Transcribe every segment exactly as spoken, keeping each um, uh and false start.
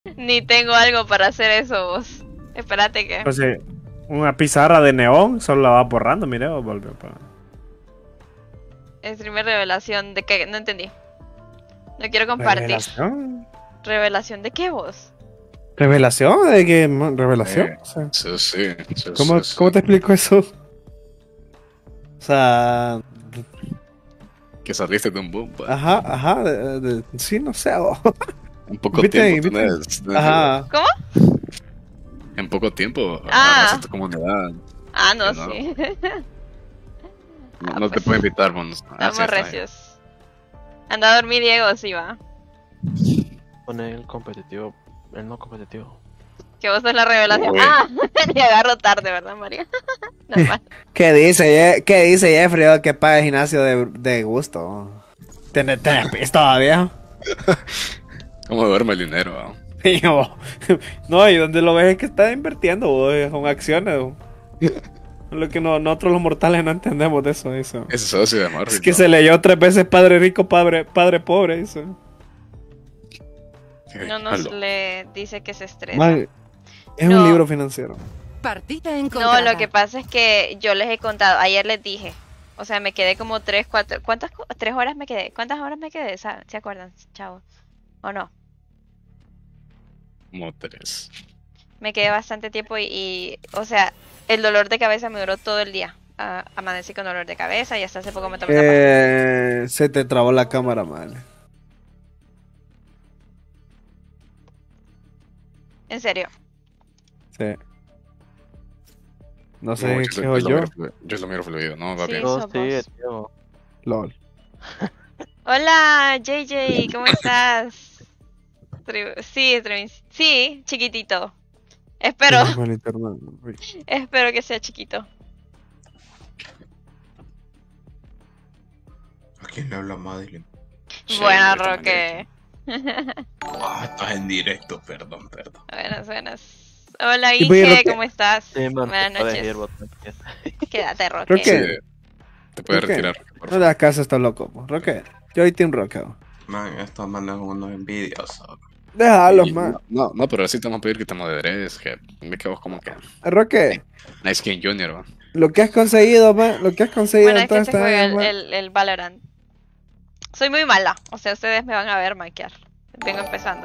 Ni tengo algo para hacer eso, vos. Espérate que... Pues sí, una pizarra de neón solo la va borrando, mire, o volvió para... Streamer revelación de qué, no entendí. No quiero compartir. ¿Revelación? ¿Revelación de qué, vos? ¿Revelación? ¿De qué? ¿Revelación? Eh, O sea, sí, sí, sí, ¿cómo, sí, ¿Cómo sí. te explico eso? O sea... Que saliste de un boom, pa. Ajá, ajá, de, de- sí, no sé. oh. En poco Viste, tiempo viste. tenés, tenés- Ajá. ¿Cómo? En poco tiempo Ah. agarraste tu comunidad. Ah, no, Que no. sí. No, Ah, no te pues. puedo invitar, monos. Ah, sí, Estamos está bien. recios. Anda a dormir, Diego, sí va. Pone el competitivo, el no competitivo. Que vos sos la revelación. Uy. Ah, le agarro tarde, ¿verdad, María? Normal. ¿Qué dice, Ye- ¿Qué dice Jeffrey? Oh, que paga el gimnasio de, de gusto. ¿Tenés, tenés pisto todavía? ¿Cómo duerme el dinero? ah? Y yo, no, y donde lo ves es que está invirtiendo, boy, son acciones. Bo. Lo que no, nosotros los mortales no entendemos de eso. eso. Ese socio de Marvel. Es que ¿no? se leyó tres veces padre rico, padre, padre pobre. Eso. Eh, No nos aló. le dice que se estresa. Man, es No. un libro financiero. Partida No, encontrada. lo que pasa es que yo les he contado, ayer les dije, o sea, me quedé como tres, cuatro, ¿cuántas, co- tres horas me quedé? ¿Cuántas horas me quedé? ¿Sa- ¿Se acuerdan, chavos? ¿O no? Como tres. Me quedé bastante tiempo y, y, o sea, el dolor de cabeza me duró todo el día. Ah, amanecí con dolor de cabeza y hasta hace poco me tomé una pastilla. Eh, se te trabó la cámara, mal. En serio. Sí. No sé No, qué yo, hago yo, yo. lo miro fluido, yo lo miro fluido, ¿no? Va Sí. bien. No, Somos. sí, tío. LOL. Hola, J J, ¿cómo estás? Tri- Sí, Tri- sí, chiquitito. Espero, Tengo el internet. Uy. espero que sea chiquito. ¿A quién le habla Madeline? Sí, Buena, ahorita Roque. Ah, estás en directo, perdón, perdón. Buenas, buenas. Hola, Y voy a Inge, Roque. ¿cómo estás? Sí, man, Buenas te puedes noches. ir, vos, tranquilo. Quédate, Roque. Roque. Sí, te puedes Roque. retirar. por No favor. le das caso a estos locos. po. Roque. Yo y Team Roque. bo. Man, estos manes son unos envidiosos. Déjalos, Y- man. no, no, no, pero sí te vamos a pedir que te moderes, que me quedo como que Roque. Nice King Junior, ¿va? Lo que has conseguido, man. Lo que has conseguido Bueno, en es que toda se esta juega vida, el, man. el, el Valorant. Soy muy mala, o sea, ustedes me van a ver maquiar. Vengo empezando.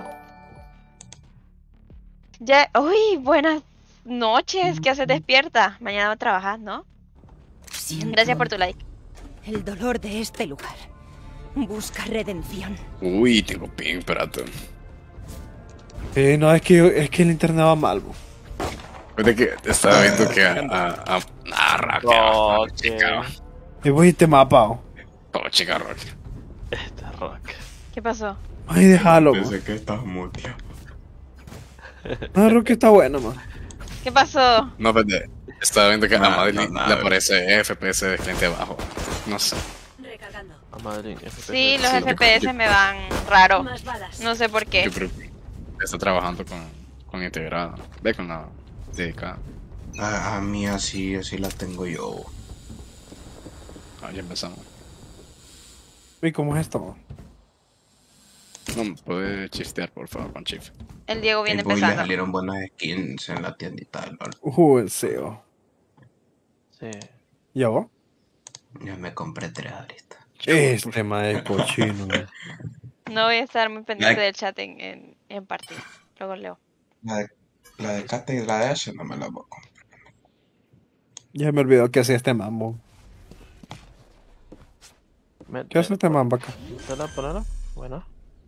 Ya, uy, buenas noches, ¿qué haces despierta? Mañana va a trabajar, ¿no? Siento Gracias por tu like. el dolor de este lugar. Busca redención. Uy, tengo ping, espérate. Sí, no, es que, es que el internet va mal, bo. Fíjate que estaba viendo que a... a, a ah, Rock, No, ah, chica. Y voy y te mapa, bo. Oh, chica, Rock. Este rock. ¿Qué pasó? Ay, déjalo, bo. Pensé que estás muteado. No, Roque está bueno, man. ¿Qué pasó? No, espérate. Estaba viendo que a No, Madeline no, no. le aparece F P S de cliente abajo. No sé. A Madrid, F P S. Sí, los Sí, F P S me van raro. Más balas. No sé por qué. Yo creo que está trabajando con, con integrada. Ve con la dedicada. A, a mí así, así la tengo yo. Ah, ya empezamos. ¿Y cómo es esto, bo? No me puede chistear, por favor, con Chief. El Diego viene El boy le empezando. salieron buenas skins en la tiendita del LOL. Uh, el C E O. Sí. ¿Y a vos? Ya me compré tres ahorita. Este, man, es cochino, man. No voy a estar muy pendiente Like. del chat en, en, en partida. Luego leo. La de, la de Kate y la de Ashe no me la voy a comprar. Ya me olvidó que hacía este mambo. Mete- ¿Qué hace este mambo acá? ¿Ponela, ponela? Bueno.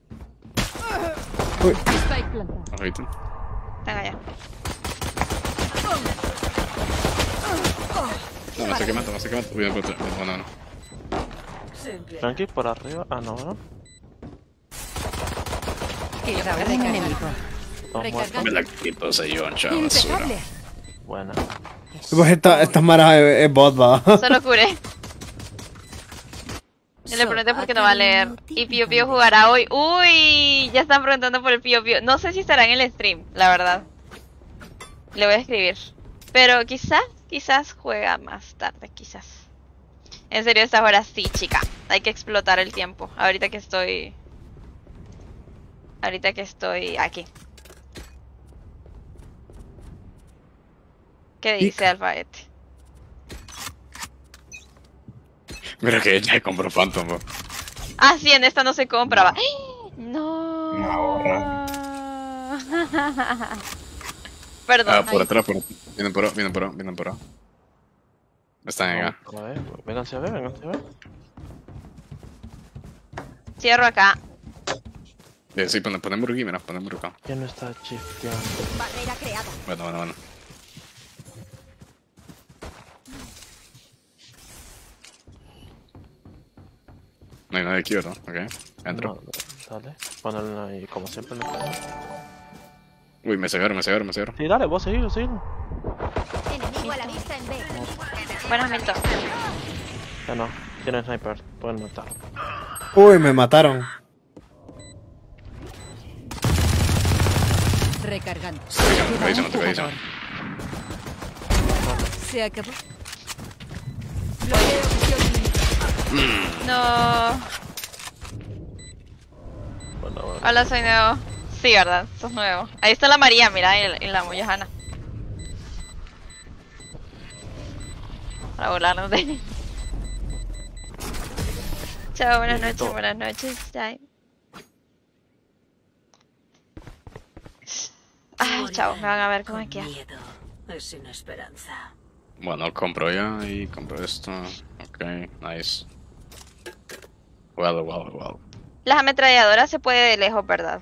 Uy, Ahorita. Están allá. No, no sé qué mato, no sé qué mato. Voy a encontrar. No, no, no. Tranqui, por arriba. Ah, no, ¿no? Queda un enemigo. Dos muertos. Me la quito ese yoncha, basura. Impecable. Buena. pues esta, esta mara es, es bot, va. Solo curé. Y le pregunté por qué no va a leer. Y Pío Pío jugará hoy. Uy, ya están preguntando por el Pío Pío. No sé si estará en el stream, la verdad. Le voy a escribir. Pero quizás, quizás juega más tarde, quizás. En serio, estas horas sí, chica. Hay que explotar el tiempo. Ahorita que estoy... Ahorita que estoy aquí. ¿Qué dice Alfaete? Mira que ella compró Phantom, bro. Ah, sí, en esta no se compra. Va. No. Una ahorra. Perdón. Ah, por atrás, por atrás. Vienen por ahí, vienen por ahí, vienen por ahí. Están acá. A ver, vénganse a ver, vénganse a ver. Cierro acá. Eh, sí, ponen, ponen burguí, mira, ponen burguí acá. ¿Quién no está shifteando? Barrera creada. Bueno, bueno, bueno. No hay nadie aquí, ¿verdad? Ok, entro. No, dale, ponelo ahí como siempre. ¿No? Uy, me cegaron, me cegaron, me cegaron. Sí, dale, vos seguilo, seguilo. Enemigo a la vista en B. Buenas, Milton. Ya no, tiene sniper, pueden matar. Uy, me mataron. Recargando. Tocadísimo, tocadísimo. Se acabó. No. Bueno, bueno. Hola, soy nuevo. Sí, ¿verdad? Sos nuevo. Ahí está la María, mira, y la, y la Moyajana. Para volarnos de él. Chao, buenas Listo. noches, buenas noches. Chao. Ay, chao, me van a ver cómo es que Miedo es una esperanza. Bueno, compro ya y compro esto. Ok, nice. Well, well, well. Las ametralladoras se puede de lejos, ¿verdad?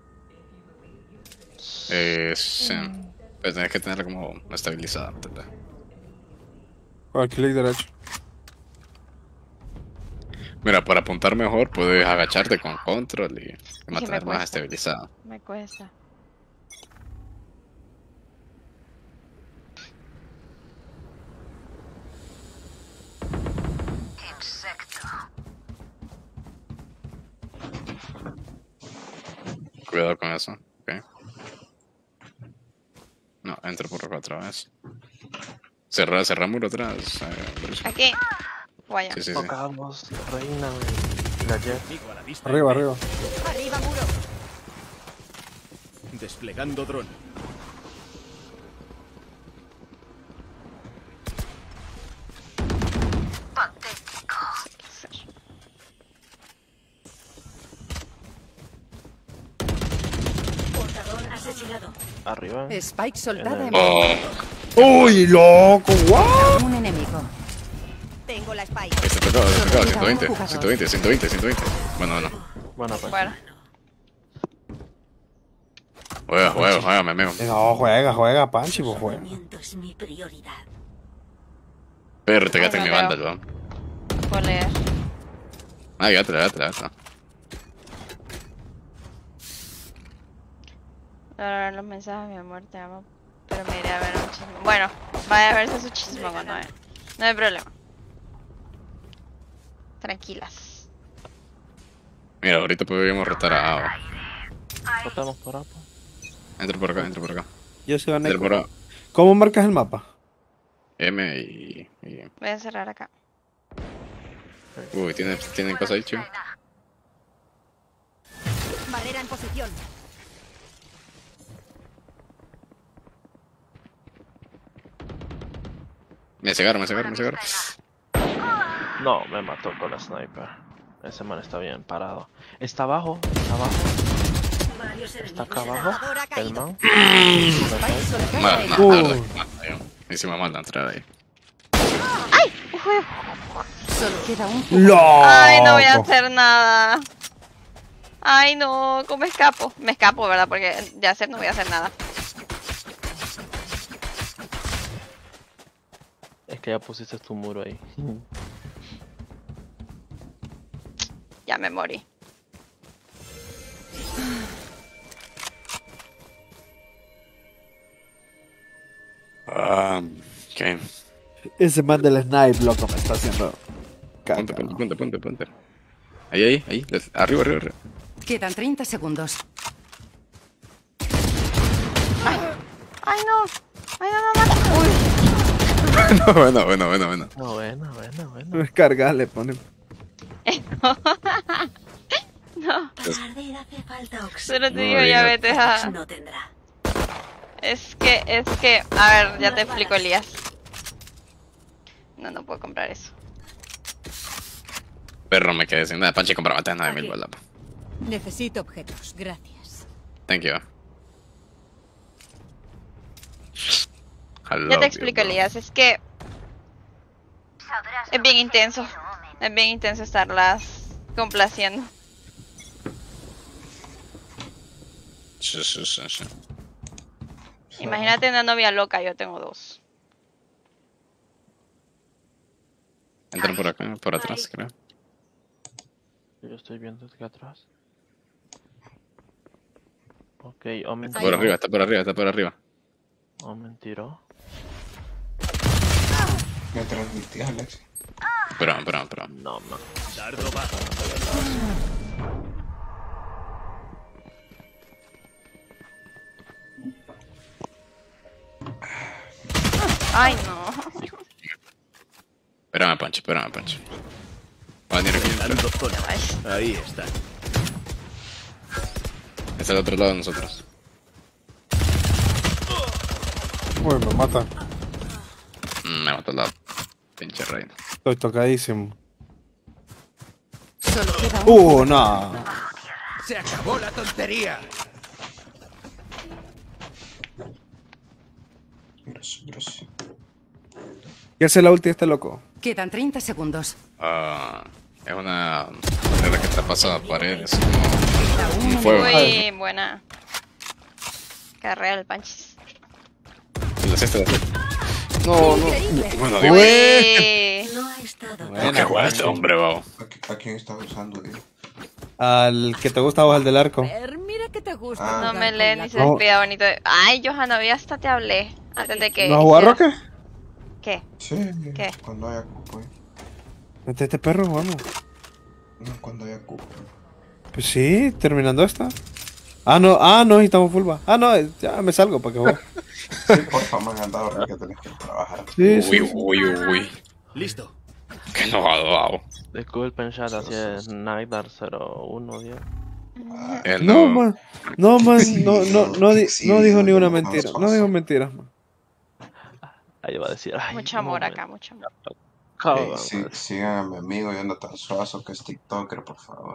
Eh, sí. Pero tenés que tenerla como estabilizada, ¿entendés? Al clic derecho. Mira, para apuntar mejor puedes agacharte con control y, y me mantener más cuesta. estabilizada. Me cuesta. Cuidado con eso, ok. No, entro por acá otra vez. Cerra, cerra muro atrás. Eh, Bruce. Aquí. Vaya. sí, sí, sí. Tocamos, reina y la Jet. Arriba, arriba. Arriba, muro. Desplegando dron. Portador asesinado. Arriba. Spike soldada en Oh, Uy, loco, wow. un enemigo. Tengo la Spike. ahí está tocado, está tocado. Solo queda un ciento veinte, jugador. ciento veinte, ciento veinte, ciento veinte. Bueno, bueno. Bueno, pues. Bueno. Juega, juega, juega, me amigo. No, juega, juega, Panchi, pues juega. Movimiento es mi prioridad. Pero te quedaste en Ay, mi no banda, veo. yo. Puedo leer. Ah, gátela, gátela, gátela. Ahora ver los mensajes, mi amor, te amo. Pero me iré a ver un chisme. Bueno, vaya a verse su chisme cuando vaya. No hay problema. Tranquilas. Mira, ahorita podríamos rotar a Ava. Rotamos por acá. Entra por acá, entra por acá. Yo soy Entra por Vaneco. acá. ¿Cómo marcas el mapa? M y... y... Voy a cerrar acá. Uy, ¿tienen, ¿tienen cosa ahí, chico? Barrera en posición. Me cegaron, me cegaron, me cegaron. No, me mató con la sniper. Ese man está bien parado. Está abajo, está abajo. Varios Está enemigos. acá abajo. Portador ha El caído. man. Spike soldada Mal, en no, Uh. nada, nada, encima mal la entrada ahí. Solo queda un ¡Loco! Ay, no voy a hacer nada. Ay, no, ¿cómo escapo? Me escapo, ¿verdad? Porque de hacer no voy a hacer nada. Es que ya pusiste tu muro ahí. Ya me morí. Ah, ok. Ese man del snipe, loco, me está haciendo Ponte, caca. ponte, ponte, ponte, ponte. Ahí, ahí, ahí. des- Arriba, arriba, arriba. Quedan treinta segundos. Ay, no. Ay, no, no, no. Uy. No, bueno, bueno, bueno, bueno. No, bueno, bueno, bueno. No es cargar, le ponen. No. Para arder hace falta oxígeno. Solo te No digo, ya digas. vete a... No tendrá. Es que, es que, a ver, ya te explico, Elías. No, no puedo comprar eso. Perro, me quedé sin nada. Panchi, comprame nueve mil bolas. Necesito objetos, gracias. Thank you. I Ya love te you, explico, bro. Elías, es que es bien intenso. Es bien intenso estarlas complaciendo. Sí, sí, sí, sí. Imagínate una novia loca, yo tengo dos. Entran por acá, por atrás, creo. Yo estoy viendo desde atrás. Ok, Omen Está por arriba, está por arriba, está por arriba. Omen tiró. Me transmití, Alex. Pero, pero, pero. No, no. Ay, no. Espérame, Pancho, espérame, Pancho. Va a venir aquí. Espera. Ahí está. Es el otro lado de nosotros. Uy, me mata. Mm, me mató la pinche reina. Estoy tocadísimo. Solo queda un... Uh, no. Se acabó la tontería. Grosso, grosso. ¿Qué hace la ulti este loco? Quedan treinta segundos. Ah, es una regla que te pasa a paredes. Como un fuego. Uy, buena. Carrera el Panchis. La cesta de No, no. Bueno, digo. Uy. No ha estado Buena. Qué guay este hombre, babo. ¿A, qui- a quién estás usando, tío? Al que te gusta o al del arco. Ver, mira que te gusta. Ah. No jugar me con lee la ni se No. despida bonito. Ay, Johanna, ya hasta te hablé. Antes de que. ¿No has jugado hicieras- Roque? ¿Qué? Sí, ¿Qué? cuando haya cupo. eh. Mete este perro, vamos. No, cuando haya cupo. Pues sí, terminando esta. Ah, no, ah, no, estamos full va. Ah, no, ya me salgo para que juegue. Sí, por favor, me han dado que tenés que trabajar. Sí, sí. Uy, uy, uy. Listo. Qué enojado, babo. Disculpen, chat, así es Nightdar cero uno diez. Él No, no. man. No, man. No, no, no, di- no dijo ni una mentira. No dijo mentiras, man. Ahí va a decir. Ay, Mucho amor Omen. acá, mucho amor. Cabrón, Ey, sí, sigan a mi amigo Jonathan Suazo, que es TikToker, por favor.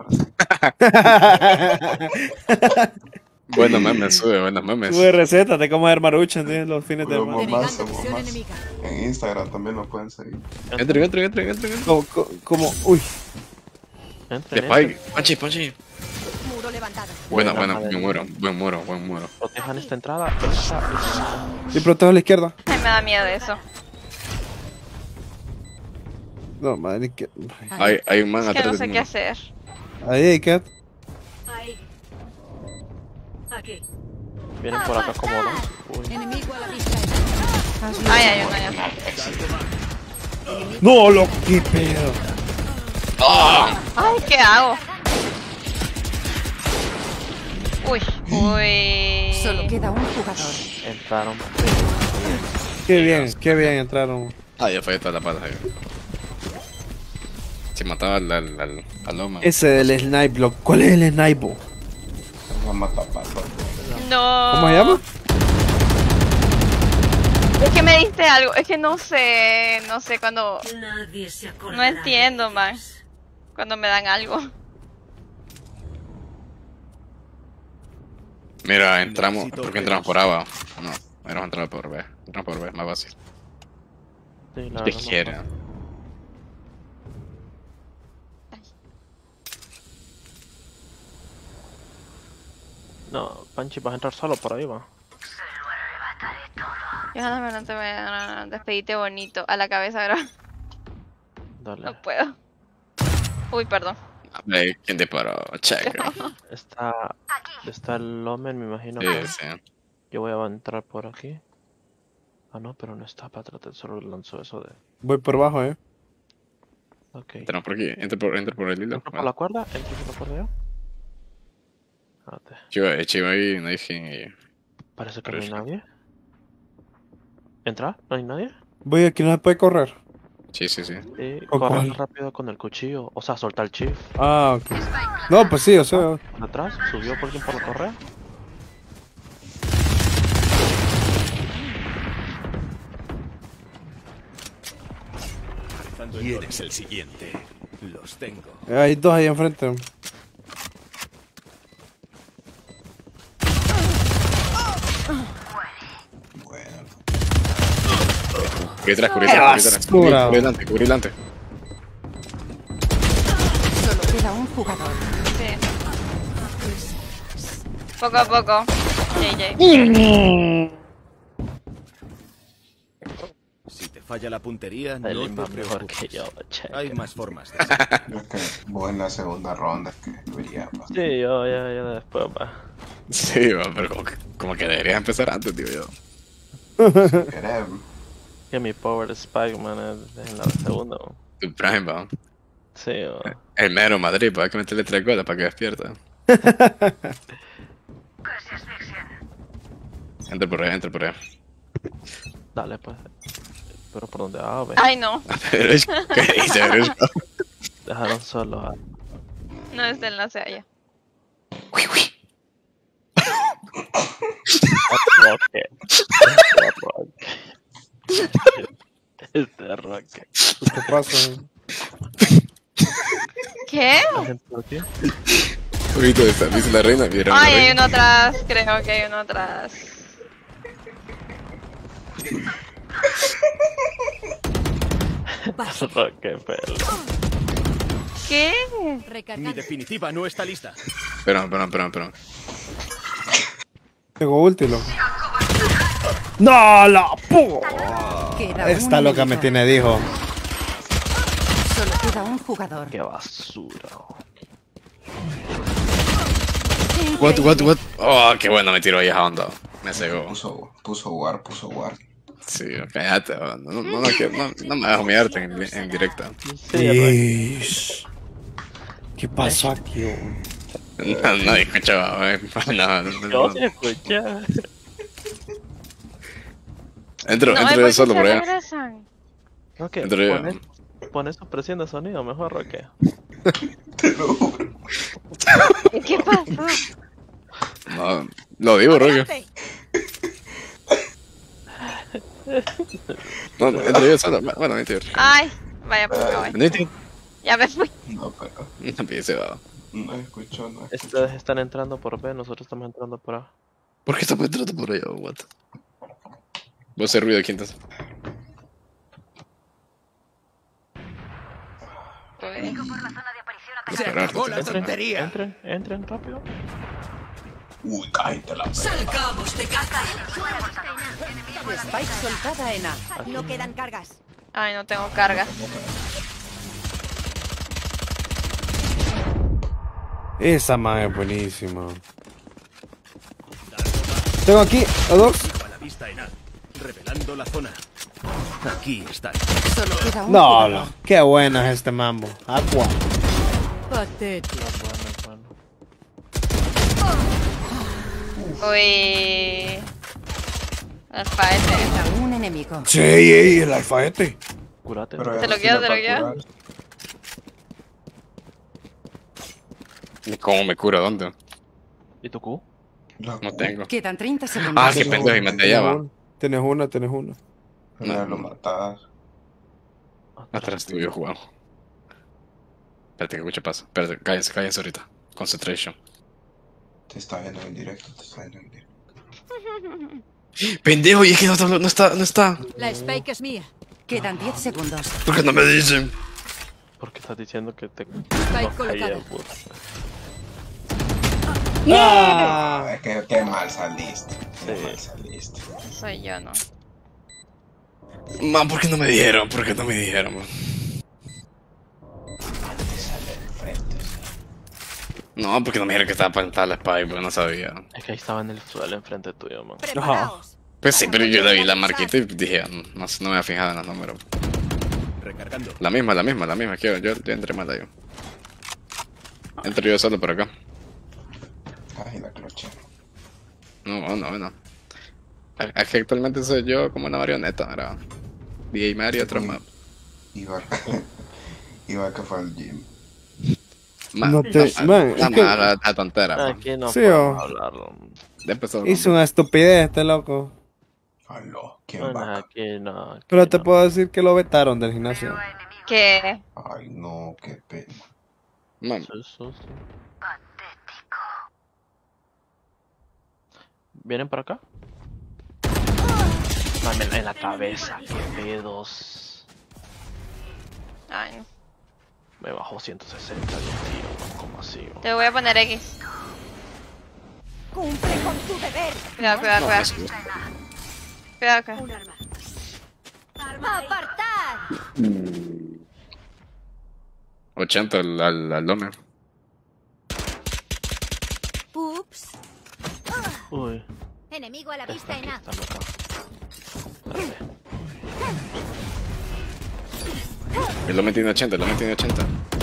Buenos memes, sube, buenos memes. Tuve recetas de cómo hacer maruchan tío, los fines de Puro semana. bombazo, Denegando visión bombazo. enemiga. En Instagram también lo pueden seguir. Entren, entren, entren, entren. Como, co- como, uy. Entren, De Pai. entren. Panchi, Panchi. Muro levantado. Buena, Buena, buena, madre. buen muro, buen muro, buen muro. Protejan esta entrada. Esta, esta. Y protejo a la izquierda. Ay, me da miedo eso. No, madre, que. Hay, hay un man Es que atrás no de sé mí. qué hacer. Ahí hay que. ahí. Aquí. Vienen por acá como dos. Uy. Enemigo a la vista. Ay, hay uno allá. No, lo que pedo. Ay, ¿qué hago? Uy, uy. Solo queda un jugador. Entraron. Qué bien, qué bien entraron. Ah, ya fallé toda la pala. Si mataba al, al, al, al Loma. Ese del snipe, lo- ¿cuál es el snipe? bo? Vamos a matar pato. No. ¿Cómo se llama? Es que me diste algo. Es que no sé. No sé cuando. Nadie se acordará. No entiendo, de man. ellos. Cuando me dan algo. Mira, entramos. Necesito ¿Por qué entramos por A? No, vamos a entrar por B. Entramos por B, es más fácil. Sí, la ¿Qué verdad, quiera? No, Panchi, vas a entrar solo por ahí, va. Johanna, no te voy a despedirte bonito. A la cabeza, ¿verdad? Dale. No puedo. Uy, perdón. Ay, ¿quién disparó? Check. Está, está el Omen, me imagino Sí, que sí. yo voy a entrar por aquí. Ah, no, pero no está para tratar, solo lanzó eso de... Voy por abajo, eh. Ok. Entramos por aquí. Entra por, entra por el hilo. ¿Entro por la cuerda? ¿Entro por la cuerda yo? Espérate. Chiva, chiva ahí, no dije. Parece que no hay Parece. nadie. ¿Entra? ¿No hay nadie? Voy aquí, no se puede correr. Sí, sí, sí. Sí, ¿Con corre cuál? rápido con el cuchillo. O sea, soltar el shift. Ah, ok. No, pues sí, o sea. Por atrás, subió por alguien por la correa. Preparando ¿Quién es el siguiente? Los tengo. Hay dos ahí enfrente. Bueno. Cubrí atrás, cubrí atrás, cubrí atrás. Cubrí delante, cubrí delante. Solo queda un jugador. Sí. Poco a poco. J J. Si te falla la puntería, El no te mejor preocupes. que yo, che. Hay más formas de hacerlo. Es que vos en la segunda ronda es que debería pasar. Sí, yo ya, ya después va. Sí, va, pero como que, como que deberías empezar antes, tío. Yo. Si querés, Que mi Power Spike, man, es en la segunda. Man. Tu Prime, va. Sí, man. El mero Madrid, pues hay que meterle tres goles para que despierta. Entra por ahí, entra por ahí. Dale, pues. Pero por donde va, ve. Ay, no. Pero es ¿qué dice? Pero es- Dejaron solo a... No es el enlace allá. Uy, uy. Roque. Este Roque. Este Roque. ¿Qué pasa? ¿Qué? ¿La gente por aquí? Poquito de esta, dice la reina, vieron la Ay, hay reina. uno atrás. Creo que hay uno atrás. Roque, pelo. ¿Qué? Mi Recargando. definitiva no está lista. Perdón, perdón, perdón, perdón. Tengo ulti, loco. ¡No, la pu! Queda Esta un loca me enemigo. tiene, dijo. Solo queda un jugador. Qué basura. What, what, what? Oh, qué bueno me tiró ahí a onda. Me cegó. puso, puso war, puso war. Sí, cállate, oh, no, no, no, no, quiero- no, no me hagas humillarte en, en directa. Sí, Roque. Ish. ¿Qué pasó aquí? oh? No, no escuchaba, eh. No, no, no, Yo no. sí escuché. Entro, No, entro ¿por yo qué solo se por allá. regresan? Roque, Entro yo. pones, pones supresión de sonido mejor, Roque. Te lo juro. ¿Qué pasó? No, lo digo, Roque. No, no, entro yo solo. Bueno, mentira. Ay, vaya, pues me voy. Vení, Ya me fui. No, pero no piense, va. no escucho, no escucho. Ustedes están entrando por B, nosotros estamos entrando por A. ¿Por qué estamos entrando por allá? What? Voy a hacer ruido aquí entonces. Uy. Se acabó la Entren, tontería. entren, entren rápido. Uy, cállate la perra. Salgamos de casa. Spike soltada en A. No quedan cargas. Ay, no tengo carga. Esa man es buenísima. Tengo aquí a dos. A la vista en A. Revelando la zona. Aquí está. Solo queda un No, jugador. no. Qué bueno es este mambo. Aqua. Patético. Bueno, bueno. Uy. Alfa F. Queda un enemigo. Sí, ey, el alfaete. Curate. Pero ya Te lo no quedo, sirve te lo para quedo. curar. ¿Cómo me cura? ¿Dónde? ¿Y tu Q? La No tengo. Quedan treinta Ah, segundos. qué pendejo, y me te lleva. Tienes una, tienes una. Ya lo matas. Atrás tuyo, Juan. Espérate que escucha pasa. Espérate, cállense, cállense ahorita. Concentration. Te está viendo en directo, te está viendo en directo. Pendejo, y es que no está, no está, no está. La Spike es mía. Quedan diez segundos. ¿Por qué no me dicen? ¿Por qué estás diciendo que te... Spike no colocada. caía, puto? Ah. Ay, qué, qué mal saliste. Qué Sí. mal saliste. Soy yo, ¿no? Man, ¿por qué no me dijeron? ¿Por qué no me dijeron, man? Te sale de frente. o sea. No, porque no me dijeron que estaba plantada la spike, porque no sabía. Es que ahí estaba en el suelo enfrente tuyo, man. Preparaos. Pues sí, pero yo le vi la marquita y dije, "Ah, no, no, no me había fijado en los números. Recargando. La misma, la misma, la misma, es que yo, yo, yo entré mal ahí. Entro yo solo por acá. Ay, la cloche. No, bueno, bueno. Es que actualmente soy yo como una marioneta, ¿verdad? D J Mario, otro map. Iba, iba que fue al gym. Ma- No te- ma- man, la, es que- ma- la- la tontera, man. Aquí no Sí, podemos oh. hablarlo. Ya empezó. Hizo una estupidez este loco. Aló, ¿quién Bueno, va? aquí no. Aquí Pero te no. puedo decir que lo vetaron del gimnasio. ¿Qué? Ay, no, qué pena. Mam, Sí, sí, sí. ¿Vienen para acá? Mami, en la cabeza, qué pedos. Ay, no. Me bajó ciento sesenta de un tiro, ¿cómo así? Te voy a poner X. Cumple con tu deber. Cuidado, cuidado, cuidado. es- Cuidado, cuidado. Un arma. Apartad. ochenta al, al, al Lomer. Ups. Uy, Enemigo a la está vista aquí, en A. está acá. Espérate. El Lomer tiene ochenta, el Lomer tiene ochenta.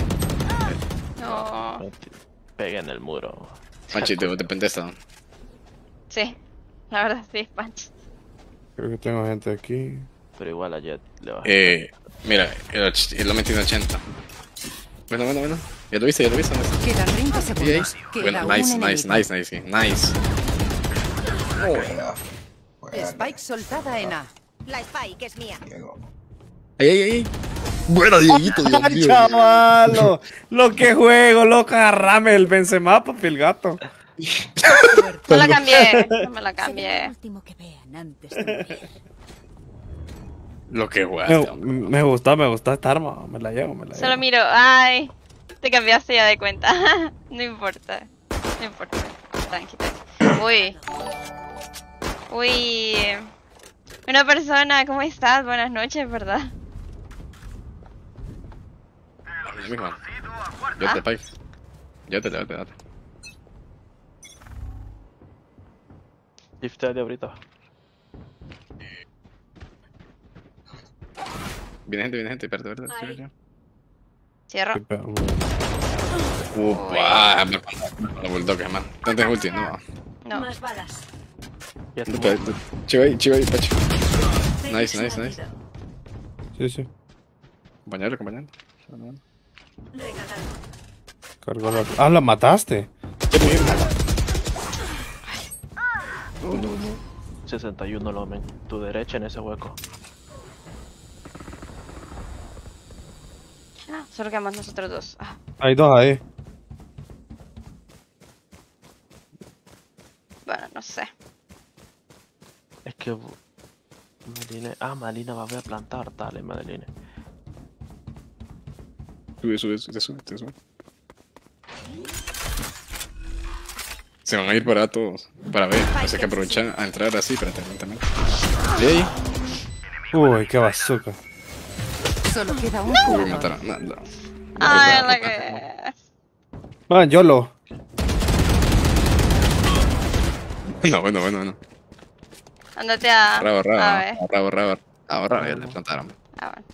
No. Pega en el muro. Manchi, te, te pentesta. Sí. La verdad, sí, Pancho. Creo que tengo gente aquí. Pero igual a Jet le va Eh, mira, el, och- el Lomer tiene ochenta. Bueno, bueno, bueno. Ya lo viste, ya lo viste. ¿No? Quedan treinta Y ahí. segundos. Queda Bueno, un nice, enemigo. nice, nice, nice, nice. Fuera. Fuera. Spike soltada en A. La Spike es mía. Diego. ¡Ay, ay, ay! Buena, Dieguito, Dios ¡Ay, mío. chavalo! Lo que juego, loco, agarrame el Benzema, papi, el gato. No la cambié. No me la cambié. último que vean antes de morir. Lo que jugaste, Me, hombre. me gustó, me gustó esta arma. Me la llevo, me la Solo llevo. miro. Ay. Te cambiaste ya de cuenta. No importa. No importa. Tranqui, tranqui. Uy. Uy. Una persona, ¿cómo estás? Buenas noches, ¿verdad? Mira, mijo. Yo te pay. Yo te date, date. Gifted de ahorita. Viene gente, viene gente, espérate, espérate. Ay. espérate. Cierro. Qué pedo. Upa, me me bulldogs, man. No tengo ulti, no. No. Más balas. Ya te Puta, muero. Chivo ahí, chivo ahí, pacho. Nice, Feliz nice, nice. Navidad. Sí, sí. Compañero, compañero. Recargando. Cargó la... Ah, la mataste. sesenta y uno lo men. Tu derecha en ese hueco. Ah, solo quedamos nosotros dos. Ah. Hay dos ahí. Bueno, no sé. Es que... Madeline... Ah, Malina va a plantar. Dale, Madeline. Sube, sube, sube, sube, te sube. Se van a ir para todos. Para ver. Así que aprovechan a entrar así, pero también, también. ¿Y ahí? Uy, qué bazooka. Solo queda un Uy, jugador. mataron. No, no. Ay, la que... Man, YOLO. No, bueno, bueno, bueno. Ándate a... Ahorra, a ahorra, ver. ahorra, ahorra. Ahorra, ya le plantaron. Ah, bueno.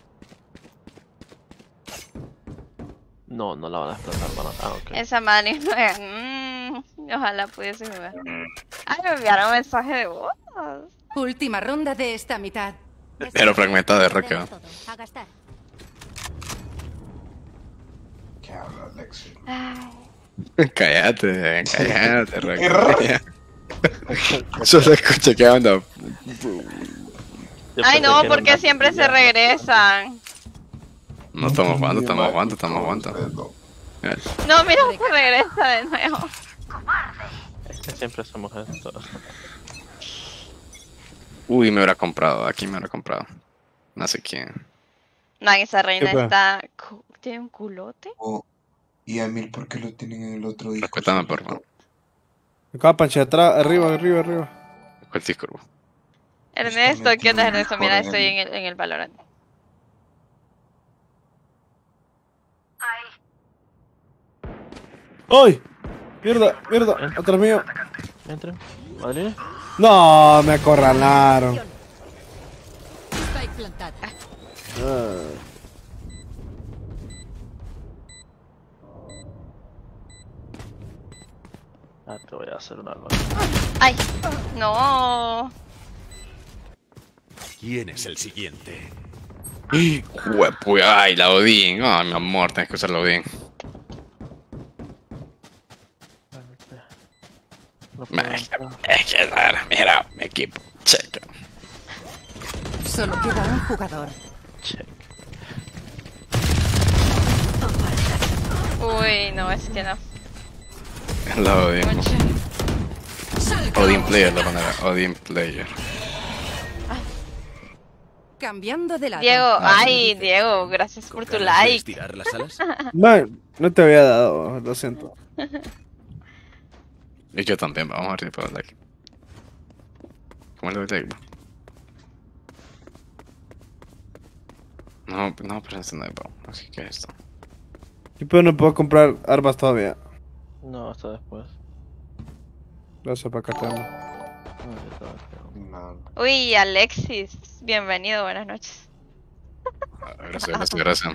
No, no la van a explotar, van a... Ah, ok. Esa mani no es... Mm, ojalá pudiese jugar. Ay, me enviaron un mensaje de voz. Última ronda de esta mitad. Pero fragmentado de roca. A gastar. ¿Qué habla, Alexi? Ay, Cállate, cállate, roca. Yo se escucha, ¿qué onda? Yo Ay pensé no, que ¿por era qué una siempre se pilla. regresan? No estamos jugando, estamos jugando, estamos jugando. No, mira, se regresa de nuevo. Es que siempre somos esto. Uy, me habrá comprado, aquí me habrá comprado. No sé quién. Man, esa reina pedo? está... cu- ¿Tiene un culote? Oh, ¿y a Emil por qué lo tienen en el otro disco? Respetame, por favor. Acá, panche, atrás, arriba, arriba, arriba. ¿Cuál Discord? Ernesto, ¿qué onda, metido Ernesto? Mira, en el- estoy en el, en el Valorant. ¡Ay! Mierda, mierda, atrás mío. Entren. Madeline. No, me acorralaron. Spike plantada. Ah. Ah, te voy a hacer una algo. ¡Ay! ¡No! ¿Quién es el siguiente? Huepu, ay, la Odin. Ay, mi amor, tenés que usar la Odin. No puedo Es entrar. que, es que, mira, mi equipo. Checa. Solo queda un jugador. Check. Uy, no, es que no. La Odin. Mucho. Odin Player la manera. Odin Player. Cambiando de lado. Diego, ay, Diego, gracias por tu like. ¿Estirar las alas? Man, no te había dado, lo siento. Y yo también, vamos a ver si puedo like. ¿Cómo le doy like? No, no, pero este no es bro. Así que esto. Y pero no puedo comprar armas todavía. No, hasta después. Gracias para acá. No, ya sabes, pero- No. Uy, Alexis, bienvenido, buenas noches. Gracias, gracias, gracias.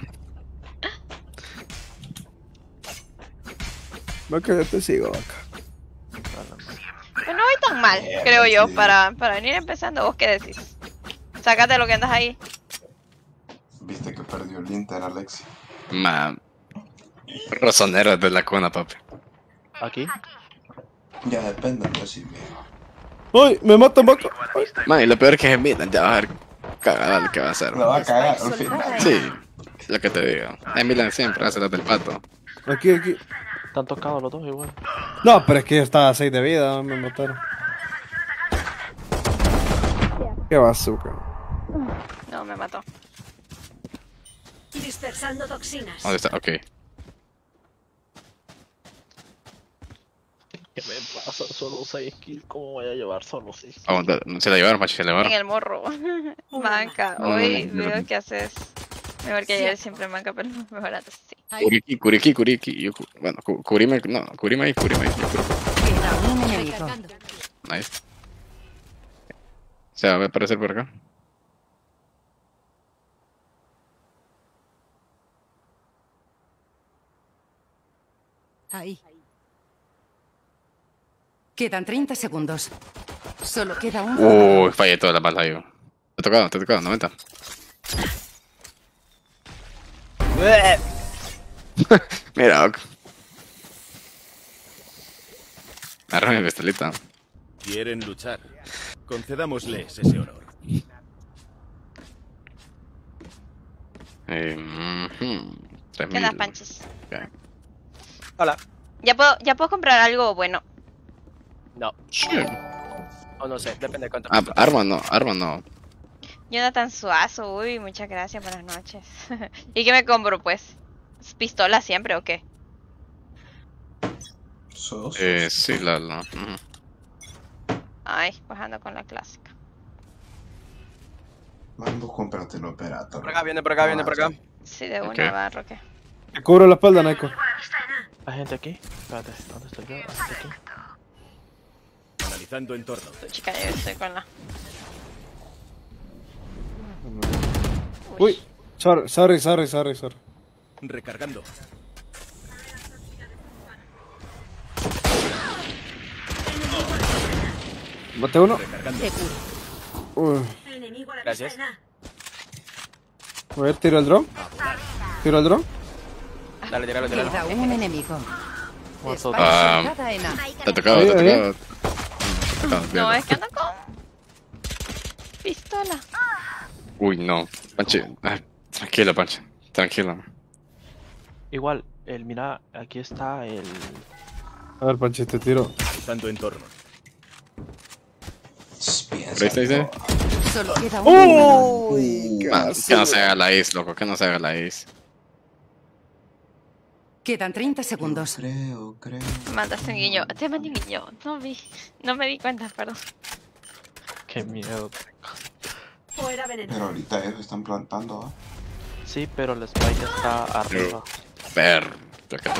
Va que yo te sigo acá. Pues no voy tan mal, creo yo, para, para venir empezando. ¿Vos qué decís? Sácate lo que andas ahí. Viste que perdió el Inter, Alexi. Man. Razonero de la cuna, papi. ¿Aquí? Ya depende, pues sí, viejo. ¡Ay! ¡Me matan, vaca! Ay. Man, y lo peor es que es Eminem, ya va a ver cagada lo que va a hacer. Me va a cagar al final. Sí, lo que te digo. Eminem siempre hace las del pato. Aquí, aquí. Están tocados los dos igual. No, pero es que yo estaba a seis de vida, me mataron. Qué bazooka. No, me mató. Dispersando toxinas. ¿Dónde está? Ok. ¿Qué me pasa? Solo seis kills. ¿Cómo voy a llevar solo seis? Aguanta, se la llevaron, macho, se la En llevaron. el morro. Manca, No, hoy no, no. veo que haces mejor que ayer, siempre manca, pero mejor antes sí. Kuriki, Kuriki, Kuriki. Yo, bueno, Ku- Kurime, no, Kurime y Kurime. yo creo. Queda un enemigo. Recargando. Nice. Se va a aparecer por acá. Ahí. Quedan treinta segundos. Solo queda un. Uy, fallé toda la bala yo. Te ha tocado, te ha tocado, noventa. Mira, ok. Agarra mi pistolita. Quieren luchar. Concedámosles ese honor. Eh, mhm, tres ¿Qué onda, mil. Panchis? Ok. Hola. Ya puedo, ya puedo comprar algo bueno. No. Sure. O no sé, depende de cuánto. Ah, arma no, arma no. Jonathan Suazo, uy, muchas gracias, buenas noches. ¿Y qué me compro, pues? ¿Pistola siempre o qué? Sos. Eh, sí, la, la. ujú. Ay, pues ando con la clásica. Mando, cómprate el operator. Por acá, viene por acá, viene por acá. Sí, de una Ok. va, Roque. Te cubro la espalda, Neko. ¿Hay gente aquí? Espérate, ¿dónde estoy yo? ¿Hay gente aquí? Analizando entorno. Chica, yo estoy con la... Uy. Sorry, sorry, sorry, sorry, sorry. Recargando. Maté uno. Recargando. Uy. Enemigo a la Gracias. vista. A ver, tiro el drone. Tiro el drone. Dale, tíralo, tíralo. Queda un enemigo. Mazo. Ah. Spike sentada en A. Te ha tocado, Ahí, te ha ahí. tocado. Ah, bien. No, es que ando con... pistola. Uy, no. Panche. ah, Tranquilo, Panche. Tranquilo. Igual, el mira, aquí está el. A ver, Panchi, te tiro. Analizando entorno. Piensa. ¿Viste, viste? Solo queda un. Uy, Ah, que no se haga la is, loco. Que no se haga la is. Quedan treinta segundos. Creo, creo. Mandaste un guiño. Te mandé un guiño. No vi. No me di cuenta, perdón. Qué miedo. Fuera veneno. Pero ahorita ellos están plantando, ¿ah? Sí, pero el spike está arriba. Ver. Ya que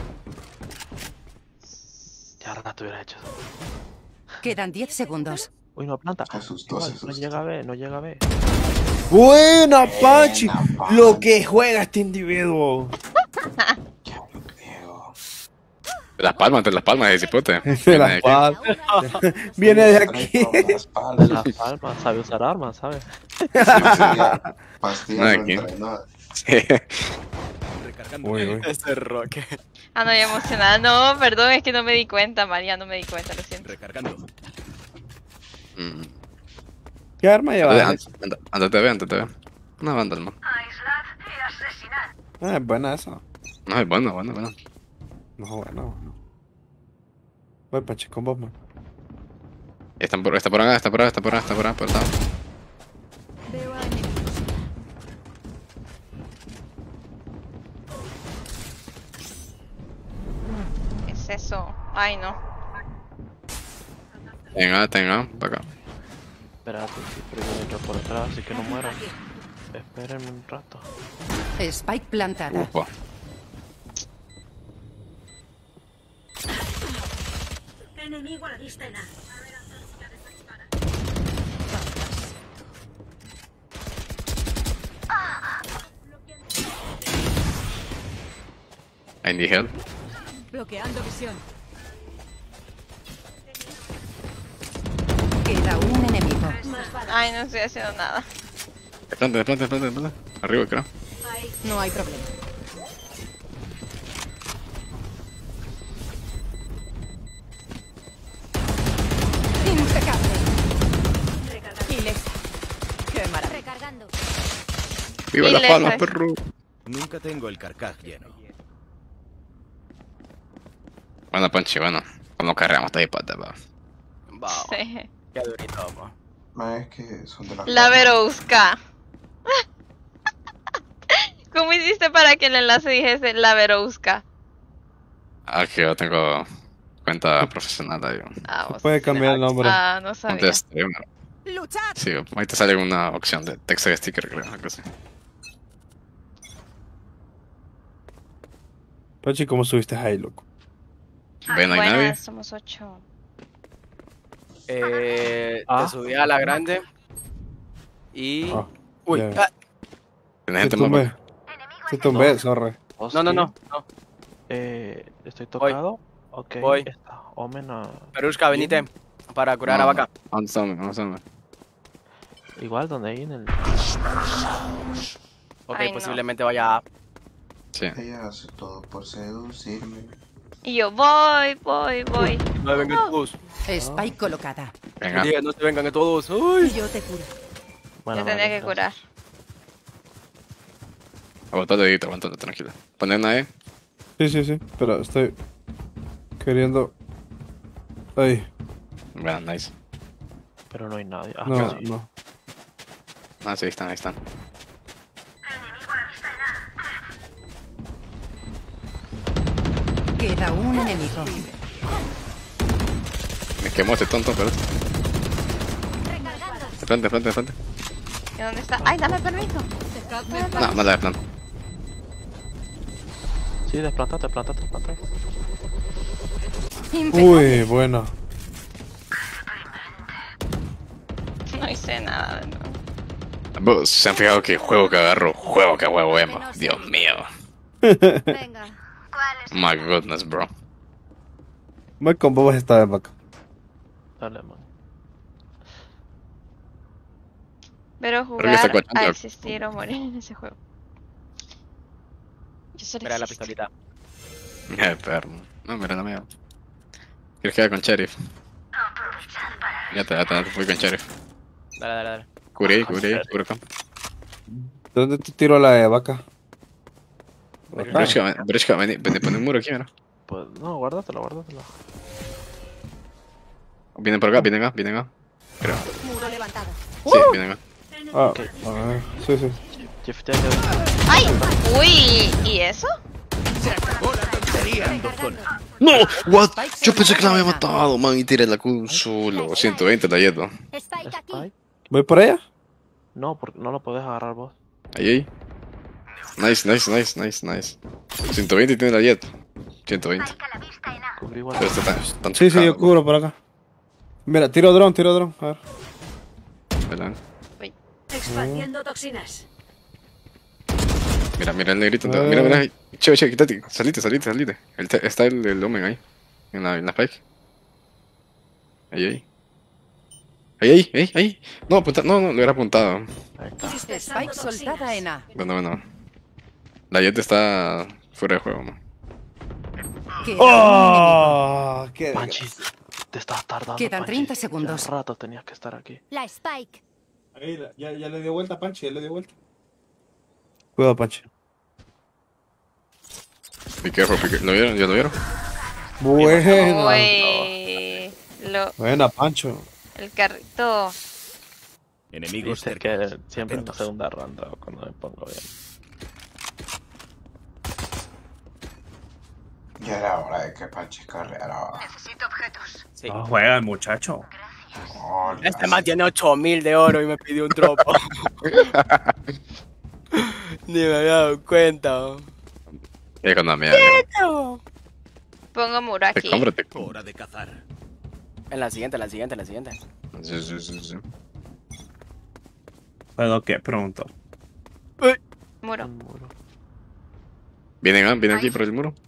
Ya rato hubiera hecho eso. Quedan diez segundos. Uy, no planta. Se asustó, Igual, se no asustó. llega a B, no llega a B. Buena, Panchi. Panchi. Lo que juega este individuo. Ya lo creo. De las palmas, de las palmas de cipote. De las palmas. Viene de aquí. De las palmas, sabe usar armas, ¿sabes? Pastilla No, no aquí. entrenada. Sí. Recargando. Uy, uy. Ese roque. Ah, no, ya emocionada. No, perdón, es que no me di cuenta, María, no me di cuenta, lo siento. Recargando. Mm. ¿Qué arma lleva? Antes antes te ve, antes te ve. Una banda, hermano. Ah, es buena esa. No, es bueno, bueno, bueno. No, bueno. Voy, Panchi, con vos, man. Están por, está por acá, está por acá, está por acá, está por acá, por acá. Veo a enemigos. ¿Qué es eso? Ay, no. Tenga, tenga, para acá. Espérate, si primero yo por atrás, así que no mueran. Espérenme un rato. Spike plantada. Upa. Enemigo a la vista en A. I need help. Bloqueando visión. Queda un enemigo. Ay, no estoy haciendo nada. De planta, de planta, de planta, de planta. Arriba, creo. No hay problema. Impecable. Ilesa. Qué maravilla. Recargando. ¡Viva Y las le palmas, sabes. perro! Nunca tengo el carcaj lleno. Bueno, Panchi, bueno. Cuando cargamos esta hipota, va. Vamos. Sí. Qué durito, po. Ma, es que son de la La Verouska. ¿Cómo hiciste para que el enlace dijese la Verouska? Ah, que yo tengo cuenta profesional ahí. Ah, Se vos- puede cambiar el nombre. Ah, no Cuenta de sabía. streamer. ¡Luchad! Sí, ahí te sale una opción de texto de sticker, creo, algo así. Panchi, ¿cómo subiste ahí, loco? Ven, hay nadie. Buenas, somos ocho. Eh, Ah. Te subí a la grande. Y. Ah, Uy, ya. ah, Tienes Te gente tumbé. más. Te tumbé, sorry. no, no, no, no. Eh, estoy tocado. Ok, Voy. está Omen a... Perushka, venite. Para curar a Vaca. ¿Dónde está? ¿Dónde está? Igual donde ahí en el... Ok, Ay, no. posiblemente vaya a. Sí. Ella hace todo por seducirme. Y yo voy, voy, voy. No se vengan todos. Spike colocada. Venga. Dije, no se vengan que todos. Uy. Yo te curo. Bueno, Yo tenía vale, que curar. Aguanta el dedito, aguanta, tranquila. Ponen ahí. Sí, sí, sí. Pero estoy queriendo. Ahí. Bueno, nice. Pero no hay nadie. Ah, No, sí. no. Ah, sí, ahí están, ahí están. Queda un enemigo. Me quemó este tonto, pero. De frente, de frente, de frente. ¿Y dónde está? Ay, dame permiso. No, no la de planta. Sí, desplantate, desplantate, desplantate. Uy, bueno. No hice nada de nuevo. Vos, ¿se han fijado que juego que agarro? Juego que huevo emo. Dios mío. Venga. My goodness, bro. Voy con bobos esta vez, vaca. Dale, man. Pero Pero ya está jugar coachando. a existir o morir en ese juego. Yo solo Mira la existo. pistolita. Eh, perro. No, mira la mía. ¿Quieres quedar con Sheriff? Ya te, ya te, ya te fui con Sheriff. Dale, dale, dale. Cubrí ahí, cubrí ahí, cubrí acá. ¿Dónde te tiro la de vaca? Acá. Brishka, ven- Brishka, vení, vení, pon un muro aquí, mira. Pues, no, guárdatelo, guárdatelo. Vienen por acá, vienen acá, vienen acá. Creo. Muro levantado. Sí, vienen acá. Ah, a ver. Sí, sí. Jeffy, ya, ya. ¡Ay! ¡Uy! ¿Y eso? Se acabó la tontería. Zona. ¡No! ¿What? Yo pensé que la había matado, man, y tiré la Q solo. ciento veinte la yeto. Spike aquí. Spike. ¿Voy por allá? No, porque no lo podés agarrar vos. Ahí, ahí. Nice, nice, nice, nice, nice. ciento veinte tiene la jet. ciento veinte. Cubrí igual. Pero está tan, tan Sí, sí, yo chocado, cubro por acá. Mira, tiro dron, tiro dron. A ver. ¿verdad? Expandiendo toxinas. Mira, mira el negrito. Mira, mira. ahí. Che, che, quítate. Salite, salite, salite. El te- está el, el Omen ahí. En la, en la spike. Ahí, ahí. Ahí, ahí, ahí, ahí. No, apunta, no, no, lo hubiera apuntado. Ahí está. Spike soltada en A. Bueno, bueno. La jet está fuera de juego, man. Queda ¡Oh! ¡Qué Panchi, te estás tardando. Quedan Panchi. treinta segundos. Ya rato tenías que estar aquí. La Spike. Ahí, la- ya, ya le dio vuelta, Panchi, ya le dio vuelta. Cuidado, Panchi. Be careful, be careful. ¿Lo vieron? ¿Ya lo vieron? Buena. Uy, lo, Buena, Pancho. el carrito. Enemigos Dice cerca. que siempre en la Atentos. segunda ronda cuando me pongo bien. Ya era hora de que Panchi carrera. Sí. No juega el muchacho. Oh, Este man tiene ocho mil de oro y me pidió un tropo. Ni me había dado cuenta. ¿no? Ya cuando me Pongo muro Te aquí. cómprate. Hora de cazar. En la siguiente, en la siguiente, en la siguiente. Sí, sí, sí, sí. ¿Puedo qué? Pregunto. Muro. Un muro. ¿Vienen, ah? ¿Vienen aquí por el muro?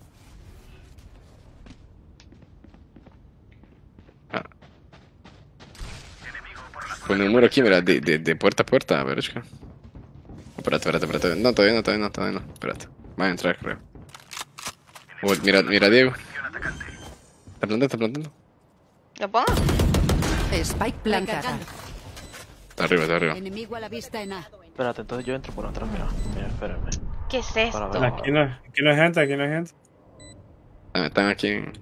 Ah. Pon un muro aquí, mira, de, de, de puerta a puerta, a ver, chica. Espérate, espérate, espérate. No, todavía no, todavía no, todavía no. Espérate. Va a entrar, creo. Oh, mira, mira, Diego. Está plantando, está plantando. ¿Lo pongo? Spike plantada. Está arriba, está arriba. Enemigo a la vista en A. Espérate, entonces yo entro por atrás, mira. Mira, espérame. ¿Qué es Para esto? ver. Aquí no, aquí no hay gente, aquí no hay gente. Ah, están aquí en...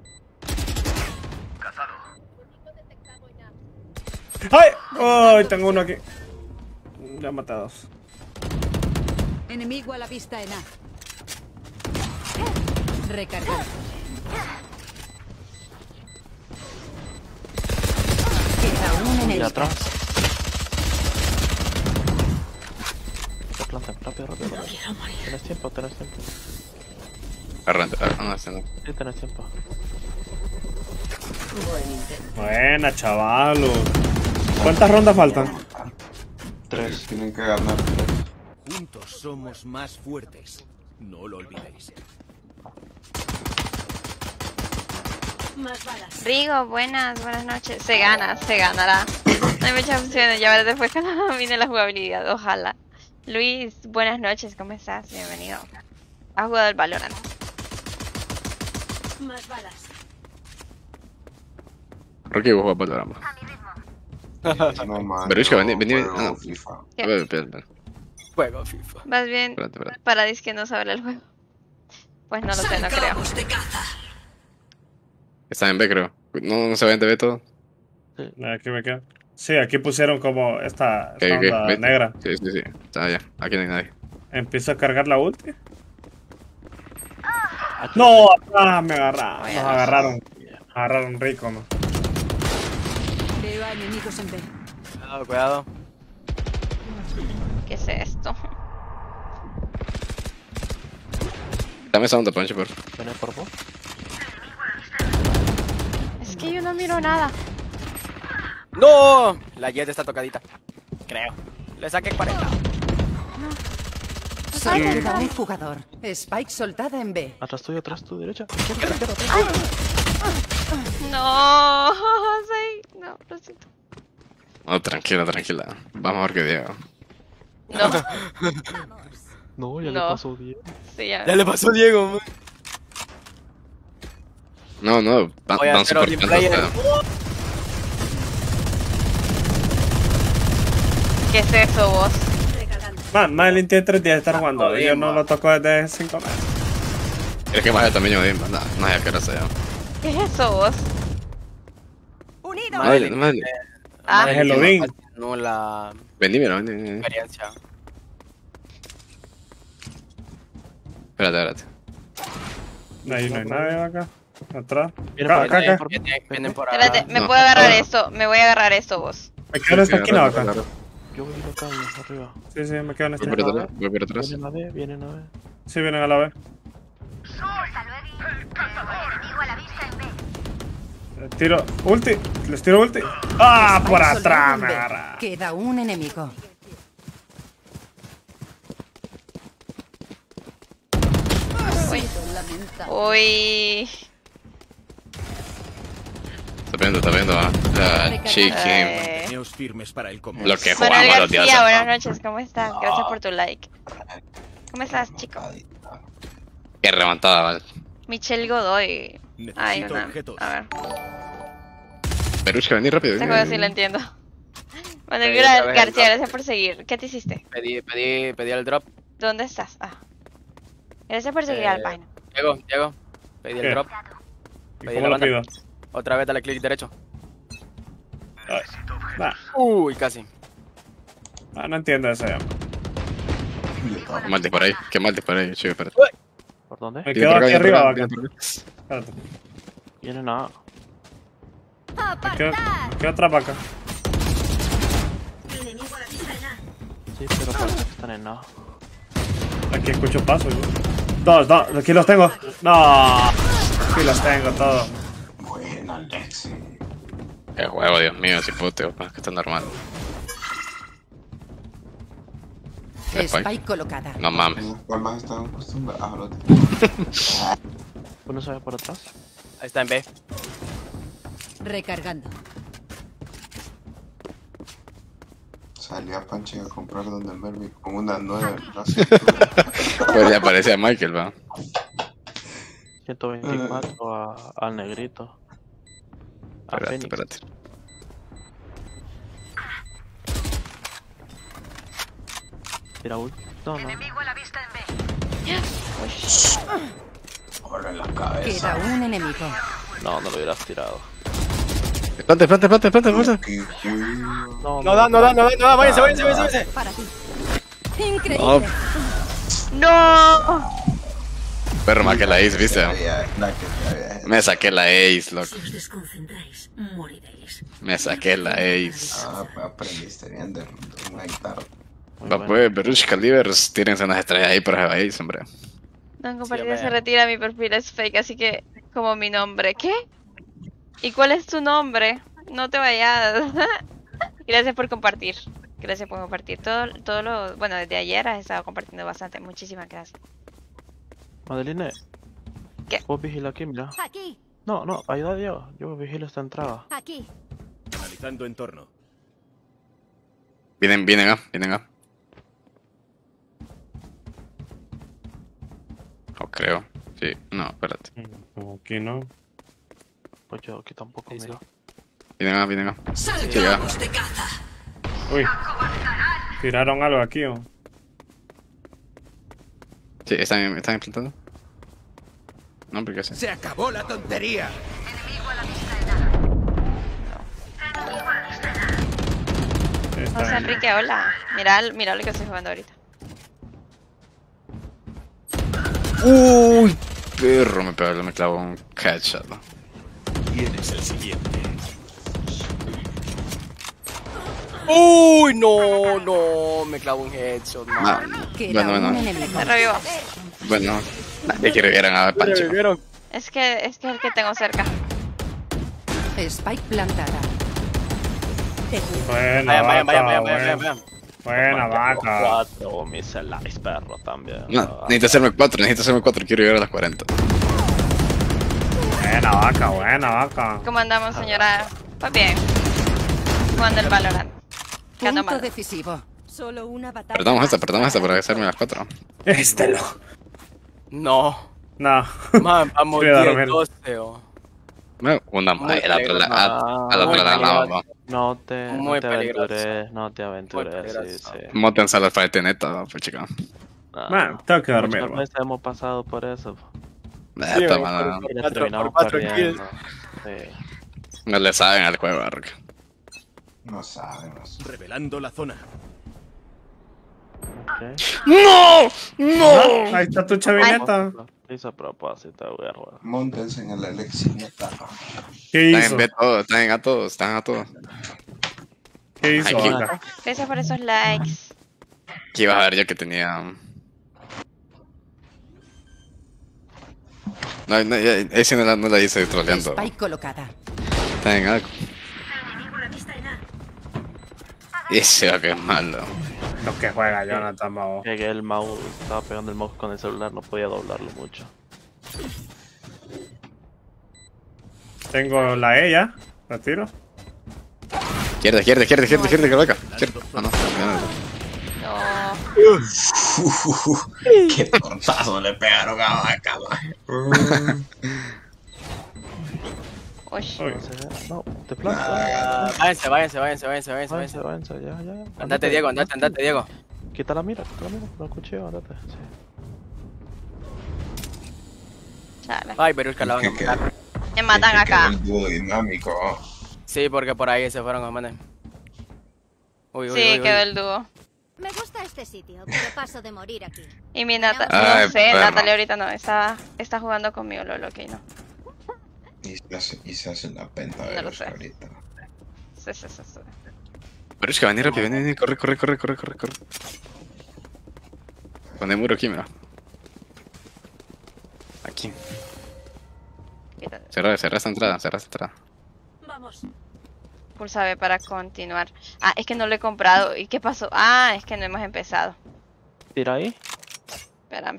¡Ay! ¡Ay! Tengo uno aquí. Ya maté a dos. Enemigo a la vista en A. Recargado. Queda un Mira enemigo. atrás. Te plantan, rápido, rápido. rápido. Tienes tiempo, tienes tiempo. Arranca, ah, no, este no. Sí, tienes tiempo. Buena, chavalos. ¿Cuántas rondas faltan? Tres. Tienen que ganar. Juntos somos más fuertes. No lo olvidéis. Más balas. Rigo, buenas, buenas noches. Se gana, se ganará. No hay muchas opciones, ya verás después cuando viene la jugabilidad, ojalá. Luis, buenas noches, ¿cómo estás? Bienvenido. ¿Has jugado el Valorant? Más balas. Rocky, vos vas a Valorant. No, man, Pero es que yo vení, vení, juego ah, no. FIFA. ¿Qué? A ver, espera, espera. Juego FIFA. Vas bien Espérate, espérate. para disque no saber el juego. Pues no lo sé, no creo. Está en B, creo. No, no se va en B todo. Aquí me quedo. Sí, aquí pusieron como esta, esta ¿Qué, qué? onda Vete. negra. Sí, sí, sí. Está allá. Aquí no hay nadie. Empiezo a cargar la ulti. No, ah, me agarraron. Nos agarraron. Agarraron rico, ¿no? Veo a enemigos en B. Cuidado, cuidado. ¿Qué es esto? Dame esa onda, Pancho, por favor. ¿Viene por vos? Es que yo no miro nada. ¡No! La Jet está tocadita. Creo. Le saqué cuarenta. Solo queda un jugador. Spike soltada en B. Atrás tuyo, atrás tu derecha. No, sí, no, lo siento. No, tranquila, tranquila. Vamos a ver qué Diego. No, No, ya No. le pasó bien. sí, ya. Ya le pasó a Diego, man. No, no. Van, Voy a van hacer super only player. player. ¿Qué es eso vos? Recargando. Man, Madeline tiene tres días de estar jugando. joder, Yo no man. lo toco desde cinco meses. ¿Quieres que más también yo me diga? No, no hay que no sea. ¿Qué es eso vos? Unido. Madre, madre. Ah, Es el Odín. No la Vení, mira, vení, vení. experiencia. Espérate, espérate. Ahí no hay nadie acá. Atrás. Viene Acá, por acá, ahí, acá. por- Vienen, vienen por espérate, acá. ¿me no, puedo agarrar no. eso? Me voy a agarrar eso vos. Me quedo en esta esquina acá. Yo voy acá, bien, arriba. Sí, sí, me quedo en esta Voy por esquina. atrás, voy por atrás. Vienen a ver, vienen a ver. Sí, vienen a la vez. Les tiro ulti. Les tiro ulti. ¡Ah! Por Spike soldado atrás en me B. agarra. Queda un enemigo. Uy. Está viendo, está viendo, ah. Ah, chiqui. Ay. Teneos firmes para el combate. Lo que Manuel jugamos los días. García, buenas noches, ¿cómo estás? Gracias por tu like. ¿Cómo estás, chico? Qué remontada, vale. Michelle Godoy. Ay, Necesito una. objetos. A ver, Perushka, vení rápido. este vení, juego sí vení. lo entiendo. Manuel Pedí otra Gra- vez, García, ¿no? gracias por seguir. ¿Qué te hiciste? Pedí, pedí, pedí el drop. ¿Dónde estás? Ah. Gracias por seguir Eh, al Paino. Diego, Diego. Pedí ¿Qué? el drop. ¿Y Pedí cómo la lo pido? banda. Otra vez dale clic derecho. Ay, nah, Uy, casi. ah, no entiendo eso ya. Qué mal por ahí, qué mal por ahí, chico, espérate. ¿Por dónde? Me Viene quedo por acá, aquí viene por arriba, acá, acá. viene por acá. Espérate. Viene nada. Me quedo, me quedo atrás acá. Sí, pero parece que están en nada. Aquí escucho pasos. Yo. Dos, dos, aquí los tengo. No, aquí los tengo todos. Buena, Alexi. Qué huevo, Dios mío, si puteo, es que está normal. Spike colocada. No mames. ¿Cuál más están acostumbrados? Ah, no te... ¿Uno se ve por atrás? Ahí está en B. Recargando. Salí a Panche a comprar donde el Mermi con una nueve. Pues ya parecía Michael, va. ciento veinticuatro a, al negrito. A Espérate, Fénix. espérate. Tira ult. No, no. Corre en la cabeza. Queda un enemigo. No, no lo hubieras tirado. Espérate, espérate, espérate, espérate, espérate. Qué juego. No, No da, no da, no da, no da. Váyanse, váyanse, váyanse, váyanse. Para ti. Increíble. Oh, ¡No! perro, más que la ace, viste. Ya, la que ya, ya. Me saqué la ace, loco. Si os desconcentráis, moriréis. Me saqué la ace. Ah, aprendiste bien de, de una guitarra. muy Va bueno. pues, Berush Calibers, tírense unas estrellas ahí para ace, hombre. No, compartida hombre. se retira, mi perfil es fake, así que como mi nombre. ¿Qué? ¿Y cuál es tu nombre? No te vayas. Gracias por compartir. Gracias por compartir. Todo, todo lo, bueno, desde ayer has estado compartiendo bastante. Muchísimas gracias. Madeline. ¿Qué? Vos vigila aquí, mira. Aquí, No, no, ayuda a Diego. Yo vigilo esta entrada. aquí. Analizando entorno. Vienen, vienen a, vienen a. O creo. Sí, no, espérate. Como aquí no. Pues yo aquí tampoco, Sí, sí. mira. Vienen a, vienen a. Sí, ya. Uy. Tiraron algo aquí, ¿o? Sí, están, están implantando. No, porque sí. Se acabó la tontería. Sí, está José bien. Enrique, hola. Mira, mira lo que estoy jugando ahorita. Uy, perro, me pegó, me clavó un headshot. ¿No? Tienes el siguiente. Uy, no, no. Me clavo un headshot, man. Ah, Queda bueno, un bueno, enemigo. Te revivo. bueno. Nadie quiere ver a Pancho. ¿Vieron? Es que es que es el que tengo cerca. Spike plantada. Te curo. Buena Vayan, vayan, vayan, vaca, vayan, vayan, buena, vayan. buena vaca. Cuatro, mis likes, perro, también. No, necesito hacerme cuatro, necesito hacerme cuatro, quiero llegar a las cuarenta. Buena vaca, buena vaca. ¿Cómo andamos, señora? Pues bien. Jugando el Valorant. Ganó Punto mal. decisivo. Solo una batalla. Perdamos esta, más. perdamos esta para hacerme las cuatro. Este lo. No. No. Man, vamos Voy a diez, dormir. doce, oh. No, una más, Muy a la otra la, a, a la Muy otra la peligroso. lava. No te, no Muy te peligroso. aventures, no te aventures, sí, peligroso. sí. Moten a la fight neta, pues chica. No. Man, tengo que dormir, Muchas man. veces hemos pasado por eso. Esta por- mano, por- Ya Cuatro- terminamos por cuatro perdiendo. Sí. no le saben al juego, Ark. No sabemos. Revelando la zona. Ok. ¡No! Ah, ahí está tu chavineta. Hizo a propósito, güey. Móntense en el Alexi, neta. ¿Qué Están hizo? en B todos, están a todos, están a todos. ¿Qué hizo, Aquí. vaca? Gracias por esos likes. Aquí ibas a ver yo que tenía. No, no, ya- ese no la, no la hice troleando. Spike colocada. Está en algo. Ese va que es malo. Lo que juega Jonathan, babo. Que el mouse, estaba pegando el mouse con el celular, no podía doblarlo mucho. Tengo la E ya. ¿La tiro? Izquierda, izquierda, izquierda, izquierda, izquierda, izquierda, acá. Izquierda. Ah, no, no, No. Qué tortazo le pegaron a vaca, man. Uy. Uy. No, te planta. Ah, váyanse, váyanse, váyanse, váyanse, váyanse, Váyanse, váyanse. váyanse, ya, ya. Andate, Diego, andate, andate, Diego. Quita la mira, quita la mira, con el cuchillo, andate. Sí. Chale. Ay, pero el que la van a Es que matar. Me matan es que acá. quedó el dúo dinámico. Sí, porque por ahí se fueron a matar. Uy, uy, Sí, uy, uy. quedó el dúo. Me gusta este sitio, pero paso de morir aquí. Y mi Nata, Ay, no sé, perro. Natalia ahorita no, está, está jugando conmigo, Lolo, ok, no. Y se hace, y se hace la penta No de lo los sé. ahorita. Sí, sí, sí, sí. Pero es que vení rápido, vení, vení, corre, corre, corre, corre, corre, corre. Pon el muro aquí, mira. Aquí. Quítate. Cerra, cerra esta entrada, cerra esta entrada. Vamos. Pulsa B para continuar. Ah, es que no lo he comprado. ¿Y qué pasó? Ah, es que no hemos empezado. Tira ahí. Espérame.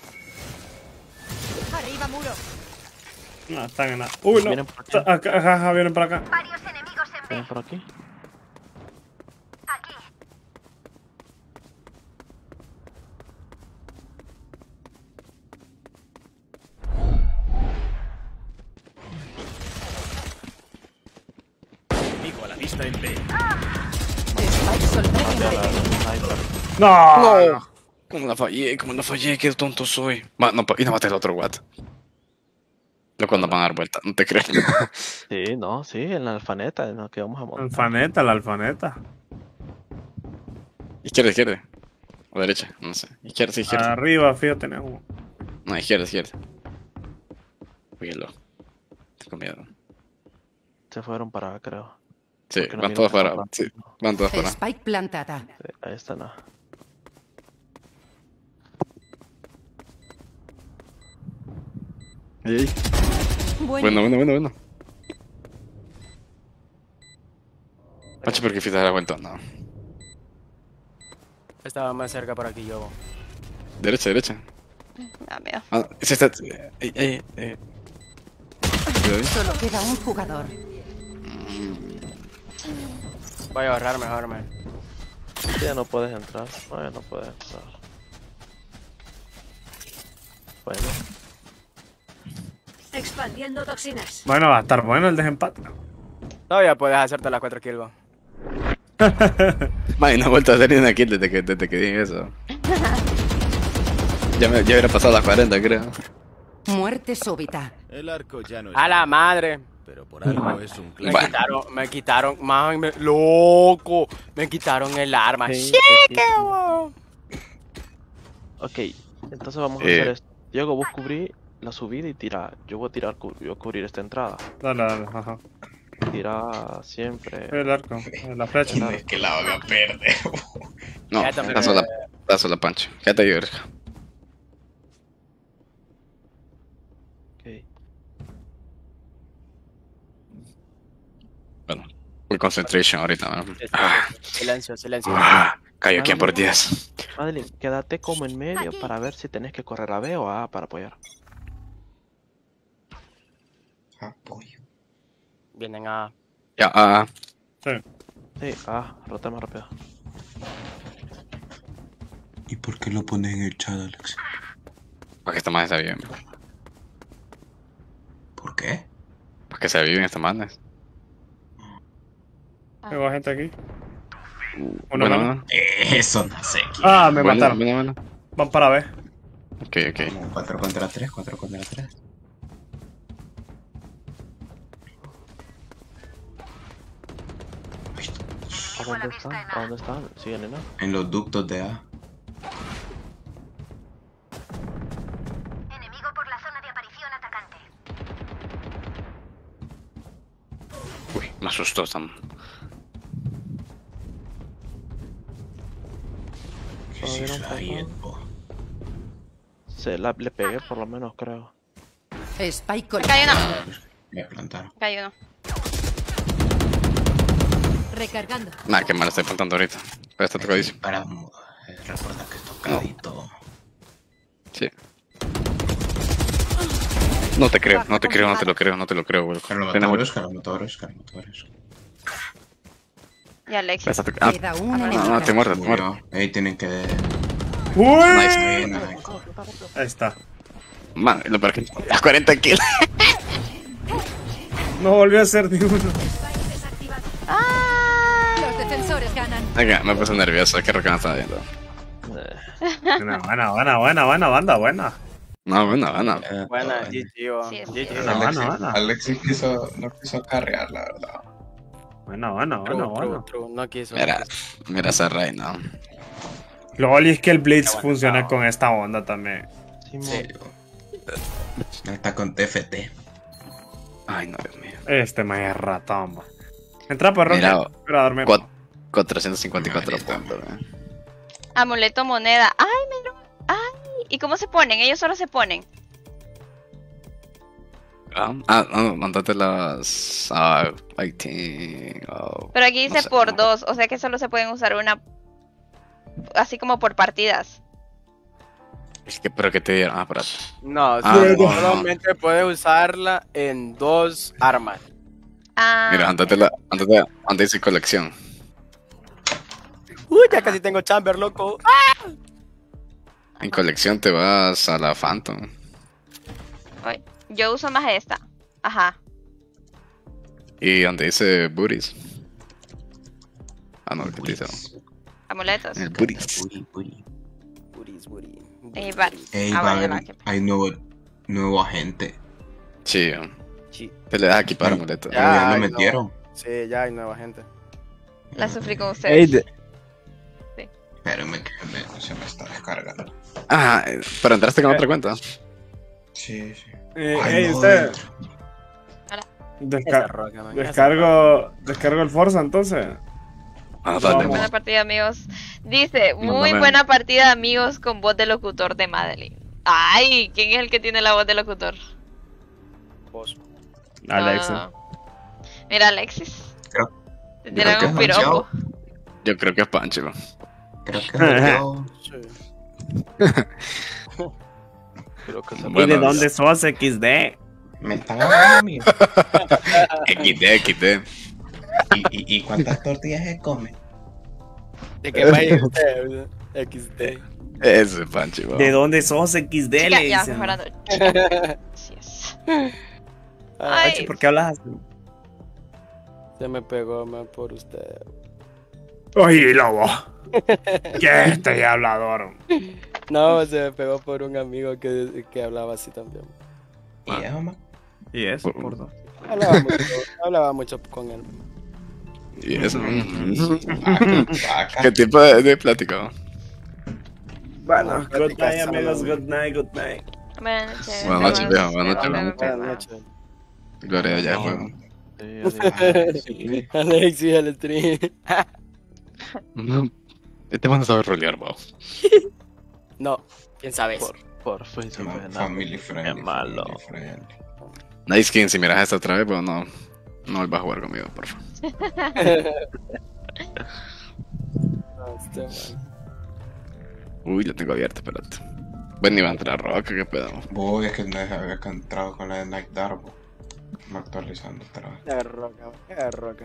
Arriba, muro. No, están en la. Uy, no. Vienen por aquí. Acá, acá, acá, vienen para acá. Varios enemigos en Ven B. por aquí. Aquí. Enemigo a la vista en B. Spike soltado. Mate a la sniper. No. No. ¿Cómo la fallé? ¿Cómo la fallé? Qué tonto soy. Ma, no, pa- y no maté al otro, what. Lo cuando van a dar vuelta, no te crees. Sí, no, sí, en la alfaneta en la que vamos a montar. Alfaneta, la alfaneta. Izquierda, izquierda. O derecha, no sé. Izquierda, sí, izquierda. Arriba, fíjate, tenemos. No, izquierda, izquierda. Cuídalo. Tengo miedo. Se fueron para, creo. Sí, Porque no van vino todos para para. acá. Sí, van todos para. Spike plantada. Sí, ahí está, no. Ahí, ahí. Bueno, Bueno, bueno, bueno, bueno. Pacho, ¿por qué fitas la vuelta? No. Estaba más cerca por aquí yo. Derecha, derecha. Me da miedo. Ah, ese está. Ey, ey, ey. Cuidado ahí. solo queda un jugador. Voy a ahorrar mejor, man. Sí, ya no puedes entrar. No, ya no puedes entrar. Bueno, Expandiendo toxinas. Bueno, va a estar bueno el desempate. Todavía puedes hacerte las cuatro kills, bo. Madre, no he vuelto a hacer ni una kill desde que, desde que dije eso. Ya, me, ya hubiera pasado las cuarenta, creo. Muerte súbita. El arco ya no es. A la madre. Pero por algo es un Me clásico. Bueno. quitaron, me quitaron, man, me- loco. Me quitaron el arma. Sí, Chique, sí. bo. ok. Entonces vamos a Eh. hacer esto. Diego, vos cubrí la subida y tira. Yo voy a tirar, cu- yo voy a cubrir esta entrada. Dale, dale, ajá. Tira siempre. El arco, la flecha. No es que la van a perder. No, Ya también. paso la, paso la pancha. Quédate ahí, verga. Ok. Bueno, full concentration ahorita, ¿no? Ah, Silencio, silencio. ah, cayó quien por diez. Madeline, quédate como en medio Aquí. para ver si tenés que correr a B o a A para apoyar. Apoyo. Vienen a... Ya, ah, Sí. Sí, A, rota más rápido. ¿Y por qué lo pones en el chat, Alex? para que esta madre se vive. ¿Por qué? Para que se viven estas madres. Tengo gente aquí. Uno Bueno, menos. bueno. Eso no sé. Ah, me Bueno, mataron. bueno, bueno. Van para B. Ok, ok. cuatro contra tres, cuatro contra tres. ¿A dónde están? ¿A dónde están? ¿Siguen en A? En los ductos de A. Enemigo por la zona de aparición atacante. Uy, me asustó tan. Que si Todavía no Riot, pasó. po. Se la, le pegué por lo menos, creo. Spike con... Acá hay uno. Me plantaron. Acá hay uno. Recargando. Nah, qué mal estoy plantando ahorita. Pero está tocadísimo. Para eh, recordar que es tocadito. Sí. No te creo, no te creo, no te lo creo, no te lo creo, güey. Carlos Tiene motores, mucho- Carlos motores, Carlos motores. Y Alexis. Está toca- Ah, Queda un no, enemigo. no, te muerto, te muerto. Murió. Ahí tienen que... ¡Uy! Nice. Buena. Ahí está. Man, lo peor que las cuarenta kills. No volvió a ser ni uno. Los defensores ganan. Acá, me puse nervioso, qué roca no estaba viendo. Eh, Buena, buena, buena, buena, buena, banda, buena. No, bueno, bueno. Eh, Buena, todo G G, oh. Sí, es G G. cierto. No, Alexis, no, no. Alexis quiso, no quiso carrear, la verdad. Bueno, bueno, True, bueno, true, bueno. true. No quiso. Mira, no quiso. mira esa reina. Lol, y es que el Blitz Qué funciona bueno. con esta onda también. Simón. Sí. Está con T F T. Ay, no, Dios mío. Este me es ratón, bo. Entra por Mira, Roque. Para dormir. Cuat- cuatrocientos cincuenta y cuatro Ahorita. puntos, eh. Amuleto moneda. Ay, me lo... Ay. ¿Y cómo se ponen? Ellos solo se ponen. Ah, ah, no, mandate las. Ah, I think. Oh, Pero aquí no dice sé, por no. dos. O sea que solo se pueden usar una. Así como por partidas. Es que, pero que te dieron. Ah, espérate. No, Ah, solo- no, no. solamente puedes usarla en dos armas. Ah. Mira, andate la. Andate, andate dice colección. Uy, ya casi tengo chamber, loco. ¡Ah! En colección te vas a la Phantom. Ay, yo uso más esta. Ajá. Y donde dice Booties. Ah, no, ¿qué te dice? Amuletos. El Booties. Uy, uy. Buris, buris. Eh, va- Ey, Ah, va a bueno, haber, ya va, que- hay nuevo, nuevo agente. Sí. Sí. Te le das aquí para Ay, amuleto. Pero ya ay, lo no. metieron. Sí, ya hay nueva gente. La sufrí con ustedes. Espérenme que me- se me está descargando. Ah, eh, pero entraste con Eh. otra cuenta. Sí, sí. Eh, Ay, ey, no, usted. Hola. Desca- Esa roca, man, esa descargo, descargo el Forza entonces. Ah, Vamos. dale. Buena partida, amigos. Dice, muy Mándame. buena partida, amigos, con voz de locutor de Madeline. Ay, ¿quién es el que tiene la voz de locutor? Vos. No, Alexa. no, no. Mira, Alexis. Creo- Te creo tiran que un es piropo. Yo creo que es Pancho. Creo que yo. Sí. Creo que se Bueno, ¿Y de dónde sos, equis de? Me están hablando a mí. equis de, equis de. ¿Y, y, ¿Y cuántas tortillas se come? ¿De qué país usted? X D. Ese es Pancho. vamos. ¿De dónde sos, equis de? Chica, Le ya, dicen. mejorando. Chica. Así es. Ay, Ay, ¿Por qué hablas así? se me pegó más por usted. Oye, lobo. ¿Qué es este hablador? No, se me pegó por un amigo que, que hablaba así también. ¿Y eso, man? Y eso, por dos. Hablaba mucho, hablaba mucho con él. Y eso. Vaca. ¿Qué tipo de, de plática? Bueno, No, good night, pláticas amigos. solo. Good night, good night. Buenas noches. Buenas noches, nos viejo, buenas vemos. noches, Nos viejo. vemos. Buenas noches. Gloria ya, No. juego. Sí, Alexis, el stream. Este man no sabe rolear, wow. No, quién sabe. Por, por fin se Ma- fue nada. Family friendly. Qué malo. family friendly. Nice Skin, si miras esta otra vez, pues no. No vuelvas a jugar conmigo, por favor. No, este man. Uy, lo tengo abierto, espérate. Bueno, iba a entrar Roca, qué pedo. Voy, es que no había entrado con la de Night Darbo. Me actualizando otra vez. Qué roca, qué roca.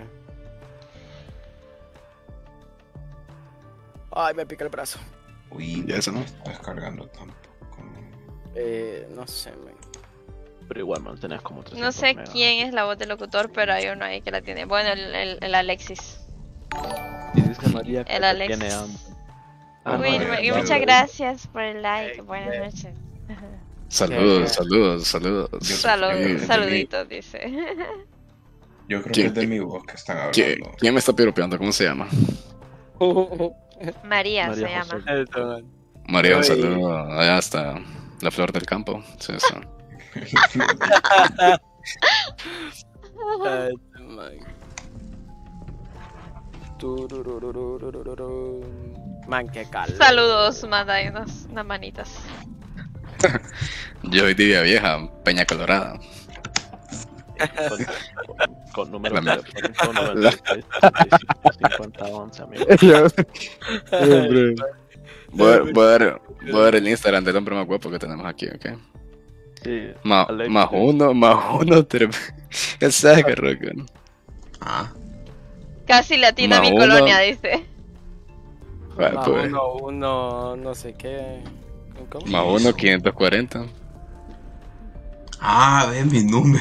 Ay, me pica el brazo. Uy, ¿Y eso no? está descargando tampoco. Eh, no sé, man. Pero igual, man, tenés como No trescientos sé megas. quién es la voz del locutor, pero hay uno ahí que la tiene. Bueno, el, el, el Alexis. Y dice María que El te Alexis. tiene hambre. Ah, Uy, no, me- ya, muchas ya. gracias por el like. Buenas noches. Saludos, saludos, saludos. Salud, Eh, saluditos, dice. Yo creo ¿Quién- que es de mi voz que están hablando. ¿Quién, ¿Quién me está piropeando? ¿Cómo se llama? María, se María llama. José. Esto, man. María, un Ay. saludo. Allá está la flor del campo. Sí, eso. Ay, este man. Turururururururu. Man, qué calor. Saludos, manda ahí unas, unas manitas. Yo soy Divia Vieja, Peña Colorada. Con, con, con número La- de teléfono noventa y seis, cincuenta, once, amigo. Voy a, voy, a dar, voy a dar el Instagram del hombre más guapo que tenemos aquí, ¿ok? Sí, Ma- Alexis. más uno, más uno, tres. ¿Qué saca, Roca? Ah, Casi latina Más mi uno. colonia, dice. Bueno, Más pues, uno, uno, no sé qué. ¿Cómo? más uno, quinientos cuarenta. ah, ve mi número.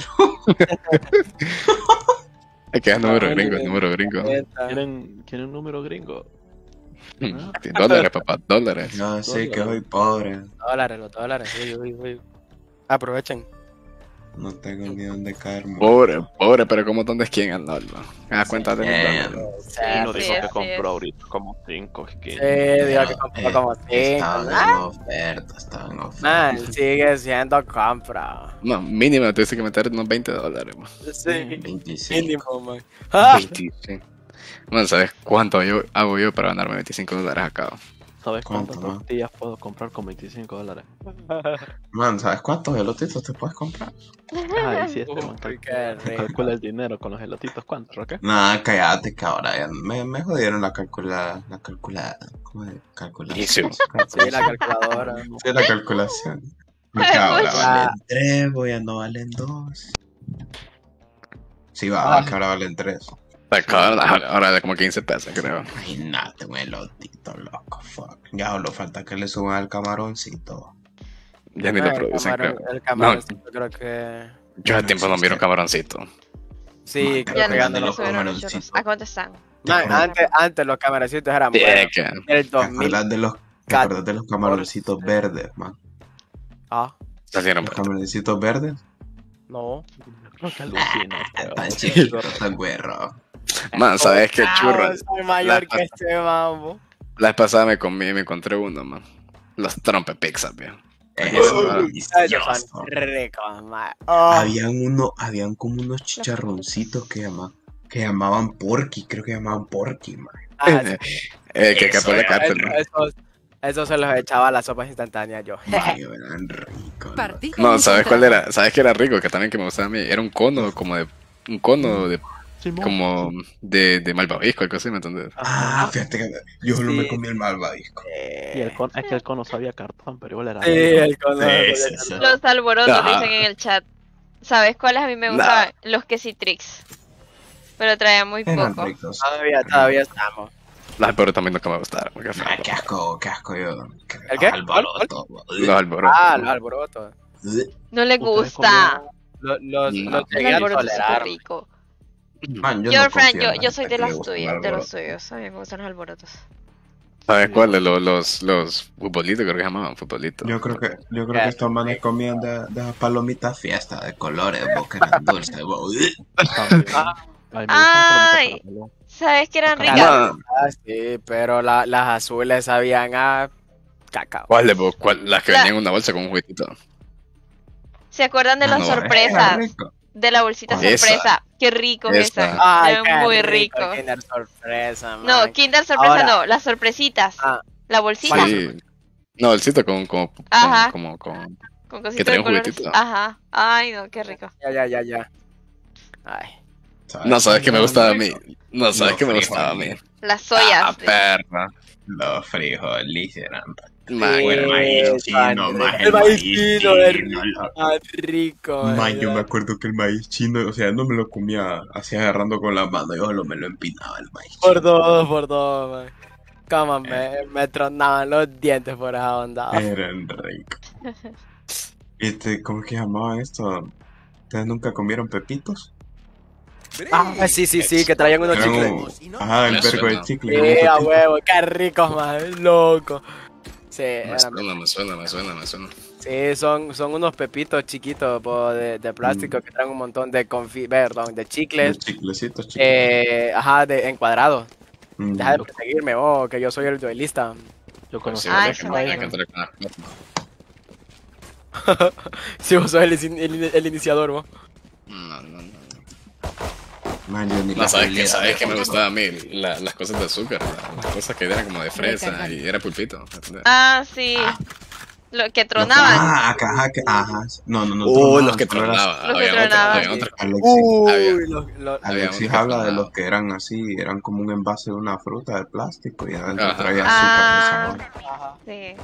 Es que es número Ah, gringo, es bueno. número gringo. Esta. ¿Quieren, ¿Quieren un número gringo? Dólares, papá, dólares. No, sí, que soy pobre. Dólares, los dólares. Uy, uy, uy. Aprovechen. No tengo ni dónde caer. mo. Pobre, pobre, pero como dónde es quién al LOL. Me das cuenta de Eh, los dólares. Sí, No sí, dijo que así compró es. ahorita como cinco skins. Sí, digo que eh, compró como Estaba cinco. en oferta, estaba en oferta. Man, sigue siendo compra. No, mínimo te dice que meter unos veinte dólares, man. Sí, veinticinco. mínimo, man. Ah, veinticinco. Man, ¿sabes cuánto yo hago yo para ganarme veinticinco dólares acá? ¿Sabes ¿Cuánto, cuántas no? tortillas puedo comprar con veinticinco dólares? Man, ¿sabes cuántos elotitos te puedes comprar? Ay, sí, este man Uy, qué calcula, rico. calcula el dinero con los elotitos. ¿Cuánto, Roque? Nah, cállate, que ahora ya me, me jodieron la calculada. La calculada. ¿Cómo es? Calculación. Buenísimo. Sí, la calculadora. Sí, la calculación. Porque ahora Pues- valen tres, voy a no valen dos. Sí, va, Ah. que ahora valen tres. Ahora, ahora, ahora de como quince pesos, creo. Imagínate un elotito, loco, fuck. Ya solo falta que le suban al camaroncito. Ya ni Ah, lo el producen, camarón- creo. El camaroncito creo que... Yo hace tiempo no miro camaroncito. Sí, Man, creo Ya que no, Pegando no los subieron los camaroncitos. chorros. ¿A cuánto están? Man, antes, antes los camaroncitos eran Sí, buenos. que... En el ¿Te dos mil. acuerdas de los, te acuerdas de los camaroncitos verdes, man? Ah, Salieron Los por... camaroncitos verdes. no. Roque alucina. pero- Tan chiquitos, tan güero. Man, ¿sabes qué churro? Ah, soy mayor La- que este mambo. La vez pasada me comí, me encontré uno, man. Los trompe pizzas, bien. Esos Delicioso. son ricos, man. Oh, Habían uno, habían como unos chicharroncitos que llamaban, que llamaban porky, creo que llamaban porky, man. ah, sí. Eh, que Eso capaz de era- cárcel, Esos, man. esos, esos se los echaba a las sopas instantáneas yo. Mayo, eran ricos. ¿no? Partida No, ¿sabes cuál encontrada. era? ¿Sabes qué era rico? Que también que me gustaba a mí. Era un cono, como de... Un cono de... Simón. Como de, de malvavisco, algo así, ¿me entiendes? Ah, fíjate que yo solo Sí. me comí el malvavisco. Y el cono, es que el cono sabía cartón, pero igual era. Sí, el cono. Sí, sí, sí. Los alborotos Ajá. dicen en el chat. ¿Sabes cuáles a mí me gustaban? Los quesitrix. Pero traían muy Eran poco. ricos. Todavía, todavía estamos. Los alborotos también nunca me gustaron. Porque fue- Ah, qué asco, qué asco yo. ¿El qué? Alboroto. Los alborotos. Ah, los alborotos. No le Ustedes gusta. Los, los, No. los El llegué a alboroto es súper tolerar. rico. Man, yo Yo, no Fran, confío yo, en la yo soy gente de que le los gusta el tuyos, de los alboroto. tuyos. A mí me gustan los alborotos. ¿Sabes cuáles? Los, los, los futbolitos, creo que se llamaban futbolitos. Yo creo que, yo creo que estos manes comían de, de esas palomitas fiesta de colores, vos que eran dulces, vos. Ay, me gustan Ay. las palomitas ¿Sabes que eran Acá. ricas? Ah, Ah, sí, pero la, las azules sabían a cacao. ¿cuál de vos? ¿Cuál? Las que La- venían en una bolsa con un juguetito. ¿Se acuerdan de Ah, las no, sorpresas? era rico. De la bolsita Esa. sorpresa. Qué rico es Esa. esa. Ay, Eran qué muy rico, ricos. Kinder sorpresa, man. No, Kinder sorpresa Ahora- no, las sorpresitas. Ah. La bolsita. Sí. No, el sitio con, con, con, Ajá. como, con... Con que cositas traía de un colores. juguetito. Ajá. Ay, no, qué rico. Ya, ya, ya, ya. Ay. No, ¿sabes qué me gustaba a mí? rico? No, ¿sabes Los qué me gustaba a mí? frijoles. Las soyas. Ah, perra. Los frijoles eran Man, o el maíz chino, man, más el el maíz maíz chino, chino, el- loco. Ah, rico. Man, yo ¿verdad? me acuerdo que el maíz chino, o sea, no me lo comía así agarrando con la mano, yo solo me lo empinaba el maíz Por chino. dos, por dos, man. Cómo me, me tronaban los dientes por esa onda. Eran ricos. Este, ¿cómo es que llamaban esto? ¿Ustedes nunca comieron pepitos? Ah, sí, sí, sí, que traían unos Eran chicles. un- Ajá, el Me perco de suena. chicle. Sí, un a pepito. huevo, qué ricos, man, loco. Sí, Me eran- suena, me suena, me suena, me suena. sí, son, son unos pepitos chiquitos po, de, de plástico que traen un montón de confi perdón, de Los chicles, chiclecitos, chicles. eh, ajá, de encuadrados. Mm. Deja de perseguirme, oh, que yo soy el duelista. Yo Pero conocí sí, Ah, ¿verdad? esa Que me voy a vaina. encontrar con las cosas. Si vos sos el, in- el, el iniciador, vos. No, no, no. Man, yo ni No, la ¿sabes qué? pelea. ¿Sabes qué me gustaba a mí? La- las cosas de azúcar, la- las cosas que eran como de fresa y era pulpito. ¿entendés? Ah, sí. Lo que Los- tronaban. Ah, acá, ajá, que- ajá. No, no, no. Uh, tronaban, los que solo era- tronaban. Los que Había otros, tronaban. había otros. Alexis, Había- Uy, los, los, había Alexis unos que habla de tronaban. los que eran así, eran como un envase de una fruta de plástico y adentro Ajá. traía Ah. azúcar de sabor. Sí.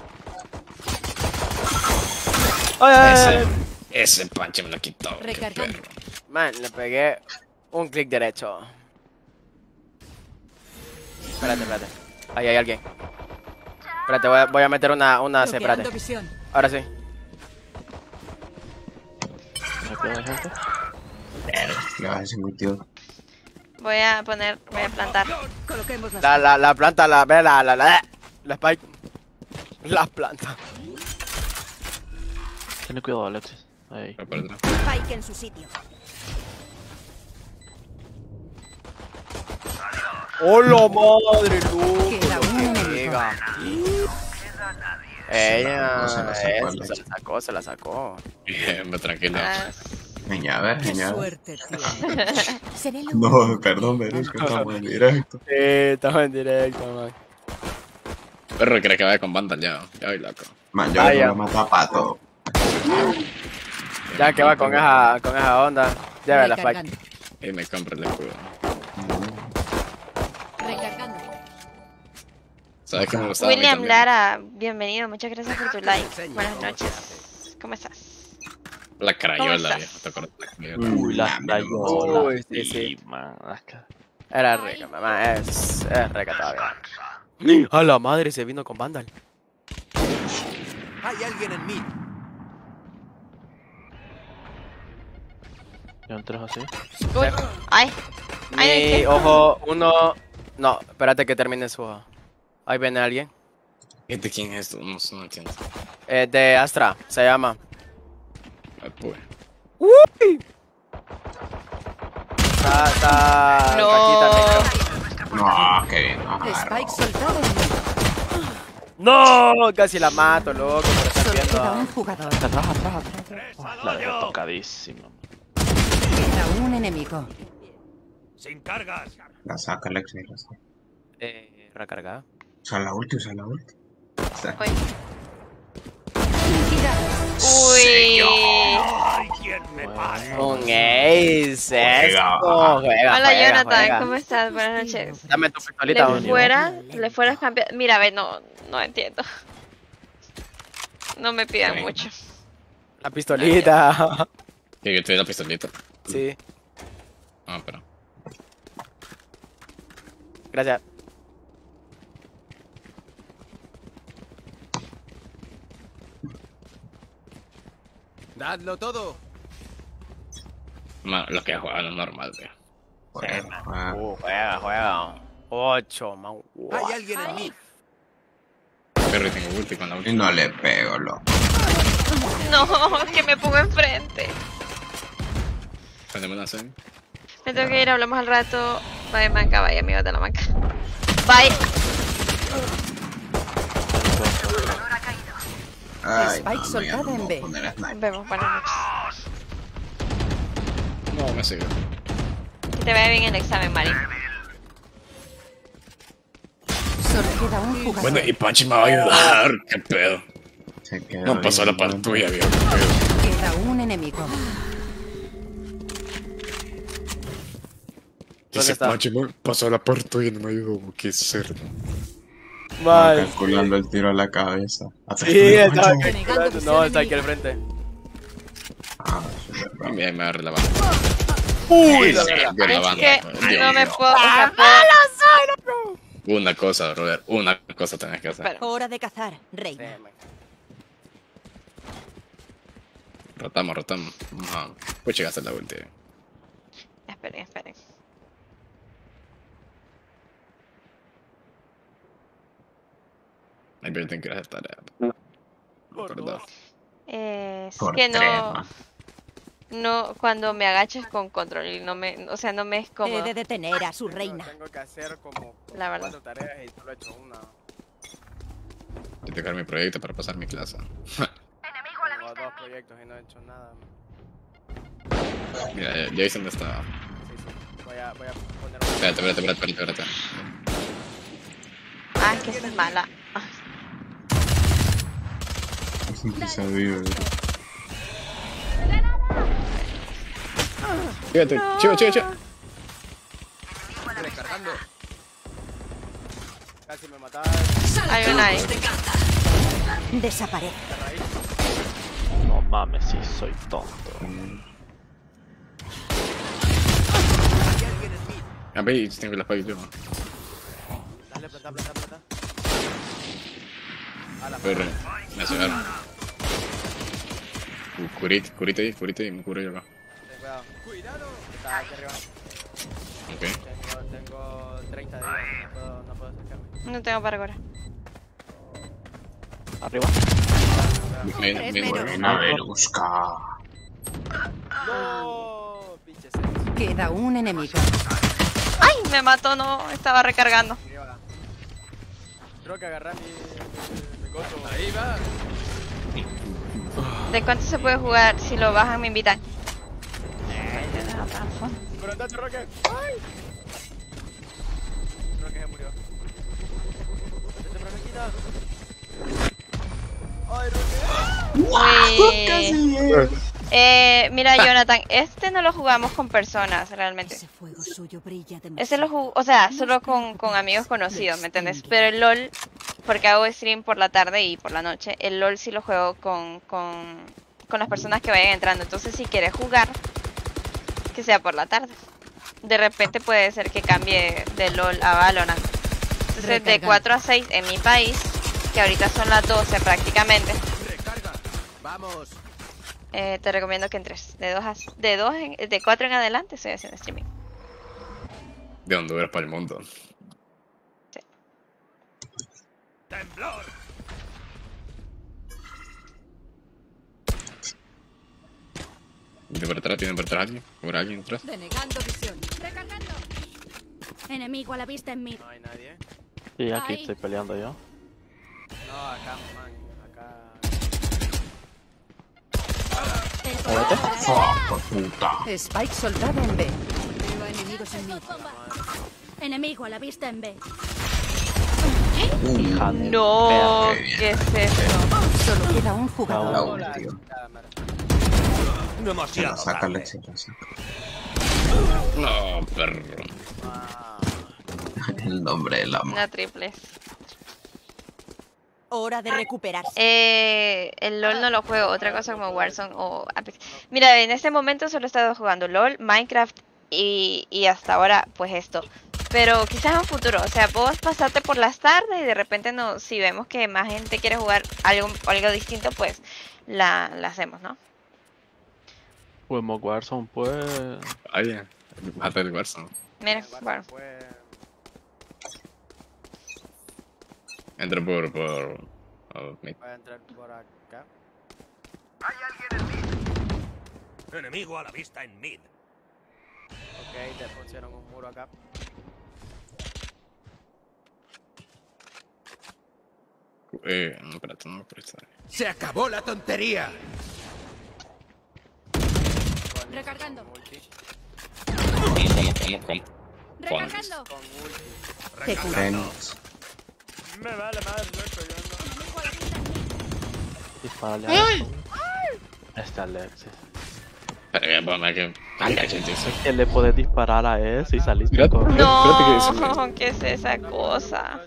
Ay, Ese, ese panche me lo quitó. qué Recargando. perro. man, le pegué un clic derecho. Espérate, espérate. Ahí hay alguien. Espérate, voy a, voy a meter una, una C, Bloqueando espérate. visión. Ahora sí. ¿Me queda gente? Le vas a decir mi tío. Voy a poner, voy a plantar. Coloquemos las La, la, la planta, la, ve, la, la, la, la spike. La planta. Ten cuidado, Alexis. Ahí. Spike en su sitio. ¡Hola madre, loco! Queda un enemigo. Llega. Ella, No, se la sacó, eso, se la sacó, se la sacó. Bien, me tranquilo. Ah, Genial, a ver, Qué genial. suerte tiene. Seré la No, perdón, pero es que estamos en directo. Sí, estamos en directo, man. Perro cree que vaya con Vandal ya. Ya voy loco. Man, yo Vaya. no lo mato a pato. Ya que va con esa, con esa onda, ya ve la spike. recargando. Y me compro el escudo. Recargando. ¿Sabes qué me gustaba? a mí William también? Lara, bienvenido, muchas gracias por tu like. Buenas noches. ¿Cómo estás? La crayola, estás? viejo. ¿Te acuerdas de la crayola? Uy, la Mm, crayola. Uy, sí, sí. man. es que- Era rica, mamá, es, es rica todavía. A la madre se vino con Vandal. Hay alguien en mí. ¿Ya entras así? Uy, ay. Ay, ¿de Mi qué? ojo, uno... No, espérate que termine su ojo. Ahí viene alguien. ¿De quién es esto? No, no entiendo. Eh, de Astra, se llama. Ah, pues. ¡Uy! Está, está... No. Paquita, me creo. No, qué bien. No, Spike soltado en mí. No, casi la mato, loco, pero está Solo queda un viendo. jugador. Atrás, atrás, atrás. Uy, la dejé tocadísima. Queda un enemigo. Sin cargas. la saca Alexis, la saca. Eh, recargada. Usa la ulti, usa la ulti. Está. Uy. Uy. ¿Quién me pasa? Un ace, Juega. esto. Juega, Hola juega, Jonathan, juega. ¿cómo estás? Buenas noches. Dame tu pistolita, Le Bonnie. fuera, le fueras cambiar. Mira, ve, no, no entiendo. No me pidan Sí. mucho. La pistolita. Que yo te doy la pistolita. Sí, Ah, pero. gracias. Dadlo todo. Man, los que juegan es normal, tío. Juega, juega. Uh, juega, juega. Ocho, man. Hay alguien en mí. Perro, y tengo ulti con la Y ulti. no le pego, loco. No, que me pongo enfrente. Prendeme una semi. Me tengo que ir, hablamos al rato. Bye, manca, bye, amigos de la manca. Bye. Ay, Spike no, soltada no, no, en B. no, poner a sniper. Nos vemos, buenas noches. No, me sigue. Que te vaya bien el examen, Mari. Solo queda un jugador. Bueno, y Pachi me va a ayudar. ¿Qué pedo? Se queda No pasó la bien, par tuya, viejo. ¿Qué pedo? Queda un enemigo. Dice está? Pachi, me pasó la par tuya y no me ayudó. Qué cerdo. Ah, Mal. calculando el tiro a la cabeza. Atrás Sí, tuyo, estaba Pancho. calculando. No, está aquí al frente. Ah, súper Y bravo. me me agarré la banda. Uy, la Sí, verdad. yo la Es banda. que Dios no me mío. puedo. O sea, puedo- Una cosa, Robert. Una cosa tenés que hacer. Espera. Hora de cazar, Sí, reina. man. Rotamos, rotamos. No, pues llegaste a la ulti. Esperen, esperen. Ay, pero tengo que ir a hacer tarea. Perdón. Eh, es Por que tres, no. man. No, cuando me agachas con control y no me. O sea, no me es He cómodo. de detener a su reina. Tengo que hacer como La verdad. cuatro tareas y solo he hecho una. Tengo que dejar mi proyecto para pasar mi clase. Enemigo a la Tengo vista dos en mí. proyectos y no he hecho nada. man. Mira, ya, ya hice dónde estaba. Sí, sí. Voy a, voy a poner Espérate, espérate, espérate, espérate, espérate. Ah, es que esa es mala. Ah, Sí, se vive. Fíjate, chivo, chivo, chivo. Recargando. Casi me mataba. hay una ahí. Desaparece. No mames, sí, soy tonto. A ver, tengo la spike yo. Dale, planta, planta, planta. A la Perro, me cegaron. Curite, curite ahí, curite ahí, me curo yo acá. Ten cuidado. Cuidado. Está aquí arriba. Ok. Ok. Tengo treinta días, no puedo, no puedo acercarme. No tengo parkour. Arriba. Buena, buena, Verusca. No, pinche seis. Queda un enemigo. ¡Ay! Me mató, no. Estaba recargando. Creo que agarrar mi, mi, mi coso. Ahí va. ¿De cuánto se puede jugar? Si lo bajan me invitan. Pero andate, Roque. ¡Ay! Roque se murió. Andate, Roquequita. ¡Ay, Roque! Uy. Eh, mira, Jonathan, este no lo jugamos con personas realmente. Este lo jugamos, o sea, solo con, con amigos conocidos, ¿me entiendes? Pero el LOL, porque hago stream por la tarde y por la noche, el LOL sí lo juego con, con, con las personas que vayan entrando. Entonces, si quieres jugar, que sea por la tarde. De repente puede ser que cambie de LOL a Valorant. Entonces, de cuatro a seis en mi país, que ahorita son las doce prácticamente. Vamos. Eh, te recomiendo que entres de dos a, de dos en, de cuatro en adelante estoy haciendo streaming. De Honduras para el mundo. Sí. Temblor. De por atrás, tienen por atrás alguien. Por alguien atrás. Denegando visión. Recargando. Enemigo a la vista en mí. No hay nadie. Y aquí Ahí. estoy peleando yo. No, acá, man. Acá. ¡Oh, puta! Spike soldado en B. Veo enemigos en mí. Enemigo a la vista en B. Hija de No, perra. ¿qué es eso? Solo queda un jugador. La una, tío. Se Demasiado la saca, tarde. Alex, se la saca. No, perro. El nombre del amo. Una triple. Hora de recuperarse. Eh, el LOL no lo juego, otra cosa como Warzone o Apex. Mira, en este momento solo he estado jugando LOL, Minecraft y, y hasta ahora pues esto. Pero quizás en un futuro, o sea, puedo pasarte por las tardes y de repente no, si vemos que más gente quiere jugar algo, algo distinto, pues la, la hacemos, ¿no? Juguemos Warzone, pues. Oye, mata el Warzone. Mira, bueno. Entra por. por. Oh, mid. Voy a entrar por acá. Hay alguien en mid. Enemigo a la vista en mid. Ok, te pusieron un muro acá. Eh, no, espérate, no me presta. Se acabó la tontería. Recargando. ¿Cómo, cómo, cómo? Recargando. Te curo. Fénix. Me vale madre, loco, yo no. Dispárale a Alexis. Este Alexis. Espera, voy a poner que. Ay, cállate, eso. Que le puedes disparar a ese y saliste Mira, con. No, ¿qué es esa cosa?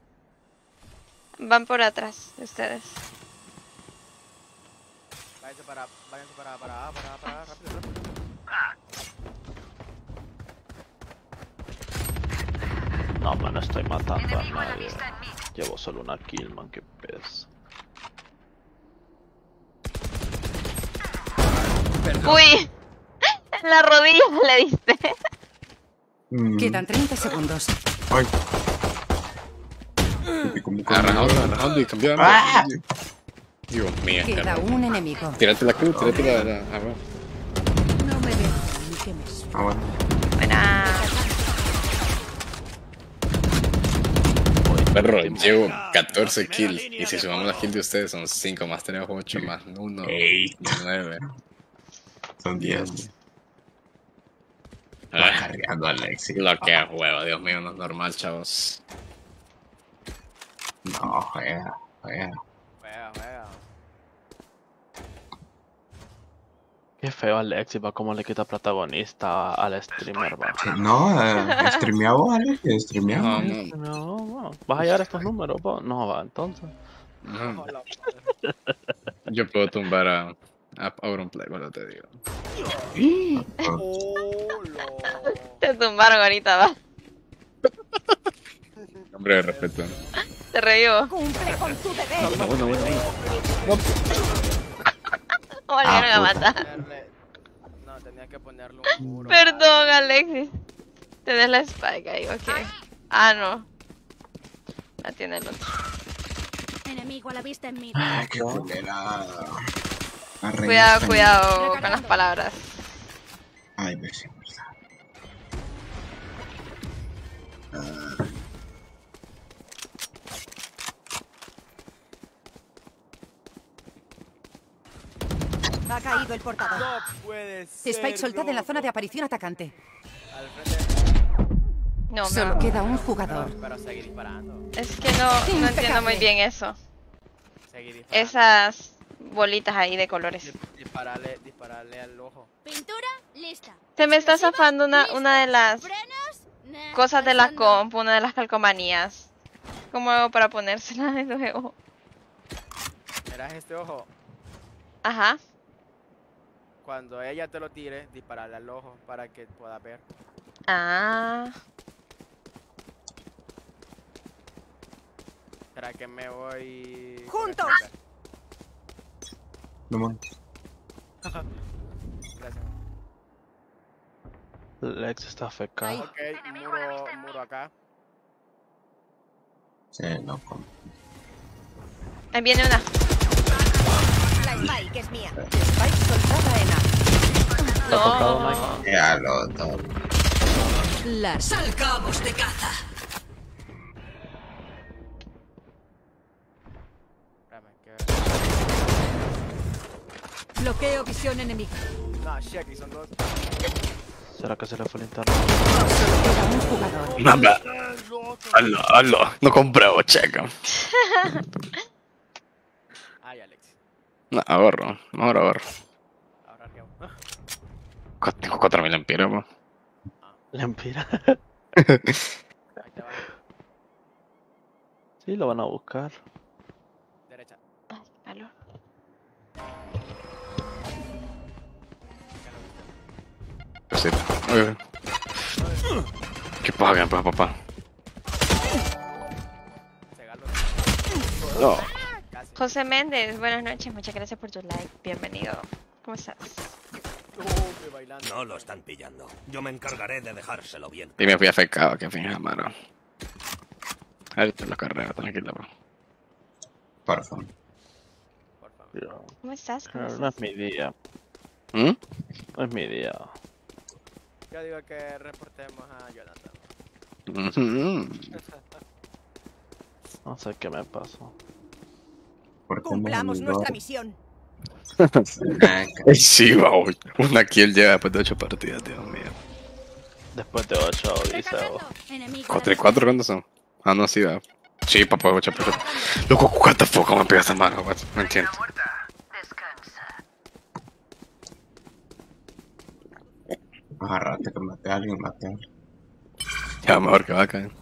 Van por atrás de ustedes. Váyanse para, váyanse para, para, para, para, rápido, rápido. No, man, no estoy matando a nadie. Llevo solo una kill, man, qué pez. Uy, en la rodilla le diste. Mm. Quedan treinta segundos. Ay. ¿Cómo Agarra onda, agarra onda y cambió de ¡Ah! arma. Dios mío, Queda perro. un enemigo. Tírate la cruz, tírate la. la ah, bueno. No me dejan ni que me suene. Ah, bueno. Buena. Perro, llevo catorce kills. Y si sumamos las kills de ustedes, son cinco más. Tenemos ocho más uno. nueve. Son diez. Va Ah, cargando a Alexis. lo que es huevo, Dios mío, no es normal, chavos. No, juega, juega. Juega, juega. Qué feo Alexis, va como le quita protagonista al streamer, va. No, eh, streameaba, Alex, streameaba. No, no, No, no. ¿Vas a hallar estos números, va? No, va, entonces. no. Yo puedo tumbar a, a Auronplay, bueno, te digo. Oh, lo. Te tumbaron ahorita, va. Hombre de respeto. Te revivo. Cumple con tu deber. Bueno, bueno, bueno, ahí. Volvieron Ah, a puta. matar. Ponerle- No, tenía que ponerle un muro. Perdón, Alexis. Tenés la spike ahí, ok. Ah, no. La tiene el otro. Enemigo a la vista en mí. Ay, qué culera. Cuidado, cuidado con las palabras. Ay, pues sí, verdad. Ha caído el portador. No puede ser. Spike soltad en la zona de aparición atacante. Al frente. No, Solo no. queda un jugador. Pero, pero seguí disparando. Es que no, no entiendo muy bien eso. Seguí disparando. Esas bolitas ahí de colores. Dispararle, dispararle al ojo. Pintura, lista. Se me está zafando una, una de las Frenos, nah, cosas de la pasando. comp, una de las calcomanías. ¿Cómo hago para ponérsela de nuevo? Verás este ojo. Ajá. Cuando ella te lo tire, dispararle al ojo para que pueda ver. Ah. ¿Será que me voy? ¡Juntos! No man. Gracias. Lex está fecado. Ok, muro, muro acá. Sí, no, con... Ahí viene una. La Spike es mía. Spike soltada en A. No. Ya lo todo. Las Salgamos de caza. Espérame, que... bloqueo visión enemiga. No, shit, aquí son dos. ¿Será que se le fue el internet? Solo queda un jugador. Nada. Aló, aló. No compré, checa. Ay, Alex. No, ahorro. Mejor ahorro. Ahora qué. Cu- Tengo cuatro mil empiras, po. Lempira. Ahí te va. Sí, lo van a buscar. Derecha. Ay, calor. Sí. Uy. ¿Qué pasa, qué pasa, papá? Cegalo. No. Casi. José Méndez, buenas noches, muchas gracias por tu like. Bienvenido. ¿Cómo estás? Uy, bailando. No lo están pillando. Yo me encargaré de dejárselo bien. Y me fui afectado, que fija, mano. Ahorita lo carrera, tranquila, bro. Por favor. Por favor. Pero, ¿Cómo estás? ¿Cómo pero no estás? es mi día. ¿Mm? No es mi día. Yo digo que reportemos a Jonathan. Mhm. No sé qué me pasó. ¿Por qué Cumplamos me nuestra olvidó? misión. Ah, Ay, sí, wow. Una kill lleva después de ocho partidas, Dios mío. Después de ocho, dice. Recargando. Enemigo a la ¿Cuatro y vista. cuatro cuántos son? Ah, no, sí, va. Sí, papá, ocho por Loco, what the fuck, ¿cómo me pegas esa mano? What? No entiendo. Agarrate que maté a alguien, maté a alguien. Ya, mejor que va a caer.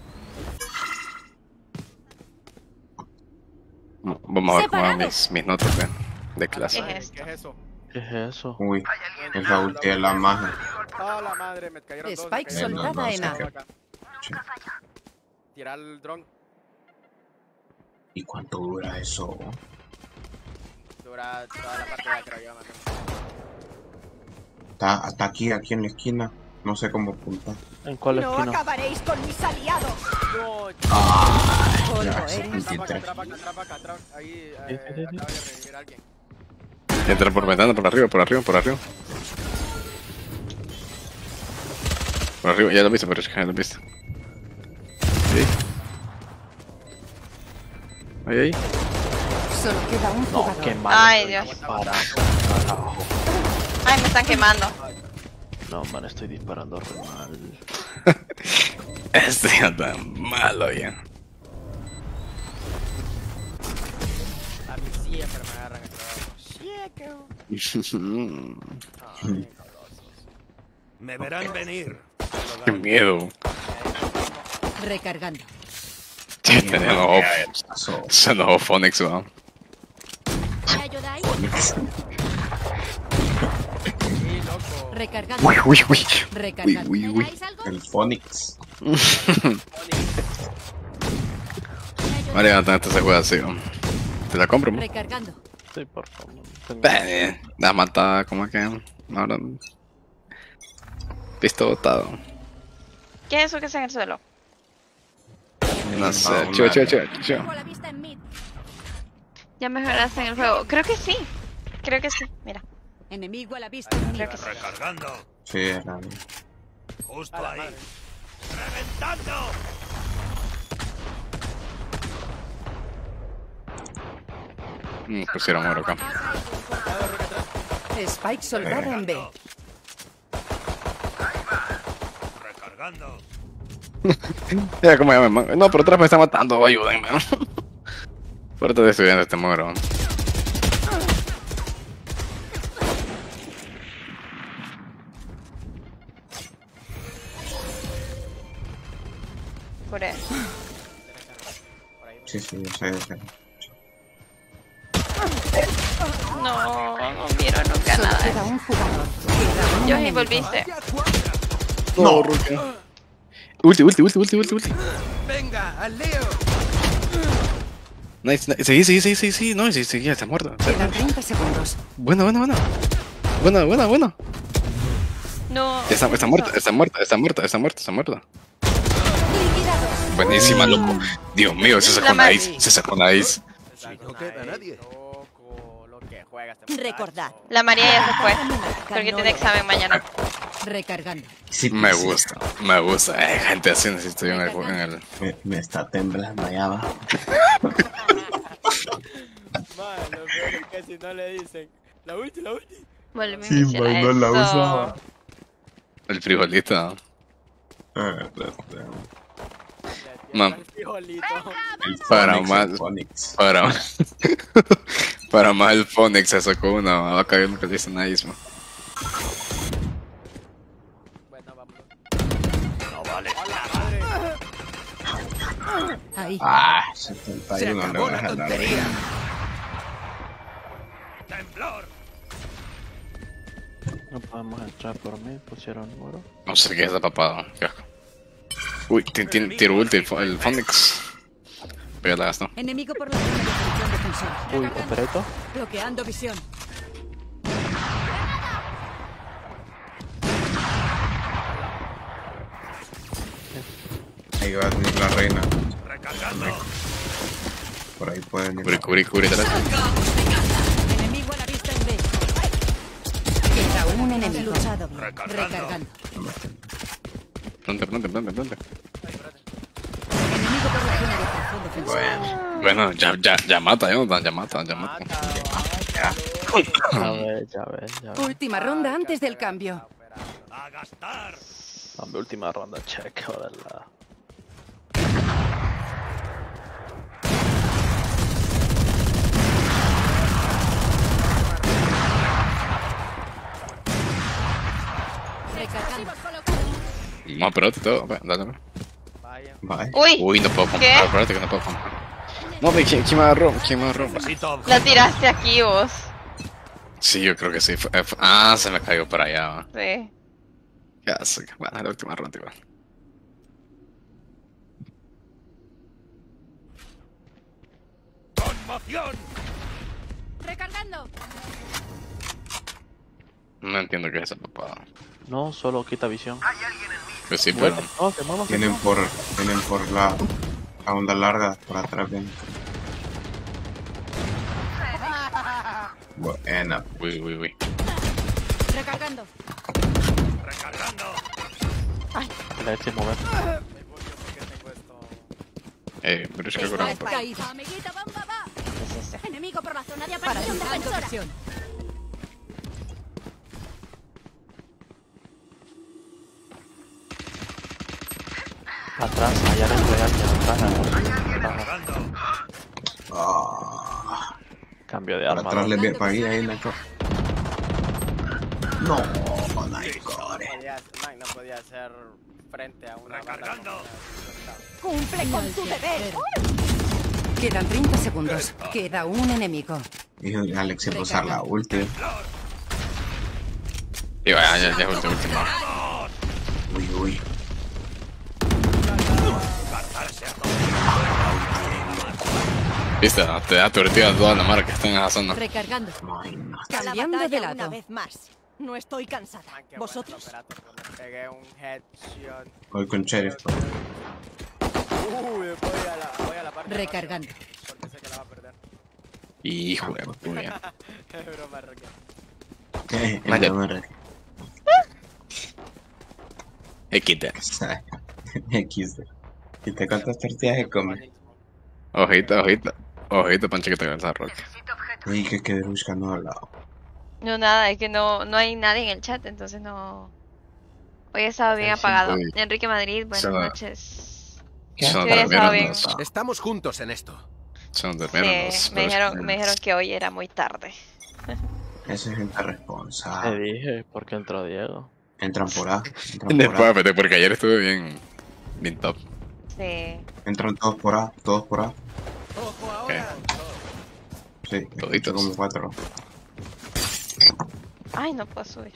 Vamos a ver cómo van mis, mis notas de, de clase. ¿Qué es esto? ¿Qué es eso? ¿Qué es eso? Uy, es la ulti de la magia. Oh, la madre, me cayeron dos. me Spike cayeron dos. soltada en A. Acá. Tirar el dron. ¿Y cuánto dura eso? Dura toda la partida, creo yo. mano. Está, está aquí, aquí en la esquina. No sé cómo apuntar. ¿En cuál No esquina? acabaréis con mis aliados. No, Polvo Ya, eres. trapa acá, veintitrés. trapa acá, trapa acá, trapa. Ahí, eh, Sí, sí, sí. acaba de revivir a alguien. Entra por ventana, por arriba, por arriba, por arriba. Por arriba, ya lo viste, pero ya lo viste. Sí. Ahí, ahí. Solo queda un No, jugador. qué mal. Ay, Dios. Para, carajo. Ay, me están quemando. No, man, estoy disparando re mal. Este ya tan malo ya. A mí siempre me agarran el trabajo. Ay, cabrosos. Me verán venir. Qué miedo. Recargando. Sí, tenemos Pasó. se enojó Phonics, weón. ¿Me ayudáis? Sí, loco. Recargando. Uy, uy, uy. Uy, Recargando. uy, ¿Me uy. dais algo? El Phoenix. ¿Me ayudáis? María, antes se juega así, weón. ¿Te la compro, mo? Recargando. Sí, por favor. Tengo- Eh, La matada, como que. Ahora. Visto botado. ¿Qué es eso que está en el suelo? No sé, chivo, chivo, chivo, chivo. Tengo la vista en mid. Ya mejoraste en el juego. Creo que sí. Creo que sí. Mira. Enemigo a la vista en mid. Creo que sí. Recargando. Sí, era. Justo ahí. ¡Reventando! Mm, pusieron oro acá. Spike soldado en B. Recargando. Ya, como ya me man- No, pero atrás me está matando, ayúdenme. Fuerte de estudiante este moro. Por ahí. Sí, sí, yo sé, yo sé. No, no vieron nunca Solo nada. queda un jugador. Queda un Yoji, enemigo. volviste. No, Rukia. Ulti, ulti, ulti, ulti, ulti, ulti. Venga, al lío. Nice, nice. Seguí, seguí, seguí, seguí, seguí. No, sí, seguí, está muerto. Quedan treinta segundos. Buena, buena, buena. Buena, buena, buena. No. Está, está muerta, está muerta, está muerta, está muerta, está muerta. Buenísima, loco. Dios mío, se sacó La una más- ace, se sacó una ace. No queda nadie. Loco, lo que juega este Recordad. La María ya se fue. Porque tiene examen mañana. Recargando. Sí, Me sí. gusta, me gusta. Eh, gente así necesito yo en el, en el... Me, me está temblando allá abajo. Man, lo peor es que si no le dicen la ulti, la ulti. Vuelve a Sí, iniciar man, no la eso. usaba. el frijolito. Ah, claro. Man, El frijolito. El Para Phoenix, más- el Phoenix. para... para más el Phoenix se sacó una. Va a caer un que le dicen ace, man. Bueno, vamos. No vale. Ahí. Ah, setenta y Se uno le acabó voy a la dejar la tontería. reina. Temblor. No podemos entrar por mí, pusieron muro. No sé qué es esa papada. Qué asco. Uy, tiene ti, tiro ulti el, Pho- el Phoenix. Pero ya la gastó. Enemigo por la zona de posición defensora. Uy, operator. Bloqueando visión. Ahí va a venir la reina. Recargando. Por ahí pueden ir. Cubrí, cubrí, cubrí. atrás. Enemigo a la vista en B. Queda un enemigo. Luchado bien. Recargando. Recargando. Plante, plante, plante, plante. Enemigo por la zona de posición defensora. Bueno, Bueno, ya, ya, ya mata, Jonathan, ya mata, ya mata. Ya ves, ya ves, ya ves. Última ronda antes del cambio. A gastar. Dame última ronda, check, la. Recargando. No, pero te todo, ve, dale. ve. Vaya. vaya. Uy, Uy, no puedo ¿Qué? comprar, espérate que no puedo comprar. No, ve, ¿quién, quién me agarró? ¿Quién me agarró? Necesito la tiraste aquí vos. Sí, yo creo que sí. Fue- eh, fue- ah, se me cayó para allá. va. Sí. Ya sé, bueno, la última ronda igual. conmoción. Recargando. No entiendo qué es esa papada. No, solo quita visión. Pues sí, pero... No, que mueva, que Vienen mueva. por, vienen por la, la onda larga, por atrás vienen. Buena. Uy, uy, uy. Recargando. Recargando. La eché mover. Eh, pero es que Está por caído. Amiguito, bomba, va. ¿Qué es este? Enemigo por la zona de Para aparición fijando defensora. visión. Atrás, allá dentro de alguien, atrás. atrás. Recargando. Ah, Cambio de por arma. atrás ¿no? le vi para ahí, ahí, Naco. No, Naco. No podía, man, no podía hacer frente a una banda Recargando. como- Cumple con tu deber. Quedan treinta segundos. Queda un enemigo. Dijo Alex iba a usar la ulti. Y vaya, ya, ya es última, última. Uy, uy. Viste, te da tortilla a toda la marca que está en esa zona. Recargando. Ay, no. Cambiando batalla de una lado. vez más. No estoy cansada. Man, qué bueno, ¿Vosotros? Operator, me pegué un headshot. Voy con Sheriff. Uy, voy a la, voy a la parte. Recargando. Porque sé que la va a perder. Hijo de puta. Es broma, Roque. Eh, Vaya. el número. X D. X D. ¿Y te cuántas tortillas se come? Ojito, ojito. Ojito, Pancho, que te cansa, Roque. Uy, que quedé buscando al lado. No, nada, es que no, no hay nadie en el chat, entonces no... Hoy he estado bien Sí, apagado. uy. Enrique Madrid, buenas Se va. noches. Son Sí, estaba bien. los... Estamos juntos en esto. Son de Sí, menos. me dijeron, me dijeron que hoy era muy tarde. Esa es gente Te responsable. dije, ¿por qué entró Diego? Entran por A. Entran por A. Después, vete, porque ayer estuve bien. Bien top. Sí. Entran todos por A. Todos por A. Ojo ahora. Sí, Toditos. escucho como cuatro. Ay, no puedo subir.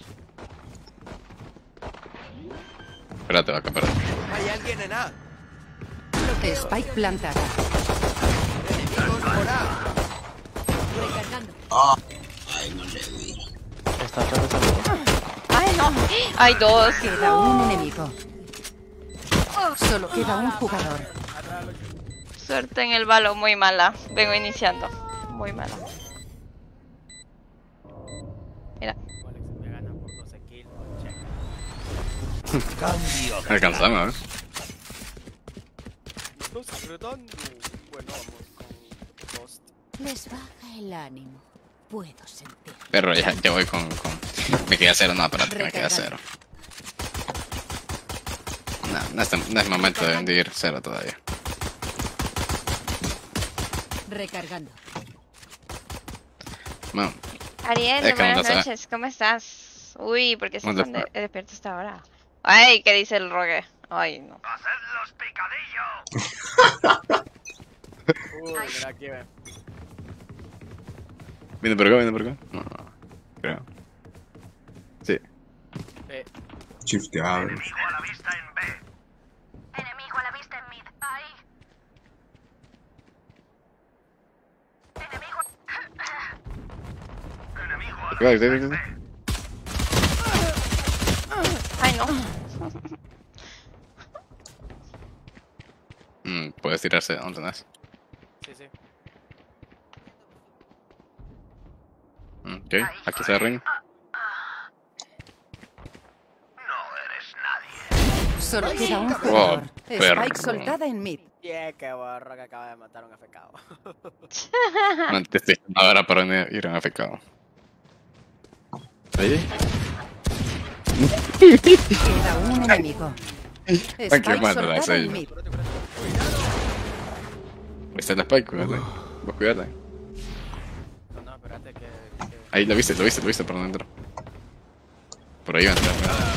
Espérate, vaca, espérate. Hay alguien en A. Spike plantada. Enemigos por A. Recargando. Ay, no le di. Está atravesando. Ay, no. Hay dos. Queda un enemigo. Solo queda un jugador. Suerte en el balo, muy mala. Vengo iniciando. Muy mala. Mira. Alex me gana por doce kills. Checa. Cambio de Alcanzamos, ¿eh? Dos apretando. Bueno, vamos con Ghost. Les baja el ánimo. Puedo sentir. Pero ya, ya voy con, con... Me queda cero, no, espérate, que me queda cero. No, no es, no es momento de hundir cero todavía. Recargando. Bueno, Ariel, Es que buenas no sé. noches. ¿Cómo estás? Uy, ¿por qué estás ¿Dónde tan está? de- despierto hasta ahora? Ay, ¿qué dice el rogue? Ay, no. Uy, mira aquí, ve. viene por acá, viene por acá. No, no, creo. Sí. Eh, Shifteados. Enemigo a la vista en mid. Ahí. Aquí va, aquí va, aquí va. Ay, no. Mm, puedes tirarse, ¿dónde tenés? sí, sí. Mm, ok, aquí se ring. Solo queda un Wow, jugador. perro. Spike soltada en mid. Yeah, qué borro que acaba de matar a un F K O. No te estoy diciendo ahora para ir a un F K. Ahí. Queda un enemigo. Tranquilo, Spike manda, soltada sí. en mid. Está el Spike, cuídate. Vos cuídate. No, no, espérate que... que... Ahí lo viste, lo viste, lo viste por dentro. Por ahí va a entrar.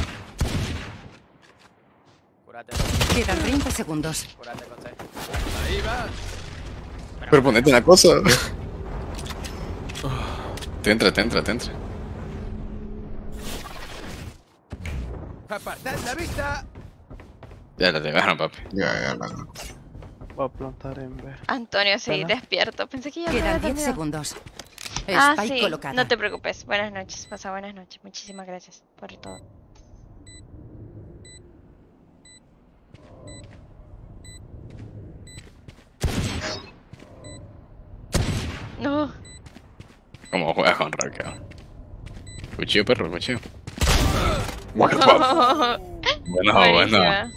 Cúrate, Quedan treinta segundos. cúrate, José. Ahí va. Pero ponete una cosa. Te entra, te entra, te entra. Apartad la vista. Ya la llegaron, papi. Ya, ya, la. Voy a plantar en B. Antonio, sí, Hola. despierto. Pensé que ya me Quedan había diez dormido. segundos. Ah, Spike sí, colocada. no te preocupes. Buenas noches, pasa buenas noches. Muchísimas gracias por todo. No. Como juegas con Roque. Cuchillo, perro, cuchillo. Bueno, bueno, bueno. Buenísima.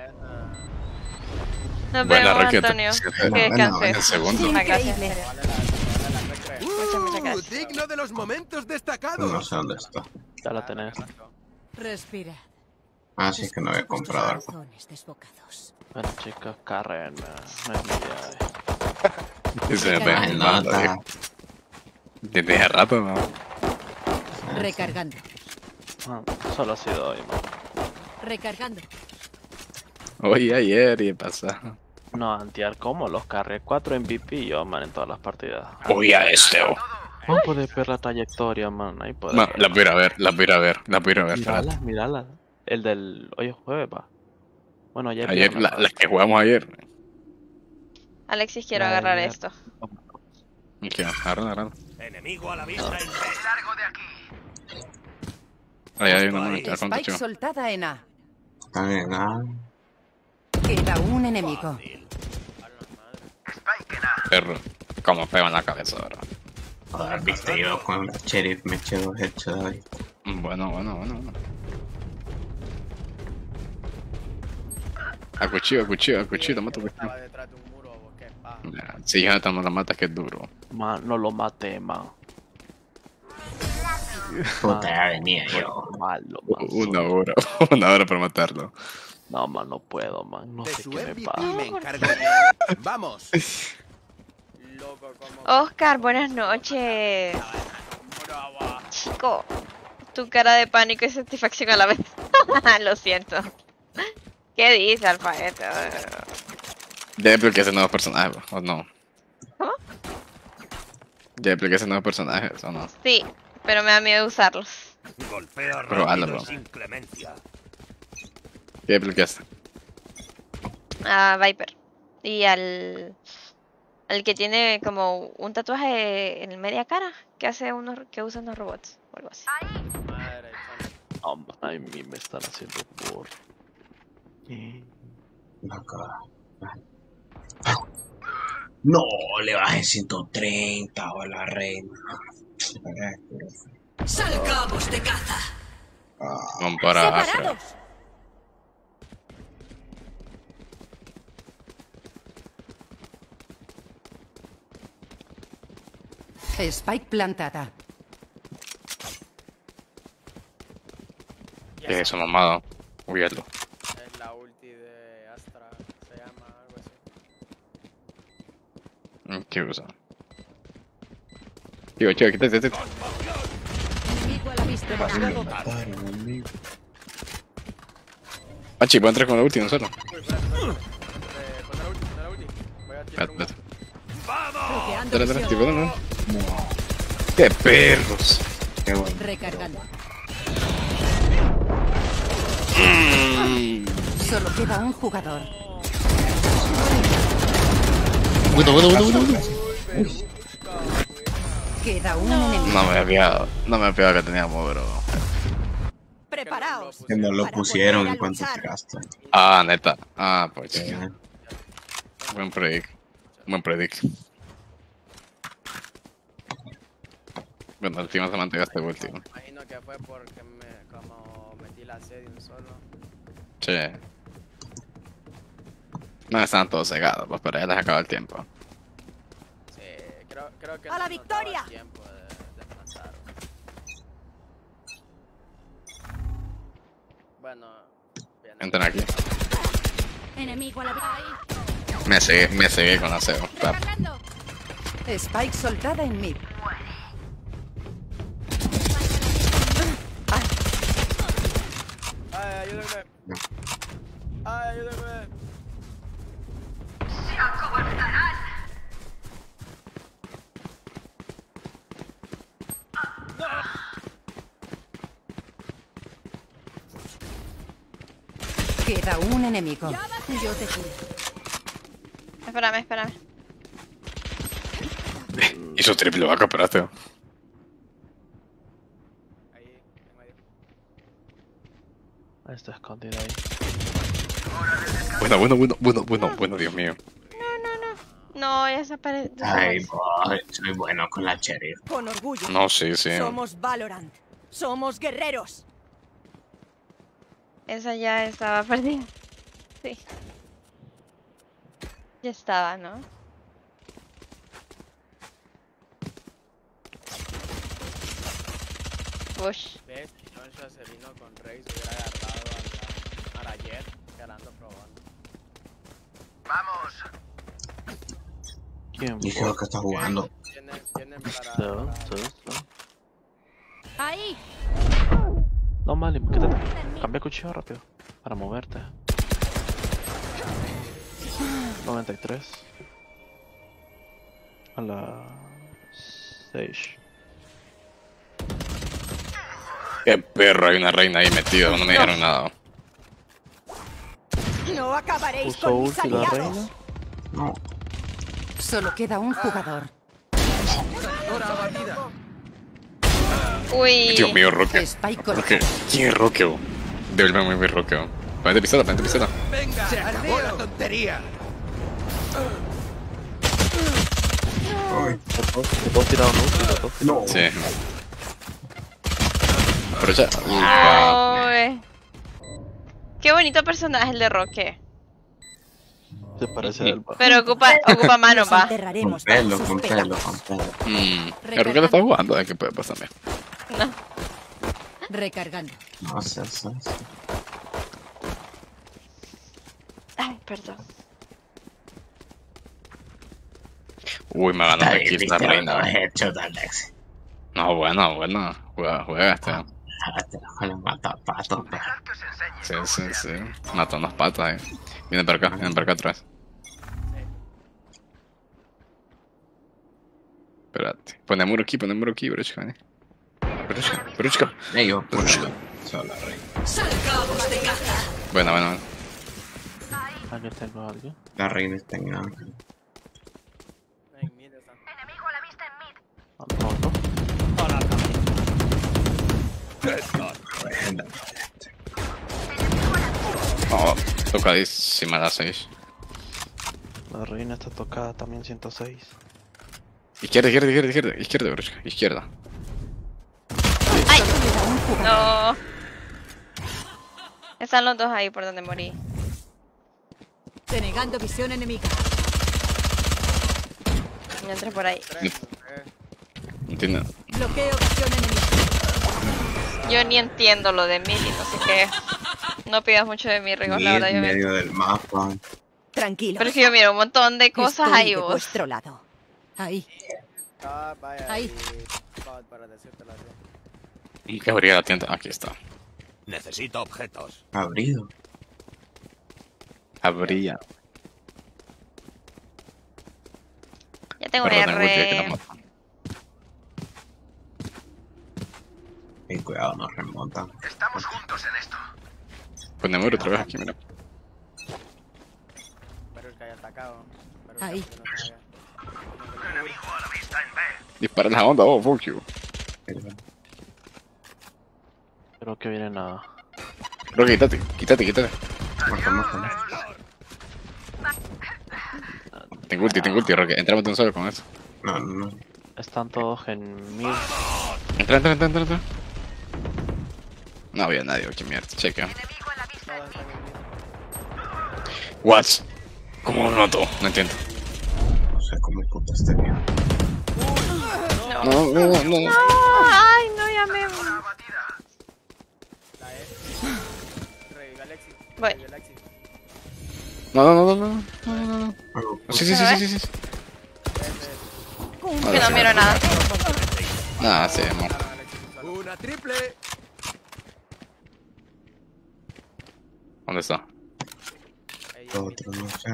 Nos Buena, vemos, Roque. Antonio. te- Que Buena, buena, descanses. En segundo. Muchísimas gracias. Increíble. Muchas, muchas Uh, gracias. digno de los momentos No destacados. sé dónde está. Ya la tenés. Respira. Ah, sí, es que no había comprado algo. Corazones desbocados. Bueno, chicos, carren. No es mi día. Dice, Ay, ven, Ay, manda, nota. viejo. Desde hace rato, ¿no? Recargando. Ah, solo ha sido hoy, man. Recargando. Hoy, ayer y pasado. No, antiar como los carré cuatro M V P yo, man, en todas las partidas. Hoy a este, oh. No puedes ver la trayectoria, man. Ahí puedes. No, la voy a ir a ver, la voy a ir a ver, la voy a ir a ver. Mírala, espérate. mírala. El del hoy es jueves, pa. Bueno, ayer. Ayer, viernes, la- pa. las que jugamos ayer. Alexis, quiero La agarrar de- esto. ¿Y qué? Agarra, agarra. Enemigo a la vista en B. Ahí hay una monita con Spike chico. soltada en A. Están en A. Queda un enemigo. Perro. Como pega en la cabeza ahora. Joder, viste, yo con la sheriff me eché dos hechos ahí. Bueno, bueno, bueno, bueno. A cuchillo, a cuchillo, a cuchillo, mata a cuchillo. Estaba detrás de un muro, vos, qué paja. Ya, si ya no la mata, que es duro. Man, no lo maté, man. Puta, ya venía yo. Malo, man. Una hora, una hora para matarlo. No, man, no puedo, man. No De sé su qué me M V P pasa. me encargo yo. Vamos. Loco, como... Oscar, buenas noches. Chico, tu cara de pánico y satisfacción a la vez. Lo siento. ¿Qué dice, Alfaete? Ya desbloqueaste nuevos personajes, ¿o no? ¿Cómo? Ya desbloqueaste nuevos personajes, ¿o no? Sí, pero me da miedo usarlos. Golpea Pero rápido hazlo, y sin clemencia. ¿Qué desbloqueaste? A Viper. Y al... al que tiene como un tatuaje en media cara. Que hace unos... que usa unos robots. O algo así. Madre, No, man, a mí me están haciendo por... Acá. No, le bajé ciento treinta a la reina. Salgamos de caza. Vamos para África. Spike plantada. ¿Qué es eso, mamado? Huirlo. es la ulti de Astra, se llama algo así. ¿Qué usa? Chico, chico, quítate, quítate. Enemigo a la vista. Pachi, voy a entrar con la ulti, no solo. Uy, espérate, espérate. Eh, pon la ulti, pon la ulti. Voy a tirar un... Espérate, espérate. Bloqueando Espérate, espérate, visión. tipo, no, no. ¡Qué perros! Qué bueno. Recargando. Mm. Solo queda un jugador. Bueno, bueno, bueno, bueno, bueno. Queda un enemigo. No me había pillado, no me había pillado que teníamos, bro. Preparaos. Que no lo pusieron en cuanto tiraste. Ah, neta. Ah, pues. Sí. Buen predict. Buen predict. Bueno, al final se mantegaste último. Imagino que fue porque me, como metí la C de un solo. Sí. No estaban todos cegados, pues, pero ya les acaba el tiempo. Sí, creo, creo que ¡A no la nos victoria! daba tiempo de, de plantar. Bueno, bien. Entren aquí. Enemigo a la vista. Me cegué, me cegué con la C E O. Tap. Spike soltada en mid. Ay, ayúdenme. Ay, ayúdenme. Queda un enemigo. Yo te curo. Espérame, espérame. Hizo triple vaca, espérate. Ahí, en medio. Ahí está escondido ahí. Bueno, bueno, bueno, bueno, bueno, bueno, Dios mío. No, ya se apareció. Ay, boy, soy bueno con la sheriff. Con orgullo. No, sí, sí. Somos Valorant. Somos guerreros. Esa ya estaba perdida. Sí. Ya estaba, ¿no? Push. ¿Ves? Joshua se vino con Rex y hubiera agarrado a la, a la Jet que ando probando. ¿Quién Dije fue? lo que está jugando. Tienen, tienen para... Sí, para- sí, sí. Ahí. No, Mali, quítate. Cambia cuchillo rápido. Para moverte. noventa y tres. A la... seis. Qué perro, hay una reina ahí metida, no me dijeron nada. No acabaréis Puso con mis ulti la aliados. reina. No. Solo queda un jugador. Uy. Dios mío, Roque. Spike Roque. ¿Quién es Roque, bo? Devuélveme mi Roque, bo. Ponete pistola, ponete pistola. Venga, se acabó la tontería. Los dos tiraron luz, los dos. No. Sí. Aprovecha. Ay. Qué bonito personaje el de Roque. Se parece al bajo. Pero ocupa, ocupa manos, va. Con pelo, con pelo, con pelo. Mmm. El Roque lo está jugando, ¿qué puede pasarme? No. Recargando. No sé, sé, sé. Ay, perdón. Uy, me ganó Está aquí bien, esta viste, reina. los headshot, Alex. No, bueno, bueno. Juega, juega este. Ah, te lo los mata patos, pe. Sí, sí, sí. Mató unas patas, eh. Viene para acá, viene para acá atrás. Espérate. Pone muro aquí, pone muro aquí, brochka, eh. Brochka, brochka. Ey, yo, Brochka. Solo rey. Salgamos de caza. Bueno, bueno, bueno. Aquí tengo a alguien. La reina está en ángel. Pronto. Oh, tocadísima la seis. La reina está tocada también ciento seis. Izquierda, izquierda, izquierda, izquierda, izquierda, brochka, izquierda. ¡Ay! No. Están los dos ahí por donde morí. Denegando visión enemiga. Yo entré por ahí. Entiendo. Bloqueo visión enemiga. Yo ni entiendo lo de Mili, no sé qué. No pidas mucho de mí, Rigos, la verdad. En Yo medio del mapa. Tranquilo. Pero es que yo miro un montón de cosas Estoy ahí, de vos. vuestro lado. Ahí. Ah, vaya. Ahí. God, para decirte la verdad. ¿Qué abría la tienda? Aquí está. Necesito objetos. Abrido. Abría. Ya tengo Perdón, tengo que la R. moto. Ey, cuidado, nos remontan. Estamos juntos en esto. Pone muro otra vez aquí, mira. Pero el que haya atacado. Pero el Ahí. que no se haya- Enemigo a la vista en B. Dispara la onda, oh, fuck you. Creo que vienen a... Roque, quítate, quítate, quítate. Marca, marca, marca. Tengo ulti, tengo ulti, Roque. Entramos de un solo con eso. No, no, no. Están todos en mil. Entra, entra, entra, entra, entra. No había nadie, qué mierda, cheque. Todos están en mid. What? ¿Cómo lo noto? No entiendo. No sé cómo puta este bien. No, no, no, no. No, ay, no, ya me. La E. Revive Alexis. Voy. Revive Alexis. No, no, no, no, no, no, no, no. Sí, sí, sí, sí, sí, sí. Que no miro nada. Ah, sí, amor. Una triple. ¿Dónde está? Ahí, Lo otro no sé.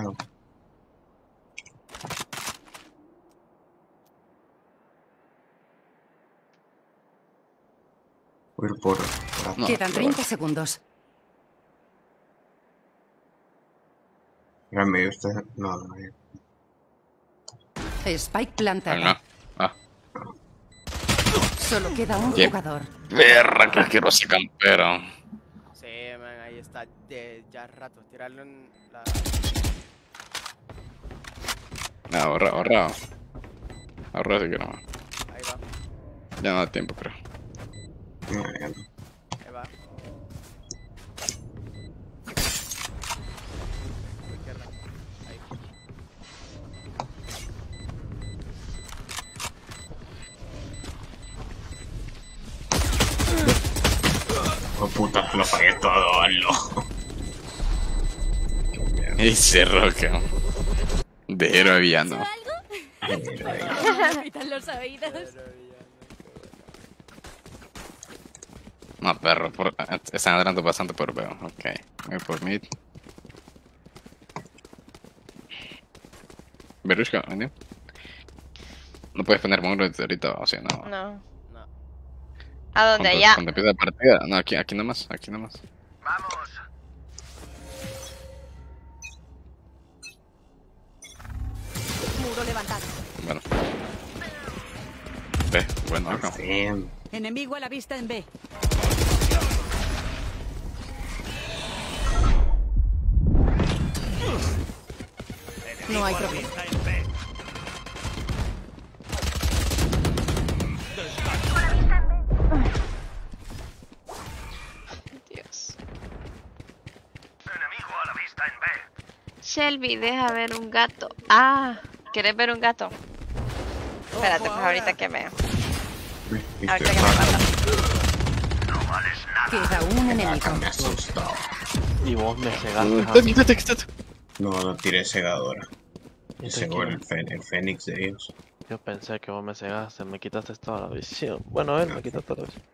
Voy a ir por... por No, Quedan no, treinta segundos. Mira, medio usted... No, no, no. Spike Ah, plantada. no. Ah, Solo queda un ¿Qué? jugador. perra, que asqueroso campero. Sí, man, ahí está de ya rato. Tirarle un... La... No, ahorra, ahorra. Ahorra si quiero. Ahí va, Ya no da tiempo, creo. No, ya no. ahí va. Izquierda. Ahí. Oh puta, lo pagué todo, hazlo. Ese Roque. De héroe villano. Me pitan los oídos. No, perro, por, están adelante bastante por veo. Ok, voy por mid. Berushka, ¿vení? No puedes poner muro desde ahorita, o sea, no. No. No. ¿A dónde? Cuando, Allá. cuando empieza la partida, no, aquí, aquí nomás, aquí nomás. Vamos. Muro levantado. Bueno, Ve, bueno, acá. Enemigo a la vista en B. No hay problema. Dios. Shelby, deja ver un gato. Ah, ¿quieres ver un gato? Espérate, pues ahorita que veo. Ahorita que me mata. Queda un enemigo. Me asustado. Y vos me cegaste. Quítate, quítate. No, no tiré cegadora. Me cegó el, fe- el fénix de ellos. Yo pensé que vos me cegaste, me quitaste toda la visión. Bueno, él me quitó toda la visión.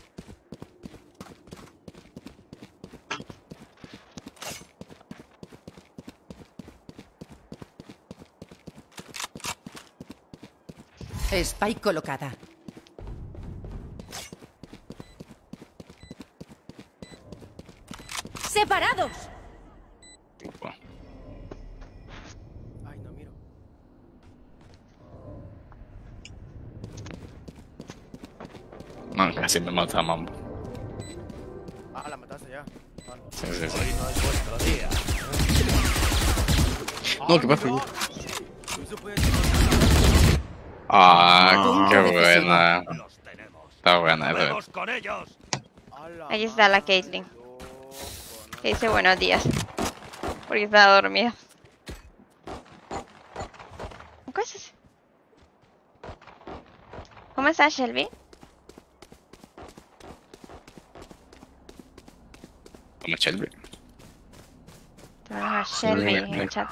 Spike colocada. ¡Separados! Ay, no miro. No, casi me mata Mambo. Ah, la mataste ya. Ah, no. Sí, sí, sí. Hoy no es vuestro día. No, ¿qué pasa? Ah, qué buena. Está buena esa. ¡Vamos con ellos! Ahí está la Caitlyn. Que dice buenos días. Porque estaba dormida. ¿Qué es eso? ¿Cómo estás, Shelby? Como Shelby. Ah, Shelby en el chat.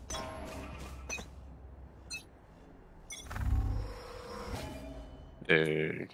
Eh...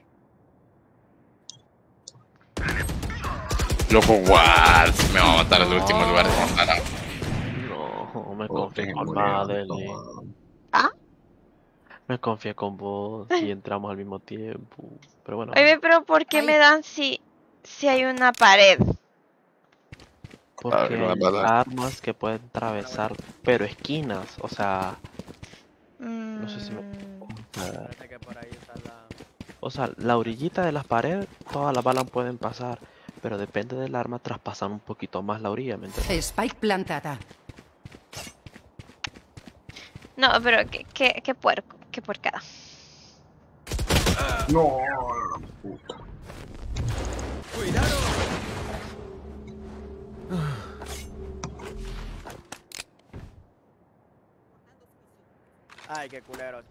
Loco, what? Me va a matar el último lugar de Montana. No, me Oh, confié te con murió, Madeline. toma. ¿Ah? Me confié con vos y entramos al mismo tiempo. Pero bueno. Oye, pero ¿por qué me dan si, si hay una pared? Porque Ah, no, hay no, no. armas que pueden atravesar, pero esquinas, o sea, no sé si me... Mm, Espérate que por ahí está la... O sea, la orillita de las paredes, todas las balas pueden pasar, pero depende del arma, traspasan un poquito más la orilla, ¿me entiendes? Spike plantada. No, pero qué, qué, qué puerco, qué puercada. No, puta. Ay, qué culeros.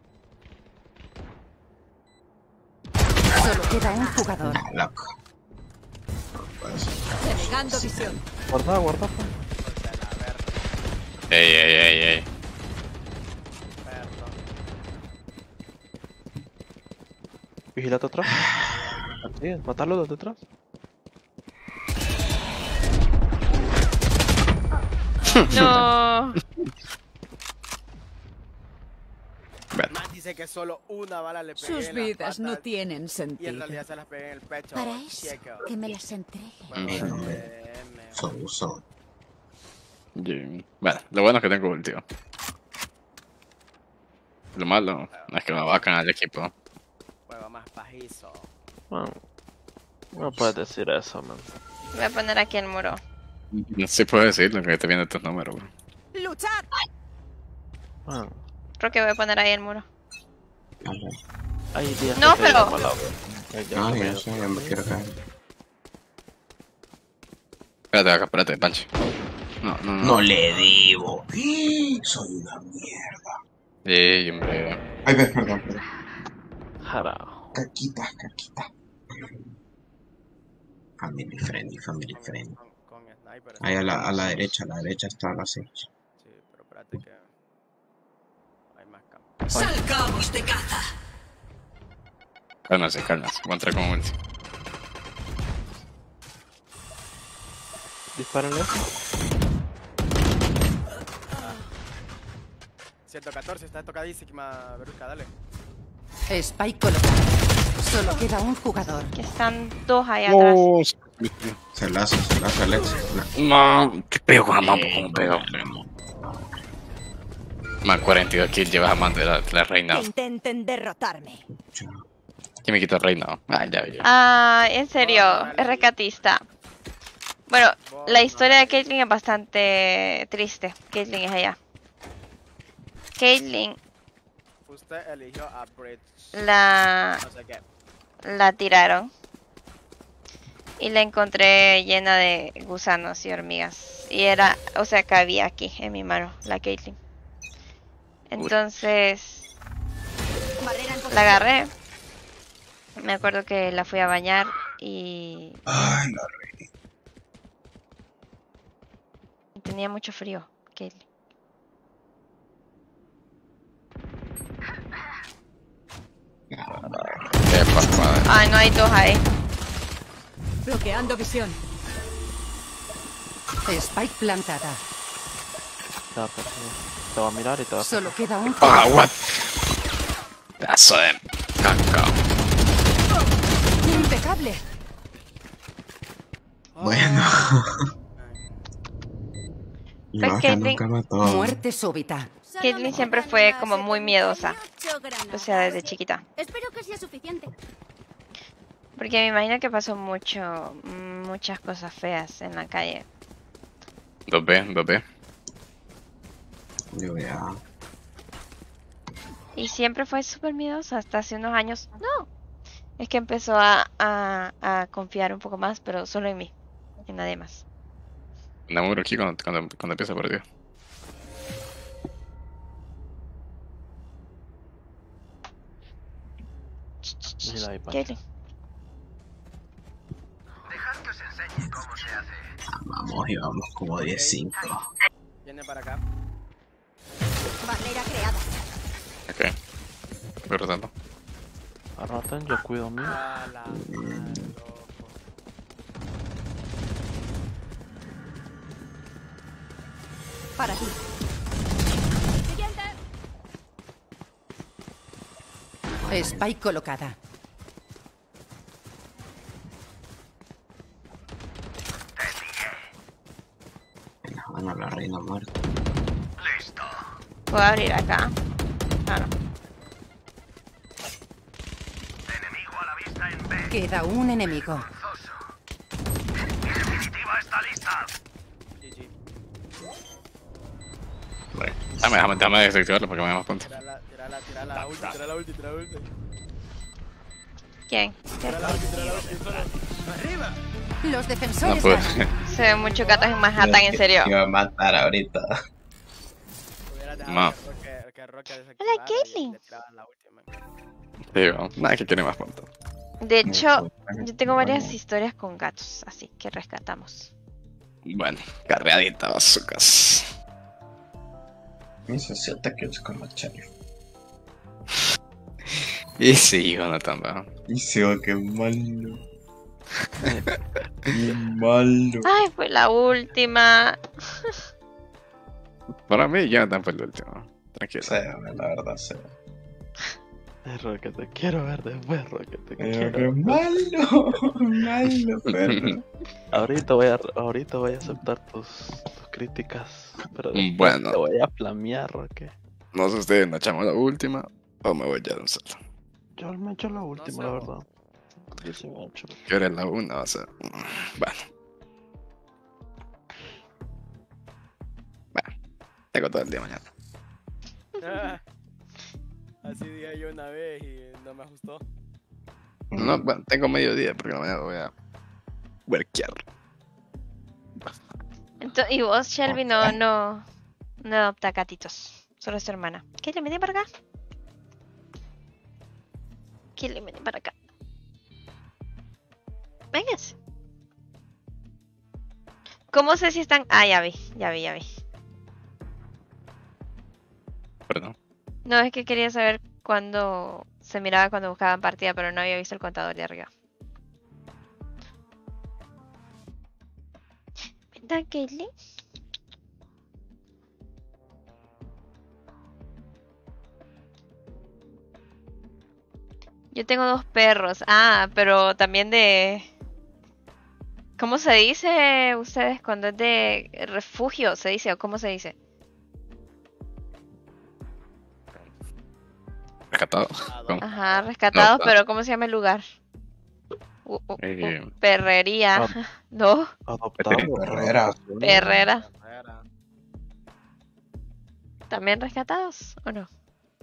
Solo queda un jugador. Loco. Denegando visión. Guarda, guarda, pues. Ey, ey, ey, ey. Perdón. Vigilate atrás. Así, matarlo desde atrás. No. Man dice que solo una bala le pegué Sus en las vidas no patas tienen y en sentido. realidad se las pegué en el pecho. Para eso, Checo. que me las entregue. Bueno, Mm. eh, me- Son, son. Bien. Bueno, lo bueno es que tengo ulti. Lo malo es que me vacan al equipo. Juego más pajizo. Man, no puedes decir eso, man. Voy a poner aquí el muro. No sé si puedo decirlo, que estoy viendo estos números, bro. ¡Luchad! Man, Creo que voy a poner ahí el muro. hay días No, que te pero- digo palabras. Hay días Ah, que ya me- sé, ya me quiero caer. Espérate acá, espérate, Pancho. No, no, no. No le digo. Soy una mierda. Ey, hombre. Ay, ve, perdón, perdón. Jarao. Caquita, caquita. Family friendly, family friendly. Con, con sniper. Ahí a la, a la derecha, a la derecha está la seis. Sí, pero espérate que hay más campo. Salgamos de caza. Cálmase, cálmase. Voy a entrar con ulti. Dispárenle. ciento catorce, está tocadísima, Berusca, dale. Spike colocado. Solo queda un jugador. Que están dos ahí atrás. Oh, Se laza, se laza, Alex. no, qué pego con Amambo, como pego. Man, cuarenta y dos kills llevas a man de la, de la reina. Que intenten derrotarme. ¿Quién me quitó el reino? Ah, ya, ya. Ah, en serio, es rescatista. Bueno, la historia de Caitlyn es bastante triste. Caitlyn es ella. Caitlyn Usted eligió a Bridge. la, No sé qué. la tiraron. Y la encontré llena de gusanos y hormigas. Y era, o sea, cabía aquí en mi mano, la Caitlyn. Entonces, la agarré. Me acuerdo que la fui a bañar y... Ay, la re... y tenía mucho frío, Caitlyn. Qué papá. Ay, no hay dos ahí. Bloqueando visión. Spike plantada. Ya, pues, sí. Te va a mirar y te va a... Solo queda un... Ah, what? Pedazo de caca. Impecable. Bueno. Y Pues Baja Caitlyn- nunca mató. Muerte súbita. Caitlyn siempre fue como muy miedosa. O sea, desde chiquita. Espero que sea suficiente. Porque me imagino que pasó mucho, muchas cosas feas en la calle. dos B, dos B. Yo ya. Y siempre fue súper miedosa hasta hace unos años. No. Es que empezó a, a, a confiar un poco más, pero solo en mí. En nadie más. Enamoro aquí cuando, cuando, cuando empieza a perder. Mira ahí, pa. Caitlyn. Vamos y vamos como diez cinco. Viene para acá. Barrera creada. Ok. Voy rotando. Arrotan, yo cuido mío. A la madre, loco. Para ti. Siguiente. Spike colocada. Bueno, la reina muerta. Puedo abrir acá. Claro. Queda un enemigo. G G. Bueno, dame, déjame, déjame desactivarlo para que me dé más puntos. Tirala, tirala, tirala la ulti, tirala la ulti, tirala la ulti. ¿Quién? Tirala la ulti, tirala la ulti, solo. Los No defensores puedo. ganan. Se ven muchos gatos en Manhattan, en serio. Me iba a matar ahorita. Hubiera dejado No. que Roque- que Roque desactivara Hola, y Caitlyn. le tiraban la ulti, man. Digo, nada que quiere más puntos. De hecho, yo tengo varias historias con gatos, así que rescatamos. Bueno, carreadita, bazookas. Mi sociota que es como Charlie. Y sí, Jonathan, va. Y se va que malo. Qué malo. Ay, fue la última. Para mí, Jonathan fue el último. Tranquilo. Sí, la verdad, sí. Eh, Roque, te quiero ver después, Roque, te Pero quiero qué ver. malo, malo, perro. Ahorita voy a, ahorita voy a aceptar tus, tus críticas, pero después Bueno. te voy a flamear, Roque. No sé ustedes, ¿me echamos la última o me voy ya de un solo? Yo me echo la última, sé, la vos. verdad. Yo sí me echo. ¿Qué hora es la una? Va a ser. Bueno. Bueno, tengo todo el día mañana. Ah, así dije yo una vez y no me ajustó. No, bueno, tengo medio día porque mañana voy a workear. Ento- y vos, Shelby, no, no, no adopta gatitos. Solo es tu hermana. ¿Qué le viene para acá? ¿Qué le viene para acá? Véngase. ¿Cómo sé si están? Ah, ya vi, ya vi, ya vi. Perdón. No, es que quería saber cuándo se miraba cuando buscaban partida, pero no había visto el contador de arriba. ¿Verdad, Caitlyn? Yo tengo dos perros. Ah, pero también de... ¿Cómo se dice ustedes cuando es de refugio? ¿Se dice o cómo se dice? Rescatado. ¿Cómo? Ajá, rescatados, No, pero ¿cómo se llama el lugar? Uh, uh, uh, Eh, perrería. Ah. No, Adoptado. Perrera. perrera. ¿También rescatados o no?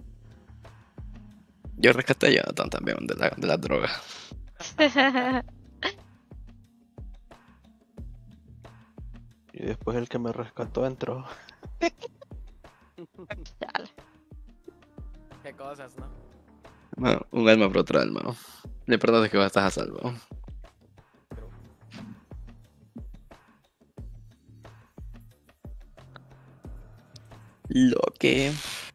Yo rescaté a Jonathan también de la, de la droga. Y después el que me rescató entró. Chale. Qué cosas, ¿no? Bueno, un alma por otro alma. Le perdonas que vas a estar a salvo. Lo que...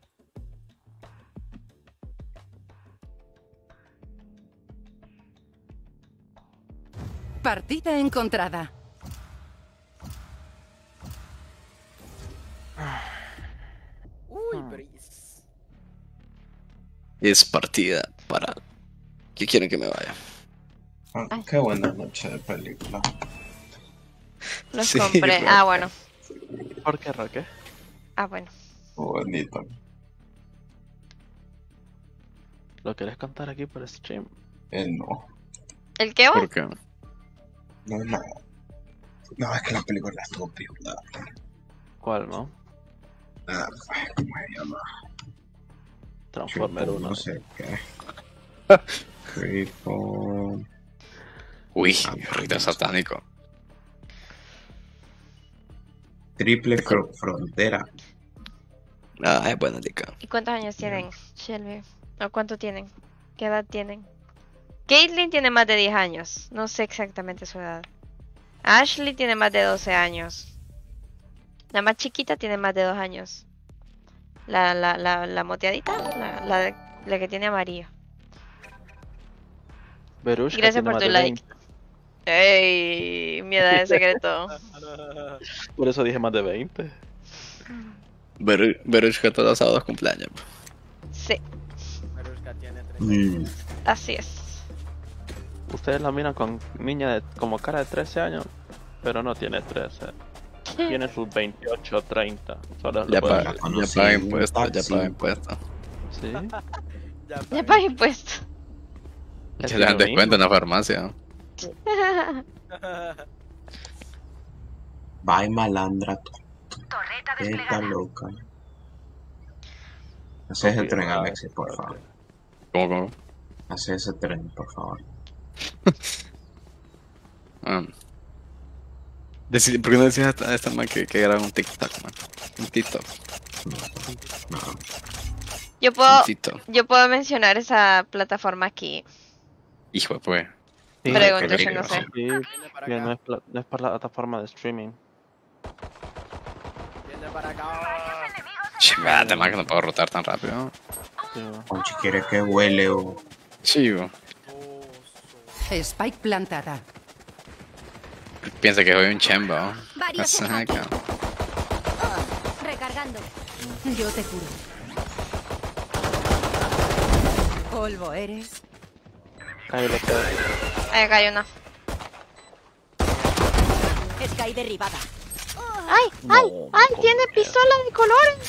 Partida encontrada. Uy, pero... es- Es partida para... ¿Qué quieren que me vaya? Ah, qué buena noche de película. Los Sí, compré. Roque. Ah, bueno. ¿Por qué, Roque? Ah, bueno. Bonito. ¿Lo querés cantar aquí por stream? Eh, no. ¿El qué, güey? ¿Por qué? No, no. No, es que la película estuvo piola. ¿Cuál, no? Ah, ¿cómo se llama? Transformer Creepo, uno. No sé qué. Creepo. Uy, Ah, rito satánico. Triple fro- frontera. Ah, es buena, tica. ¿Y cuántos años tienen, Shelby? ¿O cuánto tienen? ¿Qué edad tienen? Caitlyn tiene más de diez años. No sé exactamente su edad. Ashley tiene más de doce años. La más chiquita tiene más de dos años. La, la, la, la moteadita, la, la, la que tiene amarillo. Verushka Gracias tiene por más tu de like. ¡Ey! Mi edad de secreto. veinte. Por eso dije más de veinte. Ver, Verushka todos los sábados cumpleaños. Sí, Verushka tiene tres. Mm. así es. Ustedes la miran con niña de, como cara de trece años, pero no tiene trece. Tiene sus veintiocho, treinta. Solo Ya lo pueden paga, ver. conocí ya paga en un impuestos, ya taxi. paga impuestos. Sí. Ya, Ya pagué impuestos. Es Ya le dan lo mismo. descuento en la farmacia. Bye, malandra. Esta loca. Hace ese tren, Alexis, por favor. ¿Cómo, cómo? Hace ese tren, por favor. Ah. Deci- ¿Por qué no decías a esta, a esta man que, que graba un TikTok, man? Un TikTok. No. Yo puedo, Un TikTok. yo puedo mencionar esa plataforma aquí. Hijo de pues. Sí, Pregunto, creo que yo no sí. sé. Sí, que no es, pla- no es plataforma de streaming. Viene para acá. Chingada, man, que no puedo rotar tan rápido. Sí. O si quieres que huele o... Sí, bo. Spike plantada. Piensa que soy un chemba. ¿no? Varios Ajá, ataques. cabrón. Recargando. Yo te curo. Polvo eres. Ahí lo queda. Ahí acá hay una. Sky derribada. ¡Ay! ¡Ay! ¡Ay! Tiene pistola de colores.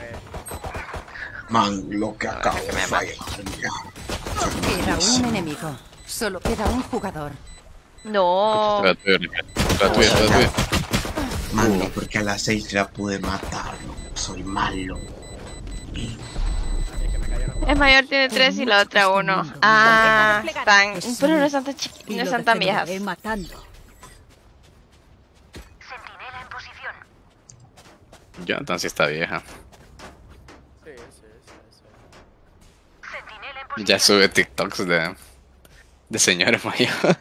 Man, lo que acabo de fallar. Queda un enemigo. Solo queda un jugador. No. Espera, tuyo, espera, tuyo, espera, tuyo. Man, no, porque a las seis ya pude matarlo. Soy malo. Es mayor, tiene tres y la otra uno. Ah, están. Pero no están tan chiquitos, no están tan viejas. matando. Jonathan sí está vieja. Sí, sí, sí, sí. Ya sube TikToks de, de señores mayores.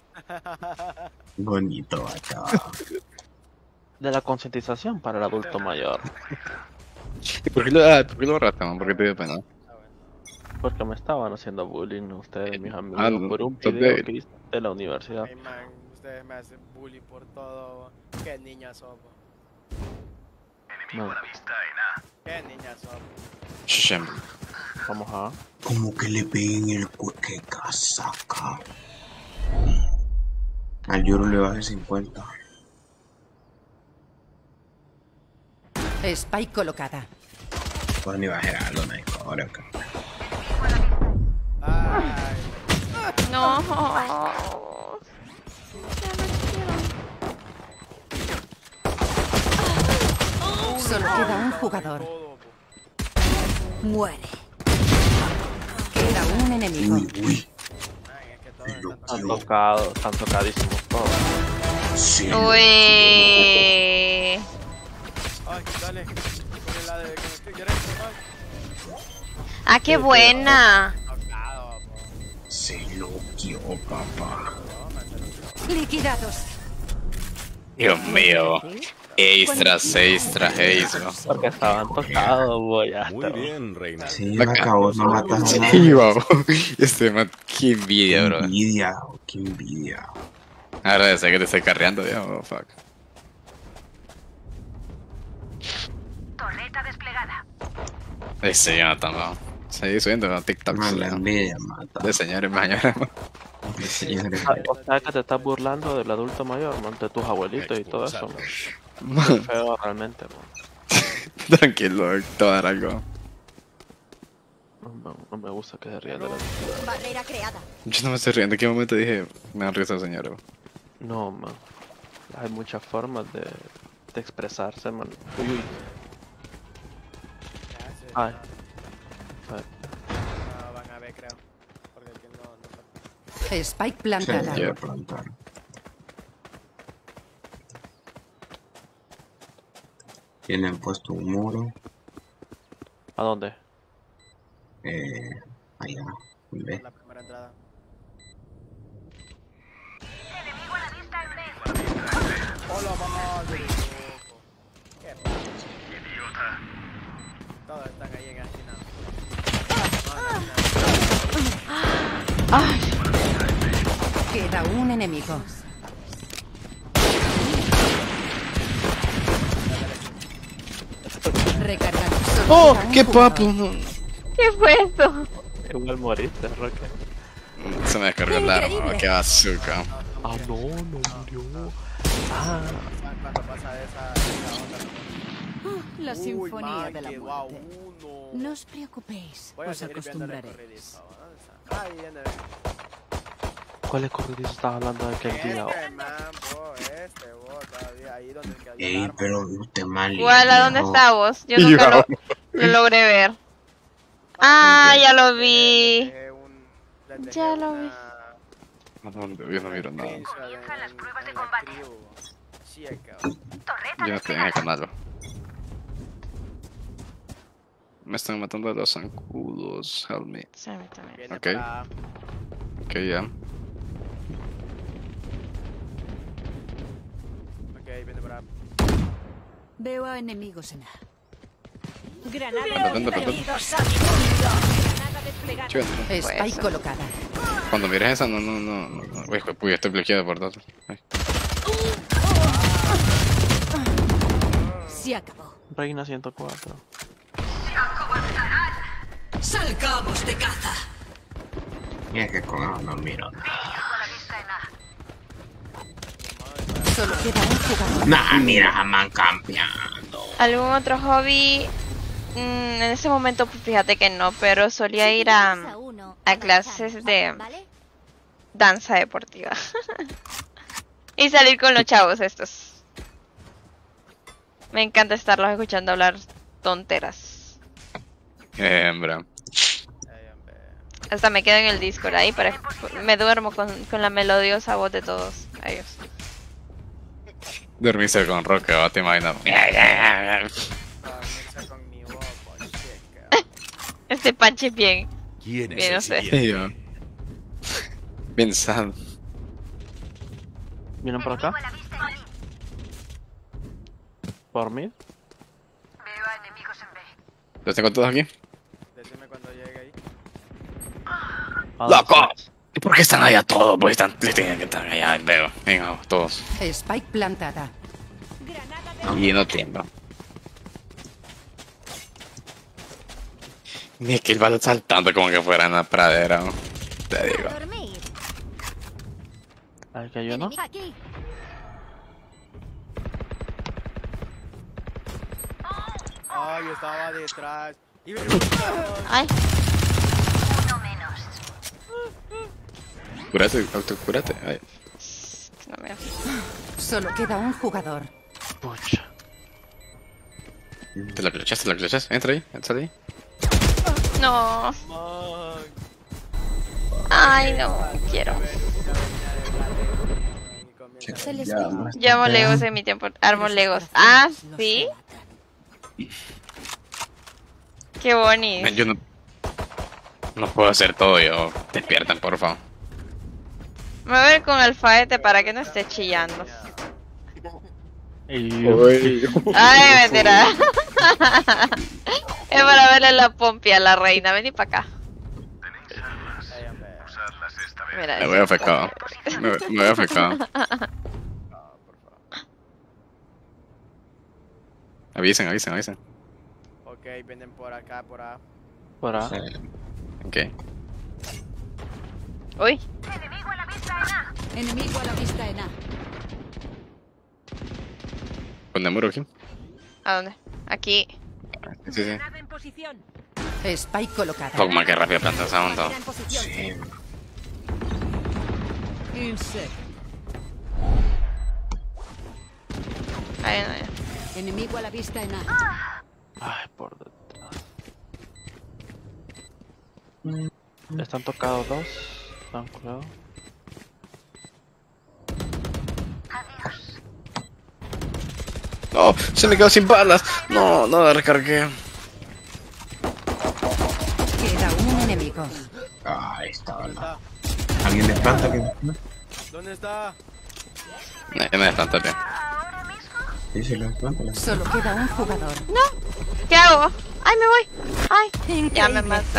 Bonito acá. De la concientización para el adulto mayor. ¿Y por qué lo, ah, por qué lo borraste, man? ¿Por qué te dio pena? Porque me estaban haciendo bullying ustedes, mis amigos, Ah, no, por un entonces- video que hice de la universidad. Ay, man, ustedes me hacen bullying por todo. Qué niña somos. No, Qué niña somos. Shem. vamos a... Como que le peguen el cueque casaca. Al Yoro le bajé cincuenta. Spike colocada. Pues ni bajar a lo mejor acá. No. Solo queda un jugador. Muere. Queda un enemigo. Uy, uy. Están tocados, están tocadísimos todos. Sí. Uy. Ay, dale. Por el lado de que me estoy queriendo, Ah, qué buena. Se loqueó, papá. Liquidados. Dios mío. Ace tras ace tras ace, ¿no? Porque estaban tocados, voy a Muy bien, reina. Sí, la acabó, no matas a Sí, nadie. wow. Este man, qué envidia, bro. Qué envidia, qué envidia. Agradece que te estoy carreando, ya, oh, fuck. Torreta desplegada. Ese Jonathan, no. Seguí subiendo a TikTok. Man, la envidia mata. De señores mayores, man. De señores. O sea que te estás burlando del adulto mayor, man, de tus abuelitos y todo eso, man. Man, Qué feo realmente, man. tranquilo, te va a dar algo. No, me- no me gusta que se rían de la Barrera creada. Yo no me estoy riendo. ¿En qué momento dije me dan risa, señor? No, man. Hay muchas formas de, de expresarse, man. Uy, uy. Ay. Ay. No, van a ver, creo. Porque el que no, no... Spike Se plantada. quiere plantar. Tienen puesto un muro. ¿A dónde? Eh, allá. ¿Ve? La primera entrada. Enemigo a la vista en B. Hola, madre. Qué pasa. Idiota. Todos están ahí en la esquina. Ay. Queda un enemigo. Recargando. Solo ¡Oh! queda un ¡Qué jugador. papo! ¿Qué fue eso? Igual moriste, Roque. Se me descargó el arma, qué bazooka. Ah, no, no murió. Ah, Cuando pasa esa, esa onda. La Uy, sinfonía man, de la que va muerte. uno. No os preocupéis, Voy a os seguir viendo el acostumbraréis. corridito, avanza. Ahí viene. ¿cuál es corridizo estás hablando de aquel día? Este man, po, este, vos, todavía ahí donde quedó el Ey, arma. pero usted mal. Igual, ¿a dónde viejo. está vos? Yo nunca lo, lo logré ver. Ah, ya lo vi. Dejé un- les dejé Ya lo vi. No, no, yo no miro nada. screenshot en- Comienzan las pruebas de en la combate. tribu. Chica. Torreta Yo no estoy en el desplegada. canal. Me están matando a los zancudos, help me. Sí, a mí también. Viene Ok. para... Ok, ya. Ok, viene para... Veo a enemigos en A. Granada Patente, patente. Bienvenidos a mi mundo. Granada desplegada. Chico, Spike eso. colocada. cuando mires esa, no, no, no. no, no. Uy, hijo, puy, estoy bloqueado por dos. Ay. Se acabó. Reina ciento cuatro. Salgamos de caza. Mira que con eso no miro. Con la vista en A. Solo queda un jugador. Nah, mira, jamás campeando. ¿Algún otro hobby? Mm, en ese momento, pues fíjate que no, pero solía ir a, a clases de ¿Vale? danza deportiva. Y salir con los chavos estos. Me encanta estarlos escuchando hablar tonteras. Hembra. Ey, hombre. Hasta me quedo en el Discord ahí para me duermo con, con la melodiosa voz de todos ellos. Dormiste con Roque, ¿o te imaginas? Dormirse con mi bobo, chica. Este panche es bien. ¿Quién es Bien, el no sé. siguiente? Sí, yo. Bien sad. ¿Vienen por acá? Enemigo a la vista en B. ¿Por mí? Veo a enemigos en B. ¿Los tengo todos aquí? Decime cuando llegue ahí. ¿A ¡Loco! dónde? ¿Y por qué están allá todos? Pues están, les tienen que estar allá, veo. Venga, todos. Spike plantada. Granada de... Y no tiembla. Ni es que el balón saltando como que fuera en la pradera, ¿no? Te digo. Dormir. ¿Hay que yo no? Enemigo aquí. Ay, estaba detrás. Y me Ay, Uno menos. Curate, autocurate. Ay. No me... Solo queda un jugador. Pucha. Te la clochaste, te la clochaste. Entra ahí, entra ahí. No. Ay, no, quiero. Yo amo Legos en mi tiempo. Armo Legos. Ah, sí. Qué bonito. Yo no. No puedo hacer todo yo. Despiertan, por favor. Me voy a ver con Alfaete para que no esté chillando. Uy. Ay, mentira. Es para verle la pompi a la reina. Vení para acá. Mira, Me voy afectado. Me, me voy afectado. Avisen, avisen, avisen. Ok, vienen por acá, por A. Por A. Ok. Uy. Enemigo a la vista en A. Enemigo a la vista en A. ¿Dónde muro aquí? ¿A dónde? Aquí. Sí, sí. Granada en posición. Spike colocada. Toma, que rápido planta esa onda. Granada en posición. Sí. Insect. Ahí no, ya. Enemigo a la vista en A. Ay, por detrás. Están tocados dos. Están cuidado. No, se me quedó sin balas. No, no la recargué. Queda un enemigo. Ah, ahí estaba la. ¿Alguien de planta que ¿Dónde está? No, ya me desplantó, tío. dice la planta? La... Solo queda un jugador. No. ¿Qué hago? Ay, me voy. Ay. Increíble. Ya me mató.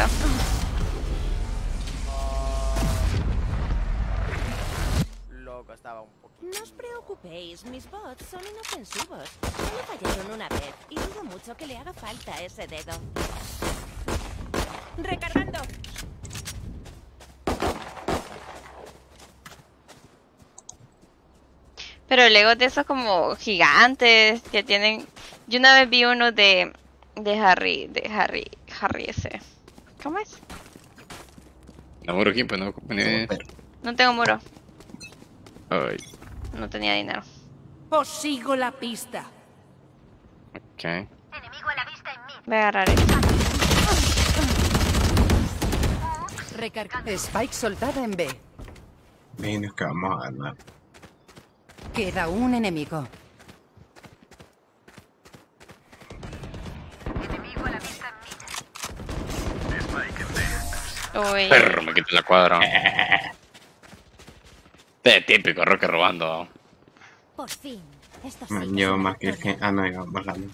Loco, estaba un poquito. No os preocupéis, mis bots son inofensivos. Solo fallaron una vez y dudo mucho que le haga falta ese dedo. ¡Recargando! Pero Legos de esos como gigantes que tienen. Yo una vez vi uno de. De Harry. De Harry. Harry ese. ¿Cómo es? No muro aquí, pues no. Ni... No tengo muro. Ay, No tenía dinero. Os sigo la pista. ok. Enemigo a la vista en mí. Voy a agarrar esto. Recarga. Spike soltada en B. Ven, es que vamos a ganar. Queda un enemigo. Enemigo a la vista en mí. Uy. Perro, me quité la cuadra. Este es típico, Roque robando. Por fin. Esto sí Man, que llevo se más que merece. que. Ah, no, digamos la.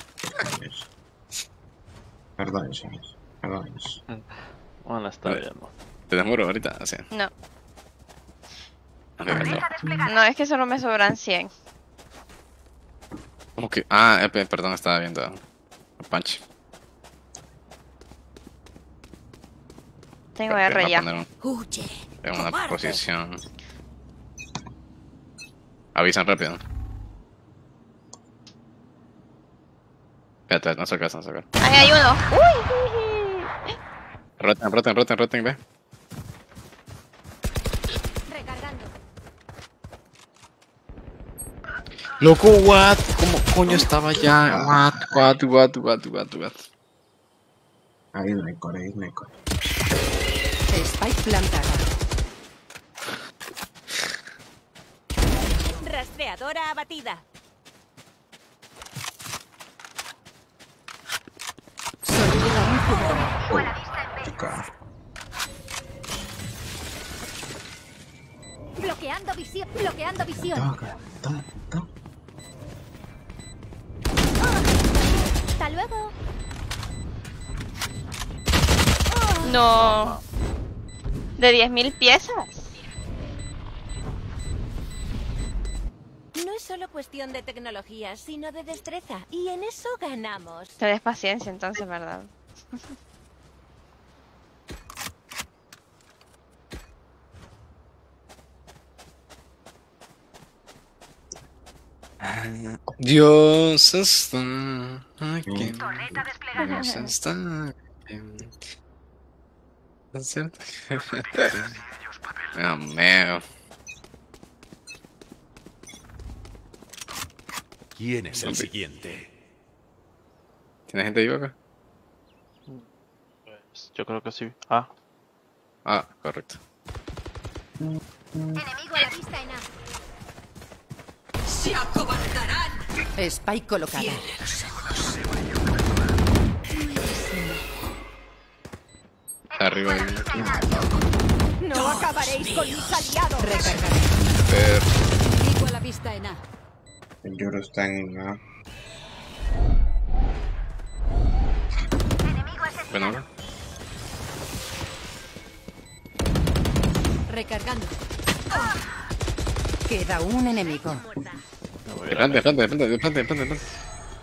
Perdón, señores. Perdón. Bueno, está bien. ¿no? ¿Te demoro ahorita? Así. No. Ok, perdón. No, es que solo me sobran cien. ¿Cómo que? Ah, eh, pe- perdón, estaba viendo a Punch. Tengo Ok, R voy a ya. poner un- Huye. en una cobarde. posición. Avisan rápido. Espérate, no sacas, no sacas. Ahí hay uno. Uy. Roten, roten, roten, roten, ve. Recargando. Loco, what? ¿Cómo coño estaba ya? What, what, what, what, what, what? Ahí no hay core, ahí no hay core. Spike plantada. Rastreadora abatida. Solo queda un jugador. Chica. Bloqueando visión. Bloqueando visión. Toca, toca, toca. Hasta luego. No. De diez mil piezas. No es solo cuestión de tecnología, sino de destreza. Y en eso ganamos. Te des paciencia entonces, ¿verdad? Dios está aquí. Torreta desplegada. Dios está aquí. ¿Es cierto? Oh, man. ¿Quién es el siguiente? ¿Tiene gente viva acá? Pues, yo creo que sí. Ah. Ah, correcto. Enemigo a la vista en A. ¡Se acobardarán! Spike colocada. Está arriba ahí. No acabaréis con mis aliados. Recargaré. Pero... Enemigo a la vista en A. El lloro está en A. Bueno, ahora. Recargando. Queda un enemigo. De frente, de frente, de frente, de frente, de frente, de frente.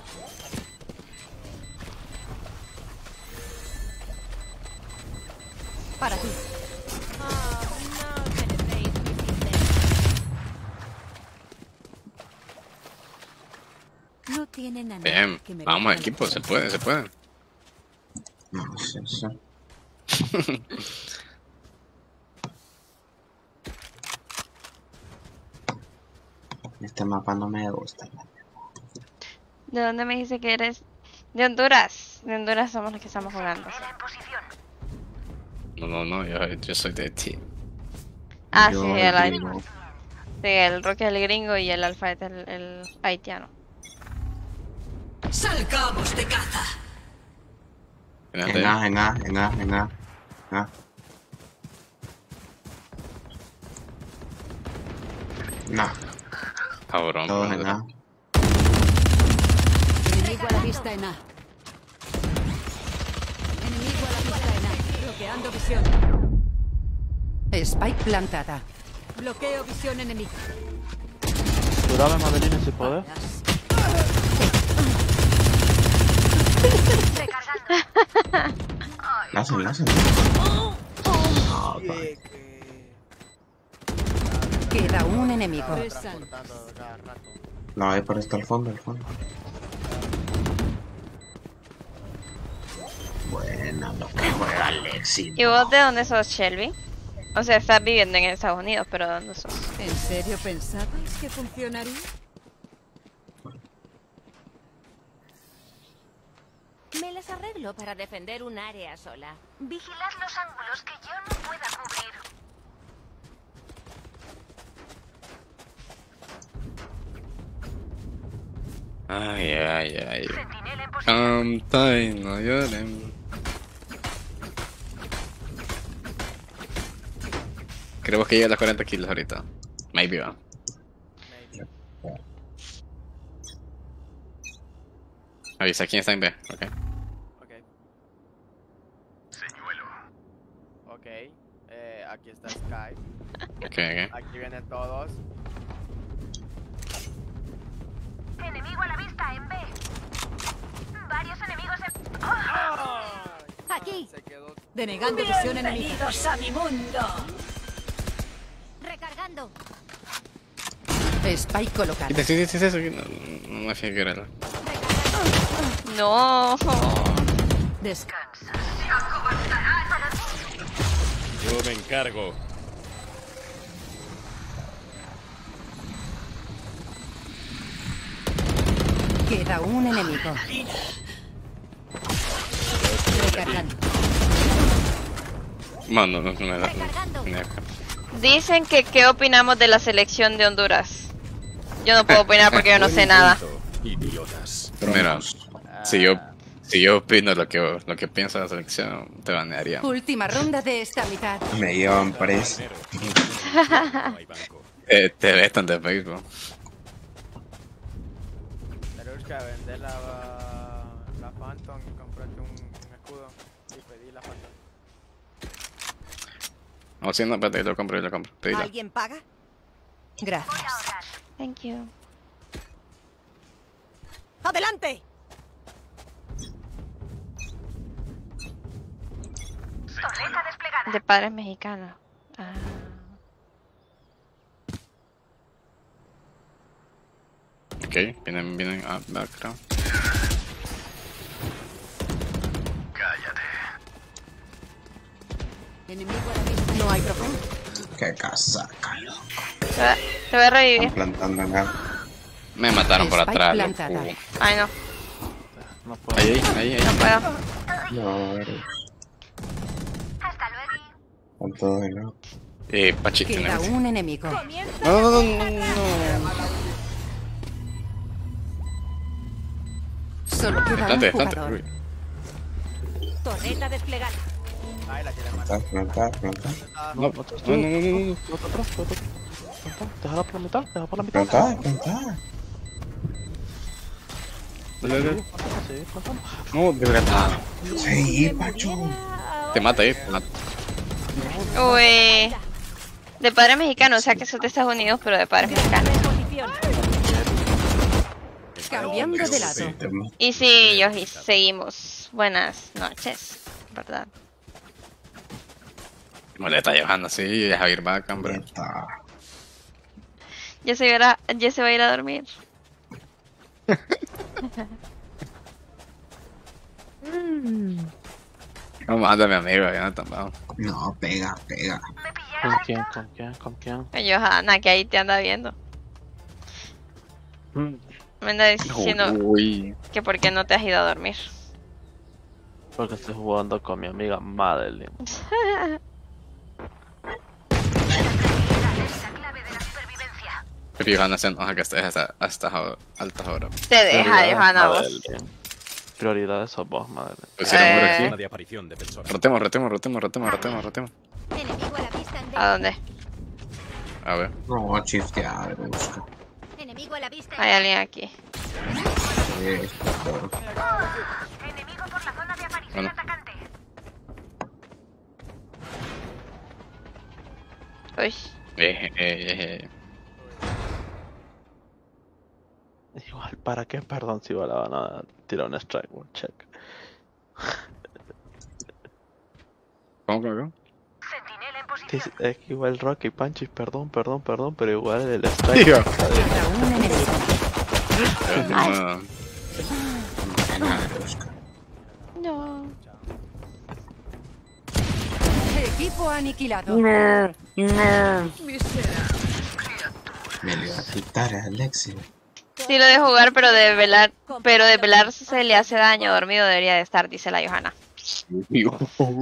Para ti. No tienen a nadie Bien, que me vamos reconozca. equipo, se puede, se puede. No sé eso. Este mapa no me gusta. ¿De dónde me dice que eres? De Honduras. De Honduras somos los que estamos jugando. No, no, no, yo, yo soy de ti. Ah, Yo sí, el, digo, sí, el Roque es el gringo y el Alfa es el, el haitiano. ¡Salgamos de caza! Fíjate. En A, en A, en A, en A. A. No, Cabrón. todos pero- en A. Enemigo a la vista en A. Enemigo a la vista en A. Bloqueando visión. Spike plantada. Bloqueo visión enemiga. Durame, Madeline, si puedes. Lázalo, lázalo. No, pa. Oye, que... Queda un enemigo. Transportando cada rato. No, ahí por está el fondo, el fondo. Buena, lo que juega Alexi. ¿Y vos de dónde sos, Shelby? O sea, estás viviendo en Estados Unidos, pero ¿de dónde sos? ¿En serio pensabais que funcionaría? Me las arreglo para defender un área sola. Vigilad los ángulos que yo no pueda cubrir. Ay, ay, ay. Sentinela en posición. Cantai, no lloren. Creo que llega a las cuarenta kilos ahorita. Maybe va. Maybe. Avisa quién está en B, ok. Ok. Ok. Eh, aquí está Sky. Ok, ok. Aquí vienen todos. Enemigo a la vista en B. Varios enemigos en... Aquí. Se quedó. Denegando visión enemiga. ¡Bienvenidos a mi mundo! Recargando. Spike colocado. Sí, sí, sí, sí, sí, no, no me fío que era. No. Descansa. Yo me encargo. Queda un enemigo. Recargando. Mano, no, no me da. Recargando. me da- Dicen que qué opinamos de la selección de Honduras. Yo no puedo opinar porque yo no sé nada. Idiotas. Mira, si yo, si yo opino lo que, lo que piensa la selección, te banearía. Última ronda de esta mitad. Me llevan preso. No hay banco. Eh, te vetan de Facebook. Tenemos que vender la, la Phantom y comprarte un, un escudo. Y pedí la Phantom. O si no, espérate, lo compro, lo compro. Pedila. ¿Alguien paga? Gracias. Thank you. ¡Adelante! Torreta desplegada. De padres mexicanos. Ah. Ok, vienen, vienen a background. No hay problema. Qué casaca, loco. Te voy a- te voy a revivir. Plantando acá. Me mataron por Spike atrás, plantada. loco. Ay, no. No puedo. Ahí, ahí, ahí, ahí. No puedo. No, eres. Hasta luego. Con todo de nuevo. Eh, Pachi, Queda tenemos. un enemigo. No, no, no, no, no. Solo queda un Espérate, espérate. jugador. Uy. Torreta desplegada. Ahí la tiene, Marta. Plantar, plantar, plantar. No, no, no, no, no, no. No te atrás, no te atrás. Déjala por la mitad, déjala por la mitad. Plantar, plantar. Dale, dale. Sí, plantando. No, de verdad. Sí, Pacho. Te mata, eh. Te mata. Uy. De padre mexicano, o sea que sos de Estados Unidos, pero de padre mexicano. Cambiando de lado. Sí, te mato. Y sí, yo y seguimos. Buenas noches, ¿verdad? Molesta Johanna, sí, Javier Bacán, bro. Neta. Ya se, verá, ya se va a ir a dormir. Vamos a mi amigo, Jonathan, vamos. No, pega, pega. ¿Con quién? ¿Con quién? ¿Con quién? Johanna, que ahí te anda viendo. Me anda diciendo Uy. que por qué no te has ido a dormir. Porque estoy jugando con mi amiga Madeline. Pero Johanna se enoja que estés hasta, hasta jo- altas horas. Te deja, Prioridades, Johanna, vos. Madeline. Prioridades sos vos, Madeline. Pues si era por Eh. aquí. Zona de aparición defensora. Rotemos, rotemos, rotemos, rotemos, rotemos, rotemos. Enemigo a la vista en B. ¿A dónde? A ver. No, chiftear, busca. Enemigo a la vista en Hay alguien aquí. Sí, por- Enemigo por la zona de aparición Bueno. atacante. Uy. Eh, eh, eh, eh. Igual, ¿para qué? Perdón si igual la van a tirar un strike, un check. ¿Cómo, cómo, cómo? Sentinela en posición. Sí, es que igual Rocky Punches, perdón, perdón, perdón, pero igual el strike. Digo. Queda un enemigo. No. Nada, busca. No. Equipo aniquilado. Me le va a quitar a Alexi. Sí lo de jugar, pero de velar, pero de velar se le hace daño. Dormido debería de estar, dice la Johanna. Uy, uy,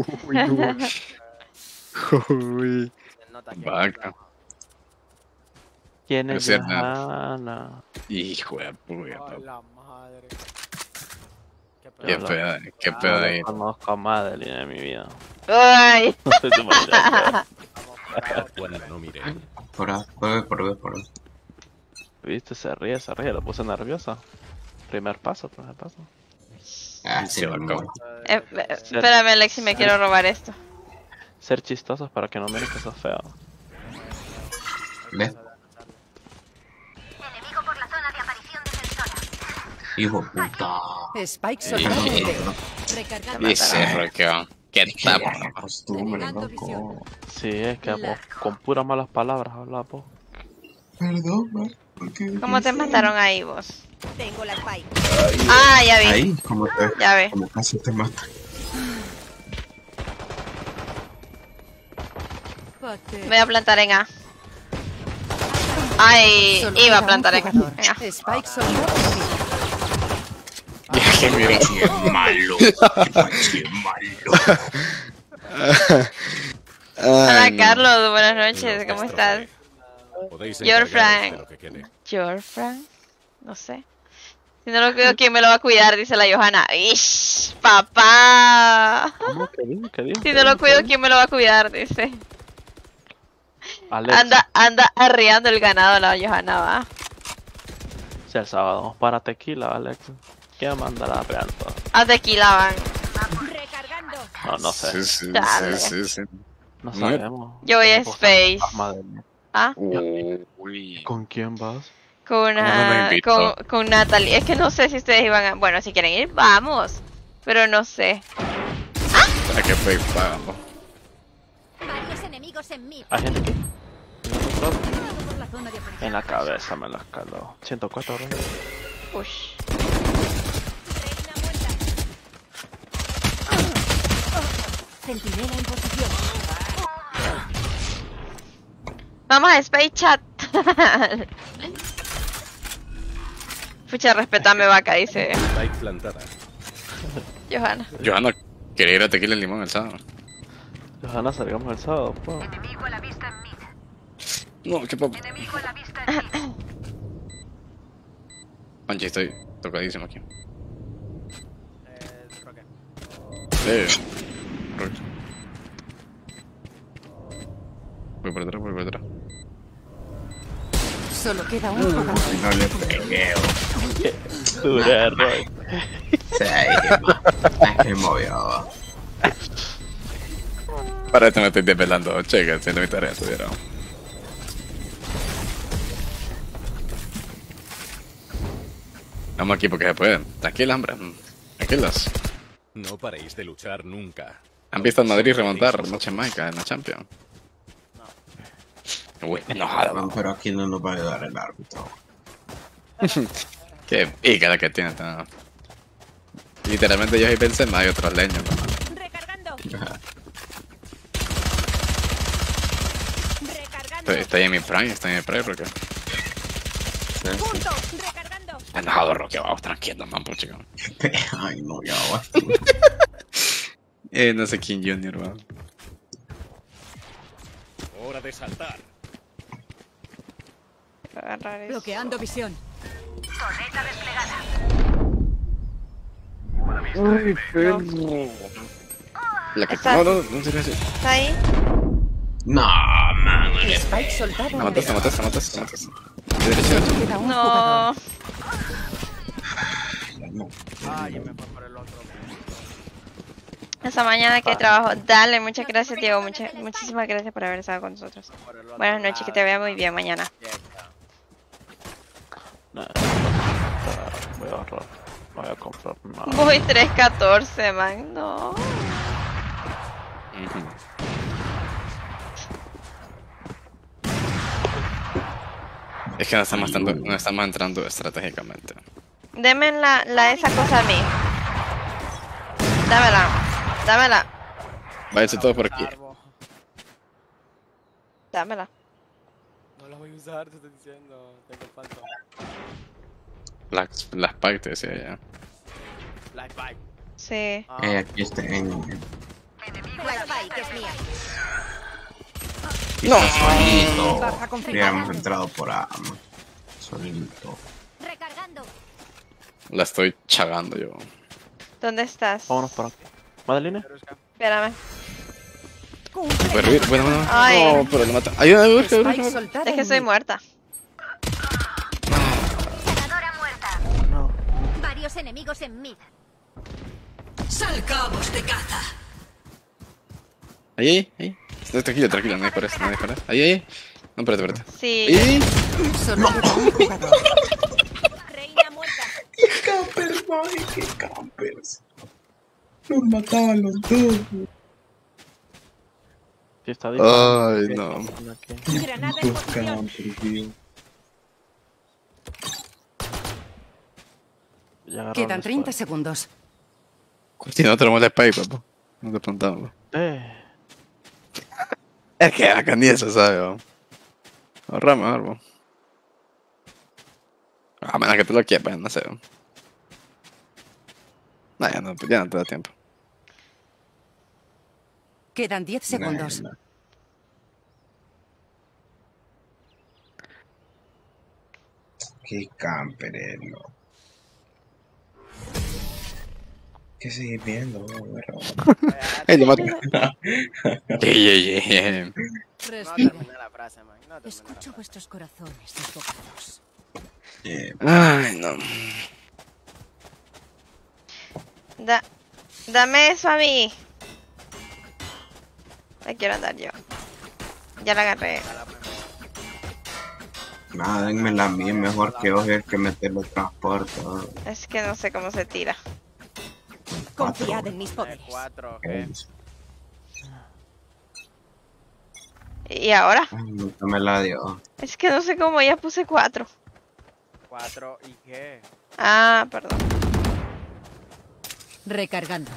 uy. Se nota que- Vaca. ¿Quién No es sé nada. Johanna? Hijo de A puta. la madre. Qué Qué pedo. pedo, qué No pedo ahí. conozco a Madeline en mi vida. Ay. No sé si me dirás, Buena, no mire. Por ahí, por ahí, por ahí, por ahí. ¿viste? Se ríe, se ríe, lo puse nerviosa. Primer paso, primer paso. Ah, sí, Se me va a muero. Eh, eh, espérame, Alexi, me quiero robar esto. Ser chistosos para que no miren que sos feo. ¿Ves? Enemigo por la zona de aparición defensora. Hijo de puta. Spike Sí. soltado. Recargando. Dice Roqueo. ¿Qué tapa? Qué costumbre, loco. Sí, es que vos con puras malas palabras hablas vos. Perdón, man. ¿Por qué ¿Cómo te dices? mataron ahí vos? Tengo la spike. Ah, ya vi. Ahí, como te, Ya ve. como casi te mata. Voy a plantar en A. Ay, Solo iba queda a un plantar en jugador. en A. Spike soltado. Que mira. Qué malo. Qué malo. Hola, no. Carlos, buenas noches, ¿cómo estás? Podéis Your encargaros Frank. de lo que quede. Your Frank, no sé. Si no lo cuido, ¿quién me lo va a cuidar? Dice la Johanna. ¡Ish! ¡Papá! ¿Cómo? ¿Qué dijo? ¿Qué dijo? Si no lo cuido, ¿quién me lo va a cuidar? Dice. Alex, Anda, anda arriando el ganado la Johanna, va. si el sábado vamos para tequila, Alex. ¿Quién manda la planta? A tequila van. Recargando. No, no sé. Sí, sí, Dale. sí, sí, sí. No No. sabemos. Yo voy a Vos Space. vas, Madeline. ¿Ah? Uy. ¿Con quién vas? Con ¿Cómo no me una, invitó? con, con Natalie. Es que no sé si ustedes iban a... Bueno, si quieren ir, vamos. Pero no sé. ¿Para qué fue pagamos? Varios enemigos en mí. ¿Hay gente aquí? Por la zona de aparición. En la cabeza me la escaló. ciento cuatro reyes. Ush. Reina muerta. Centinela en posición. Vamos a Space Chat. Pucha, respetame, vaca, dice Spike plantada. Johanna. Johanna, quería ir a Tequila y Limón el sábado. Johanna, salgamos el sábado, po. Enemigo a la vista en mid. No, qué papo. Enemigo a la vista en mid. Panchi, estoy tocadísimo aquí. Eh, Roque. Eh. Roque. Voy por detrás, voy por detrás. Solo queda un jugador. No le pegué. Dura, Roy. Sí, es que movió. Para esto me estoy desvelando, checa, haciendo mi tarea, estuvieron. Vamos aquí porque se puede. Tranquila, hombre. Tranquilos. No paréis de luchar nunca. ¿Han visto al Madrid remontar noche mágica en la Champions? Uy, enojado. No, pero aquí no nos va a ayudar el árbitro. Qué pícara que tiene. Tan... Literalmente yo soy Benzema y otros leños. Recargando. Estoy, estoy en mi prime, estoy en mi prime, Roque. Punto. Recargando. Enojado, Roque, vamos, tranquilo, man, por chico. Ay, no, ya va. Eh, no sé quién Junior, va. Hora de saltar. Bloqueando visión. Torreta desplegada. Ay, perro. La que... Está- No, no, no sería así. ¿Está ahí? No, man. Spike soltado. La mataste, la mataste, la mataste, la mataste. De derecha. Solo queda un jugador. No. Ah, ya me fue por el otro. Esa mañana que trabajo. Dale, muchas gracias, Diego. Muchas, muchísimas gracias por haber estado con nosotros. Por el otro Buenas noches, que te vea muy bien mañana. Ya está. Nah, voy a ahorrar. No voy a comprar nada. Voy tres catorce, man. No. Ujú. Es que no estamos, entrando, no estamos entrando estratégicamente. Deme la, la esa cosa a mí. Dámela. Dámela. Váyanse todos por aquí. Carbo. Dámela. No lo voy a usar, te estoy diciendo. Tengo falta. Las, las packs, te decía ya. Black Bike. Sí. Ah, Eh, aquí está en. La spike es mía. No. Solito. Baja confirmada. Hubiéramos entrado por A. man. Solito. Recargando. La estoy chagando yo. ¿Dónde estás? Vámonos por aquí. ¿Madeline? Espérame. Puede revivir, bueno, bueno. Ay. No, pero lo mata. Ayúdame, ayúdame, Spike ayúdame. soltado. Es que soy muerta. Senadora muerta. No. Varios enemigos en mid. Salgamos de caza. Ahí, ahí, ahí. Estoy tranquilo, tranquilo, no dispares, no dispares. Ahí, ahí. No, espérate, espérate. Sí. Ahí. Solo queda un jugador. Reina muerta. ¡Qué campers, man! ¡Qué campers! Los mataban los dos. Sí, está Ay, no. ¡Qué Granada en putos posición. campers, tío! Ya agarraron Quedan el treinta squad. segundos. Si no tenemos la spike, papá. No te preguntamos. Eh. Es que acá ni eso, ¿sabes? ¿no? Ahorra mejor, ¿no? A menos que tú lo quieras, no sé. ¿no? No, ya no, ya no te da tiempo. Quedan diez segundos. Nah, nah. ¡Qué camper, eh, no! ¿Qué sigues viendo, bro? ¡Ey, lo mato! ¡Ey, ey, ey! no Respira. terminé la frase, man. No terminé la Escucho frase. vuestros corazones desbocados. Eh, Ay, no. Da, dame eso a mí. La quiero andar yo. Ya la agarré. nada, denmela a mí, mejor que hoy el que me teletransporta. Es que no sé cómo se tira. Confiad en mis De poderes. cuatro, Eh, ¿qué? ¿Y ahora? ay, nunca me la dio. Es que no sé cómo, ya puse cuatro. Cuatro, ¿y qué? Ah, perdón. Recargando.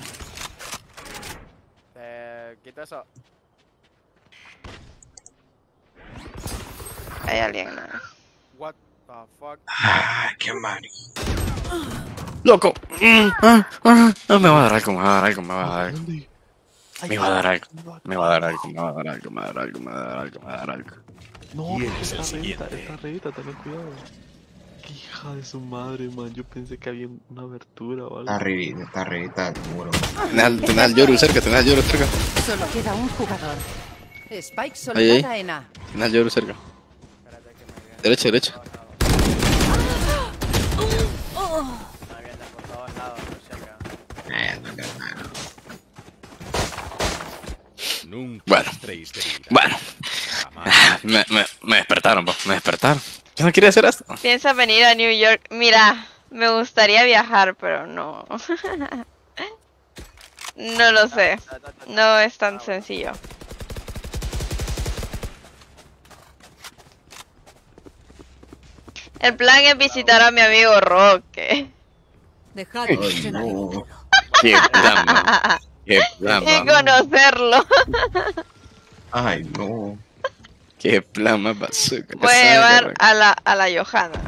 Te quito eso. hay alguien, ¿no? What the fuck? Ah, qué marido. ¡Loco! Mm, ah, ah, ah, me va a dar algo, me va a dar algo, me va a dar algo. Me va a dar algo, me va a dar algo, me va a dar algo, me va a dar algo, me va a dar algo, me va a dar algo. No, ¿Quién es esta el revista, siguiente? esta revista, ten cuidado. Qué hija de su madre, man. Yo pensé que había una abertura o algo. Está arribita, está arribita del muro. Tenés al, tenés al Yoru cerca, tenés al Yoru cerca. Solo queda un jugador. Spike Ahí, ahí. soltada en A. Tenés al Yoru cerca. Derecha, derecha. Me vienen por todos lados, por si acá. Eh, no, hermano. Nunca Bueno, mostréis debilidad. bueno. Jamás. Me, me, me despertaron, po, me despertaron. Yo no quería hacer esto. Piensa venir a New York. Mira, me gustaría viajar, pero no. No lo sé. No es tan sencillo. El plan es visitar a mi amigo Roque. Dejad Ay, que no. Qué plan, man. Qué plan, Y man. conocerlo. Ay, no. Qué plan más bazooka. Voy a llevar a la, a la Johanna.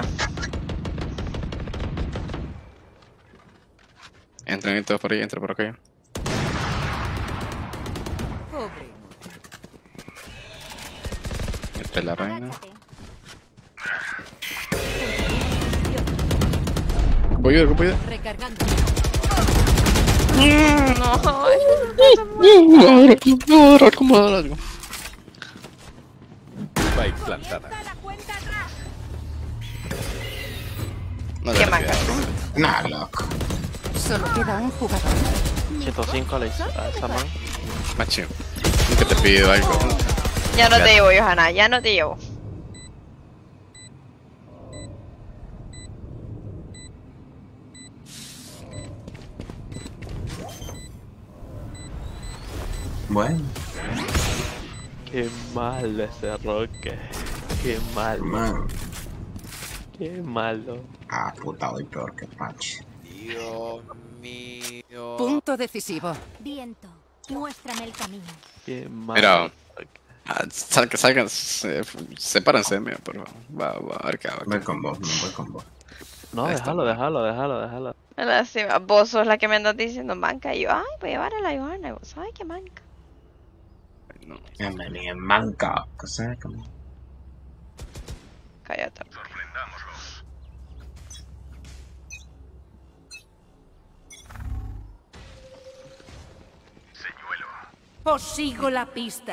Entran todos por ahí, entra por acá. Pobre. Entra la reina. Voy a ir, voy a ir. Recargando. No, No, no, ¿cómo dar algo? Spike plantada. No, qué manca. Nah, loco. Solo queda un jugador. ciento cinco a, la, a esa man. Macho, nunca te pido algo. Ya no te llevo, Johanna, ya no te llevo. Bueno, Qué malo ese Roque. Qué malo. man. Qué malo. Ah, puta, hoy peor que Pachi. Dios mío. Punto decisivo. Viento, muéstrame el camino. Qué malo. Mira, ah, salgan, salgan, se, sepárense de mí, por favor. Va, va, a ver qué hago. Voy con vos, no voy con vos. No, Ahí está. déjalo, déjalo, déjalo, déjalo. Lástima, vos sos la que me andas diciendo manca. Y yo, ay, voy a llevar a la Johanna. Y vos, ay, qué manca. No. Ya me ni en manca. ¿Qué sabes cómo? Cállate. Os sigo la pista.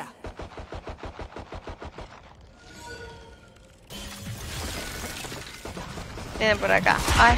Vienen por acá. Ay,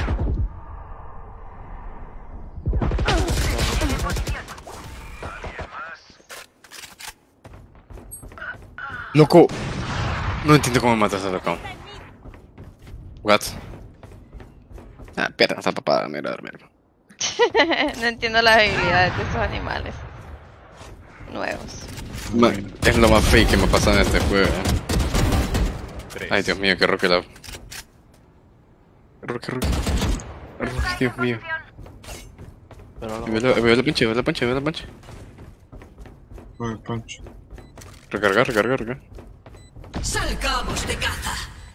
Loco, no entiendo cómo me matas a loco. What? Ah, pierdan esa papada, mira, mira. no entiendo las habilidades de esos animales nuevos. Man, es lo más fake que me ha pasado en este juego. Tres. Ay, Dios mío, qué roque la. Roque, roque. Roque, Dios mío. Pero no. Veo la, veo la pinche, veo la pinche, veo la pinche. Voy Pancho. Recargar, recargar, recargar. Salgamos de caza.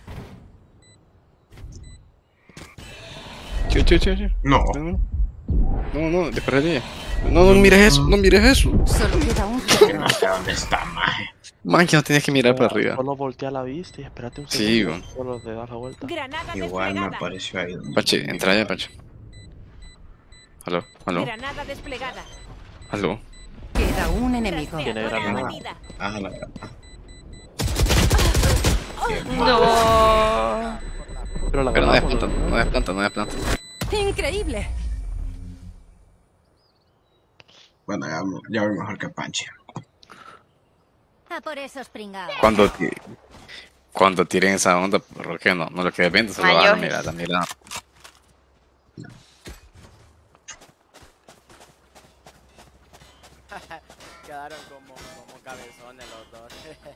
Che, che, che, che. No. No, no, no, dispararía. No, no mires eso, no mires eso. Solo queda un Que no jugador. sé dónde está, maje. Man, que no tienes que mirar para arriba. Solo voltea la vista y espérate un Sí, segundo. weón. Solo te das la vuelta. Granada Igual me desplegada. apareció ahí. donde- Pache, entra allá, Pache. Aló, aló, Granada desplegada. aló. Queda un enemigo. Tiene Rastreadora granada. abatida. Ah, la verdad. No. Pero la Pero no ganamos, desplanta, ¿no? no desplanta, no desplanta. Increíble. Bueno, ya, ya voy mejor que Pancho. A por esos pringados. Cuando, ti- cuando tiren esa onda, ¿por qué no? No lo quede viendo, se lo van a Mayores. mirar, la mirada. Quedaron como, como cabezones los dos.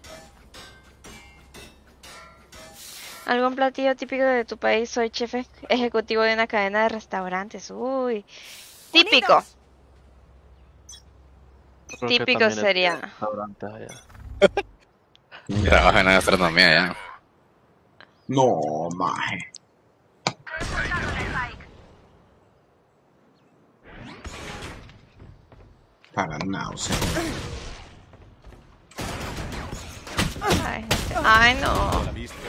¿Algún platillo típico de tu país? Soy chef ej- ejecutivo de una cadena de restaurantes. Uy. Típico. Creo que Típico también es sería. restaurantes allá. Trabaja en la gastronomía ya. No, maje. Para náusea. Ay, ay, no.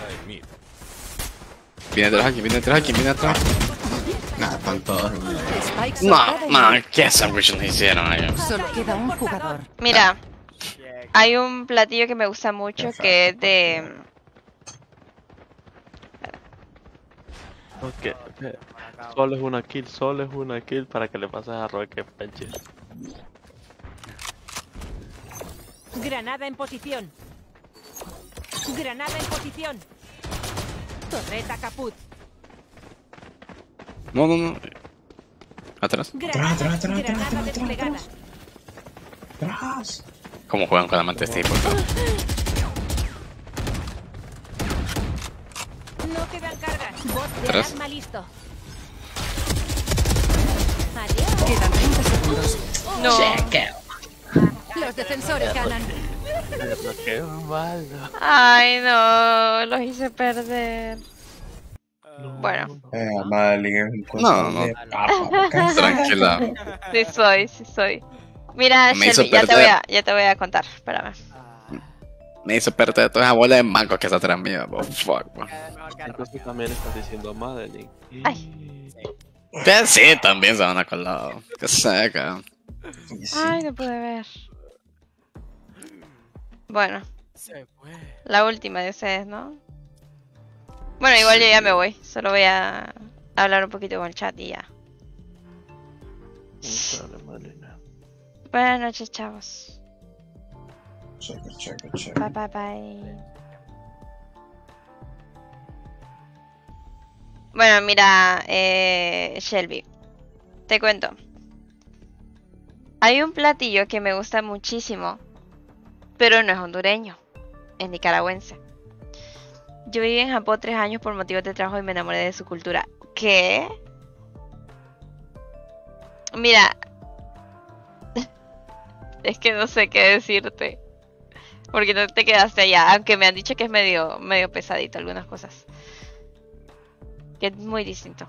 Viene atrás aquí, viene atrás aquí, viene atrás. Nada, están todos. No, no, ¿qué sandwich nos hicieron ahí? Solo queda un jugador. Mira, hay un platillo que me gusta mucho que es de... Ok, ok. Solo es una kill, solo es una kill para que le pases a Roque Peche. Granada en posición. Granada en posición. Torreta caput. No, no, no. Atrás. Granada, atrás, atrás, atrás, granada atrás, desplegada. Atrás. ¿Cómo juegan con la mente este tipo? No quedan cargas. Bot de Atrás. alarma listo. Quedan treinta segundos. No. Los defensores ganan. Qué malo. Ay, no, los hice perder. Bueno, Eh, Madeline es un No, cosa no. de papa. Tranquila. sí soy, sí soy. Mira, Me hizo Shelby, ya te, perder. voy a, ya te voy a contar, espérame. Me hizo perder toda esa bola de mango que está atrás mío. Oh, fuck, bro. Entonces también estás diciendo Madeline. Ay. Que sí, también se van a colar. Que seca. Ay, no pude ver. Bueno, Se fue. la última de ustedes, ¿no? Bueno, igual yo ya me voy. Solo voy a hablar un poquito con el chat y ya. Buenas noches, chavos. Checa, checa, checa. Bye, bye, bye. Bueno, mira, eh, Shelby, te cuento. Hay un platillo que me gusta muchísimo, pero no es hondureño, es nicaragüense. Yo viví en Japón tres años por motivos de trabajo y me enamoré de su cultura. ¿Qué? Mira, es que no sé qué decirte, porque no te quedaste allá, aunque me han dicho que es medio, medio pesadito algunas cosas. Que es muy distinto.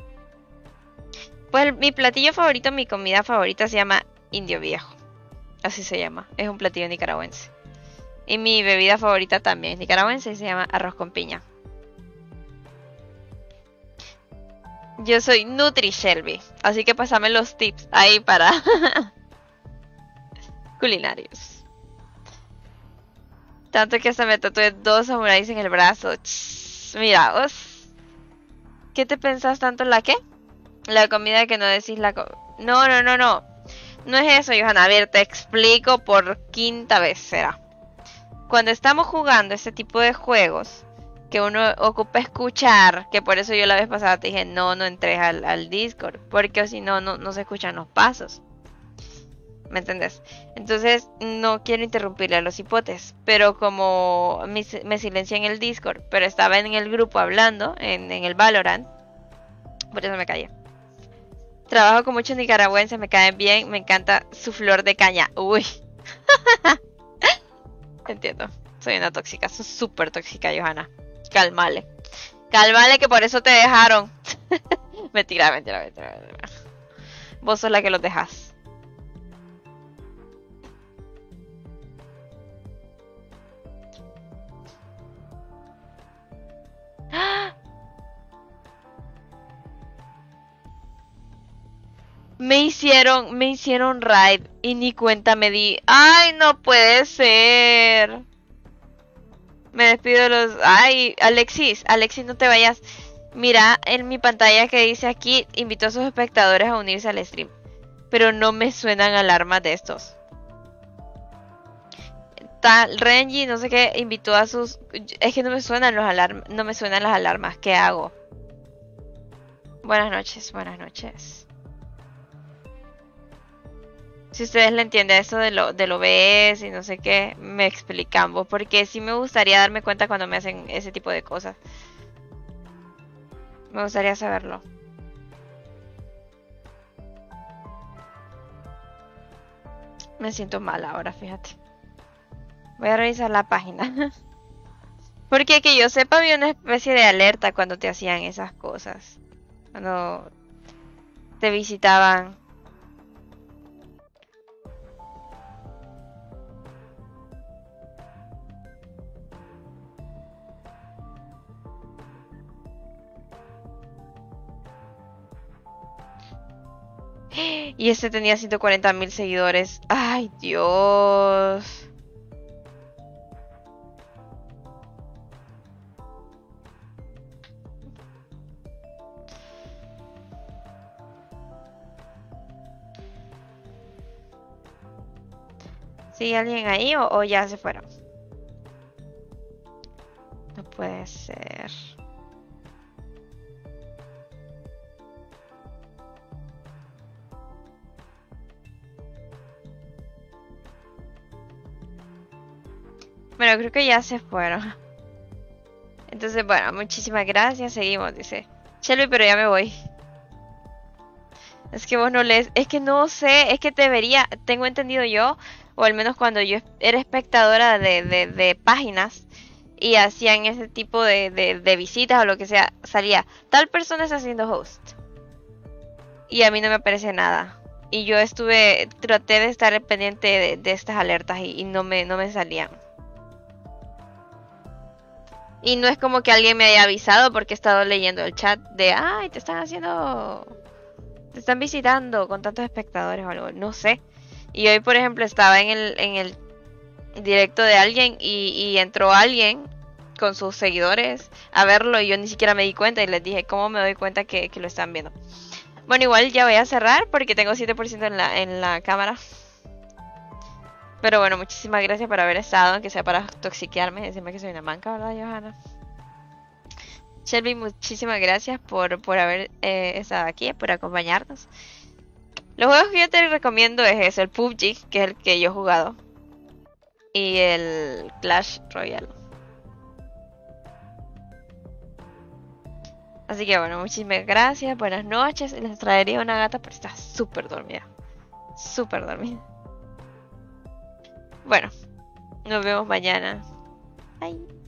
Pues mi platillo favorito, mi comida favorita se llama Indio Viejo. Así se llama. Es un platillo nicaragüense. Y mi bebida favorita también es nicaragüense y se llama arroz con piña. Yo soy Nutri Shelby. Así que pásame los tips ahí para culinarios. Tanto que hasta me tatué dos samuráis en el brazo. Ch, mira, os. ¿Qué te pensás tanto en la qué? La comida que no decís la co No, no, no, no. No es eso, Johanna. A ver, te explico por quinta vez será. Cuando estamos jugando este tipo de juegos, que uno ocupa escuchar, que por eso yo la vez pasada te dije, no, no entres al, al Discord, porque si no, no, no se escuchan los pasos. ¿Me entendés? Entonces, no quiero interrumpirle a los hipotes, pero como me, me silencié en el Discord, pero estaba en el grupo hablando, en, en el Valorant, por eso me callé. Trabajo con muchos nicaragüenses, me caen bien, me encanta su flor de caña. Uy. Entiendo, soy una tóxica, soy súper tóxica, Johanna. Calmale. Calmale que por eso te dejaron. mentira, mentira, mentira, mentira. Vos sos la que los dejas. Me hicieron, me hicieron raid y ni cuenta me di. Ay, no puede ser. Me despido de los... Ay, Alexis, Alexis, no te vayas. Mira en mi pantalla que dice aquí, invitó a sus espectadores a unirse al stream. Pero no me suenan alarmas de estos. Tal Renji, no sé qué, invitó a sus... Es que no me suenan los alarmas, no me suenan las alarmas. ¿Qué hago? Buenas noches, buenas noches. Si ustedes le entienden eso de lo del O B S y no sé qué, me explican vos, porque sí me gustaría darme cuenta cuando me hacen ese tipo de cosas. Me gustaría saberlo. Me siento mal ahora, fíjate. Voy a revisar la página. Porque que yo sepa había una especie de alerta cuando te hacían esas cosas. Cuando te visitaban. Y este tenía ciento cuarenta mil seguidores. Ay, Dios. ¿Sigue alguien ahí o, o ya se fueron? No puede ser. Bueno, creo que ya se fueron. Entonces, bueno, muchísimas gracias. Seguimos, dice Shelby, pero ya me voy. Es que vos no lees. Es que no sé, es que debería. Tengo entendido yo, o al menos cuando yo era espectadora de, de, de páginas y hacían ese tipo de, de, de visitas o lo que sea, salía tal persona está haciendo host. Y a mí no me aparece nada. Y yo estuve, traté de estar pendiente de, de estas alertas y, y no me, no me salían. Y no es como que alguien me haya avisado porque he estado leyendo el chat de, ay, te están haciendo, te están visitando con tantos espectadores o algo, no sé. Y hoy, por ejemplo, estaba en el, en el directo de alguien y, y entró alguien con sus seguidores a verlo y yo ni siquiera me di cuenta y les dije, ¿cómo me doy cuenta que, que lo están viendo? Bueno, igual ya voy a cerrar porque tengo siete por ciento en la, en la cámara. Pero bueno, muchísimas gracias por haber estado, aunque sea para toxiquearme, decirme que soy una manca, ¿verdad, Johanna? Shelby, muchísimas gracias por, por haber eh, estado aquí, por acompañarnos. Los juegos que yo te recomiendo es eso, el P U B G, que es el que yo he jugado. Y el Clash Royale. Así que bueno, muchísimas gracias, buenas noches. Les traería una gata, pero está súper dormida. Súper dormida. Bueno, nos vemos mañana. Bye.